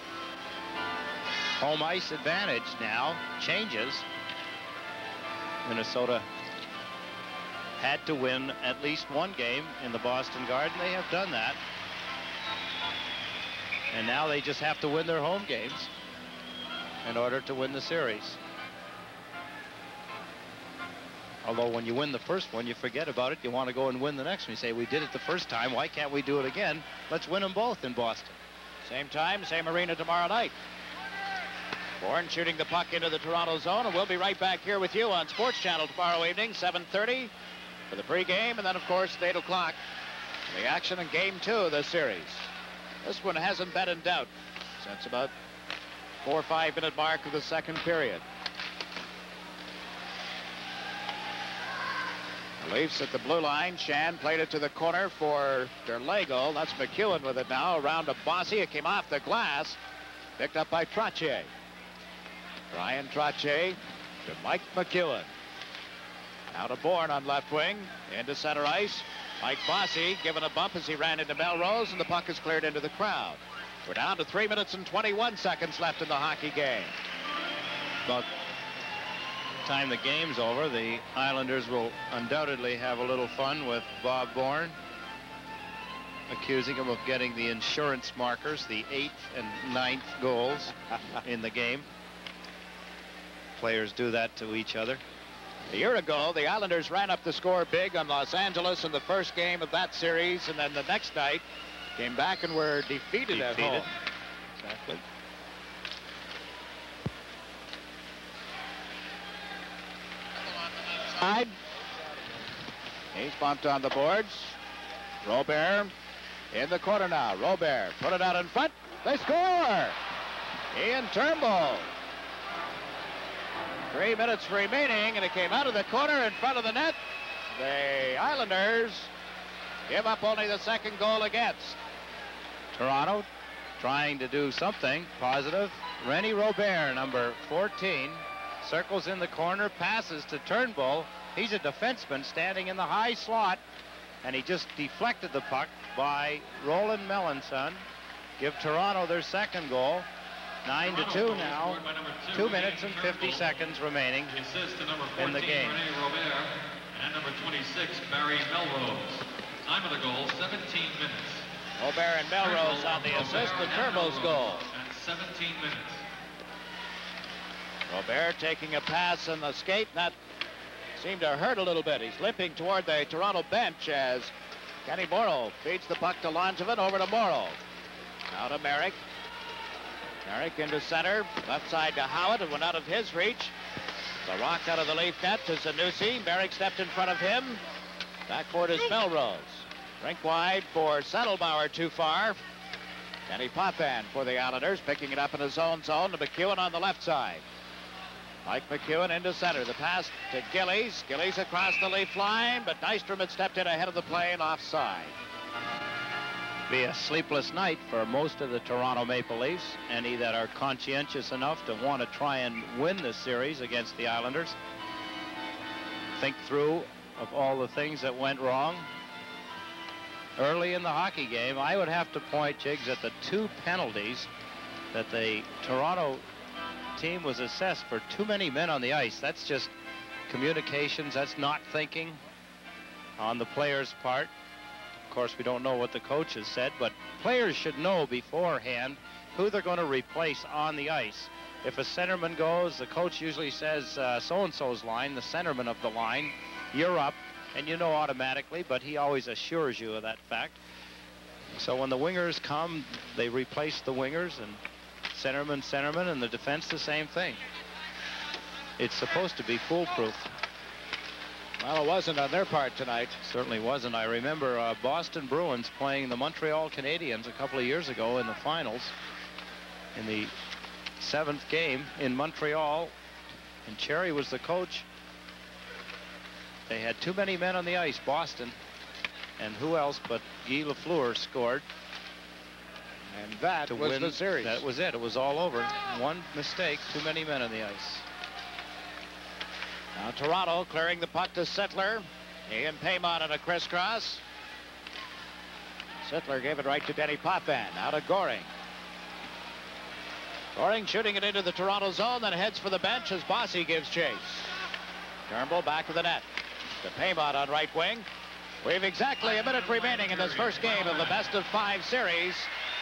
Home ice advantage now changes. Minnesota had to win at least one game in the Boston Garden. They have done that. And now they just have to win their home games in order to win the series. Although when you win the first one, you forget about it. You want to go and win the next one. You say, we did it the first time. Why can't we do it again? Let's win them both in Boston. Same time, same arena tomorrow night. Bourne shooting the puck into the Toronto zone, and we'll be right back here with you on Sports Channel tomorrow evening, 7:30 for the pregame, and then, of course, at 8 o'clock, the action in Game 2 of the series. This one hasn't been in doubt since about 4 or 5 minute mark of the second period. The Leafs at the blue line. Shan played it to the corner for Derlego. That's McEwen with it now. Around to Bossy. It came off the glass. Picked up by Trottier. Ryan Trottier to Mike McEwen. Now to Bourne on left wing. Into center ice. Mike Bossy given a bump as he ran into Melrose, and the puck is cleared into the crowd. We're down to 3 minutes and 21 seconds left in the hockey game. About the time the game's over, the Islanders will undoubtedly have a little fun with Bob Bourne, accusing him of getting the insurance markers, the 8th and 9th goals in the game. Players do that to each other. A year ago, the Islanders ran up the score big on Los Angeles in the first game of that series, and then the next night came back and were defeated at home. Exactly. Side. He's bumped on the boards. Robert in the corner now. Robert put it out in front. They score! Ian Turnbull. 3 minutes remaining, and it came out of the corner in front of the net. The Islanders give up only the second goal against. Toronto trying to do something positive. Rennie Robert, number 14, circles in the corner, passes to Turnbull. He's a defenseman standing in the high slot, and he just deflected the puck by Roland Melanson. Give Toronto their second goal. 9-2 now. 2 minutes and 50 seconds remaining in the game. Rennie Robert and number 26, Barry Melrose. Time of the goal, 17 minutes. Robert and Melrose on the assist to Turnbull's goal. And 17 minutes. Robert taking a pass in the skate. That seemed to hurt a little bit. He's limping toward the Toronto bench as Kenny Morrow feeds the puck to Langevin. Over to Morrow. Now to Merrick. Merrick into center. Left side to Howard. It went out of his reach. The rock out of the Leaf net to Zanussi. Merrick stepped in front of him. Backboard is Melrose. Rink wide for Settlebauer, too far. Kenny Potvin for the Islanders, picking it up in his own zone to McEwen on the left side. Mike McEwen into center. The pass to Gillies. Gillies across the Leaf line, but Nystrom had stepped in ahead of the play and offside. Be a sleepless night for most of the Toronto Maple Leafs. Any that are conscientious enough to want to try and win this series against the Islanders. Think through of all the things that went wrong early in the hockey game. I would have to point, Jiggs, at the 2 penalties that the Toronto team was assessed for too many men on the ice. That's just communications. That's not thinking on the players' part. Of course, we don't know what the coach has said, but players should know beforehand who they're going to replace on the ice. If a centerman goes, the coach usually says so-and-so's line, the centerman of the line, you're up, and you know automatically, but he always assures you of that fact. So when the wingers come, they replace the wingers, and centerman, and the defense the same thing. It's supposed to be foolproof. Well, it wasn't on their part tonight. Certainly wasn't. I remember Boston Bruins playing the Montreal Canadiens a couple of years ago in the finals in the 7th game in Montreal, and Cherry was the coach. They had too many men on the ice, Boston, and who else but Guy Lafleur scored. And that was the series. That was it. It was all over. One mistake, too many men on the ice. Now Toronto clearing the puck to Sittler. He and Paymont on a crisscross. Sittler gave it right to Denny Potvin. Now to Goring. Goring shooting it into the Toronto zone, then heads for the bench as Bossy gives chase. Turnbull back to the net. To Paymont on right wing. We've exactly a minute remaining in this first game of the best-of-5 series.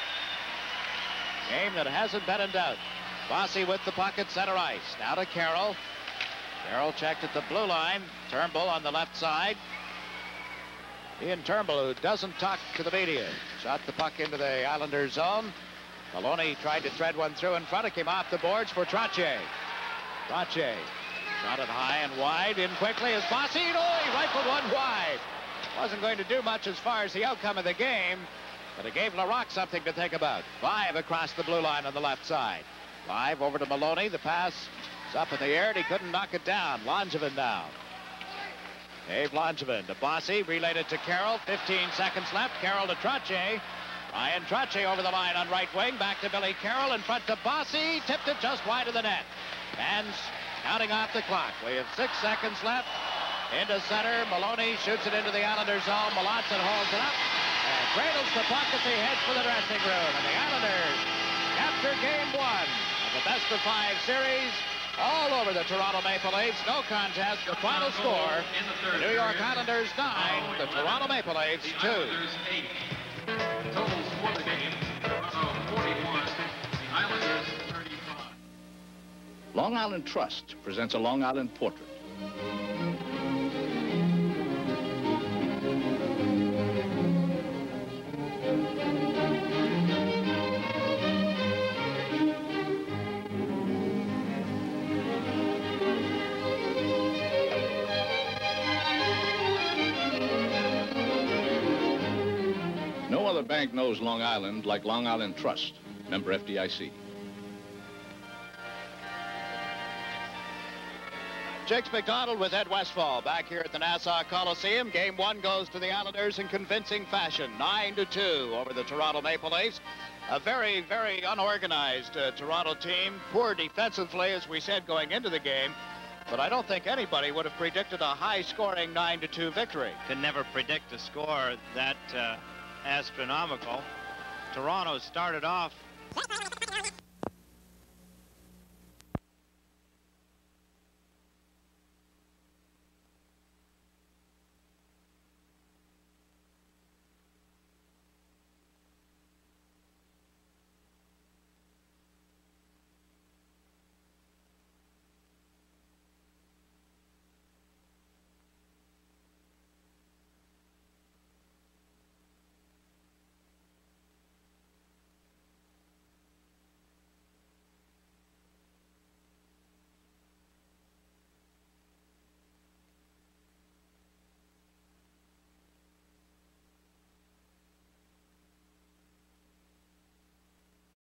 Game that hasn't been in doubt. Bossy with the puck at center ice. Now to Carroll. Carroll checked at the blue line. Turnbull on the left side. Ian Turnbull, who doesn't talk to the media, shot the puck into the Islanders zone. Maloney tried to thread one through in front. It came off the boards for Trottier. Trottier shot it high and wide. In quickly as Bossy. Oh, he rifled one wide. Wasn't going to do much as far as the outcome of the game, but it gave Larocque something to think about. 5 across the blue line on the left side. 5 over to Maloney. The pass is up in the air, and he couldn't knock it down. Langevin now. Dave Langevin to Bossy. Relayed it to Carroll. 15 seconds left. Carroll to Trottier. Ryan Trottier over the line on right wing. Back to Billy Carroll in front to Bossy. Tipped it just wide of the net. Fans counting off the clock. We have 6 seconds left. Into center. Maloney shoots it into the Islanders zone. Melanson holds it up and cradles the puck as he heads for the dressing room. And the Islanders capture game 1 of the best-of-5 series. All over the Toronto Maple Leafs. No contest. The final score, the New York Islanders 9, the Toronto Maple Leafs 2. Totals for the game, Toronto 41, the Islanders 35. Long Island Trust presents a Long Island portrait. No other bank knows Long Island like Long Island Trust, member FDIC. Jakes McDonald with Ed Westfall back here at the Nassau Coliseum. Game 1 goes to the Islanders in convincing fashion, 9-2 over the Toronto Maple Leafs. A very, very unorganized Toronto team, poor defensively, as we said, going into the game. But I don't think anybody would have predicted a high-scoring 9-2 victory. Can never predict a score that astronomical. Toronto started off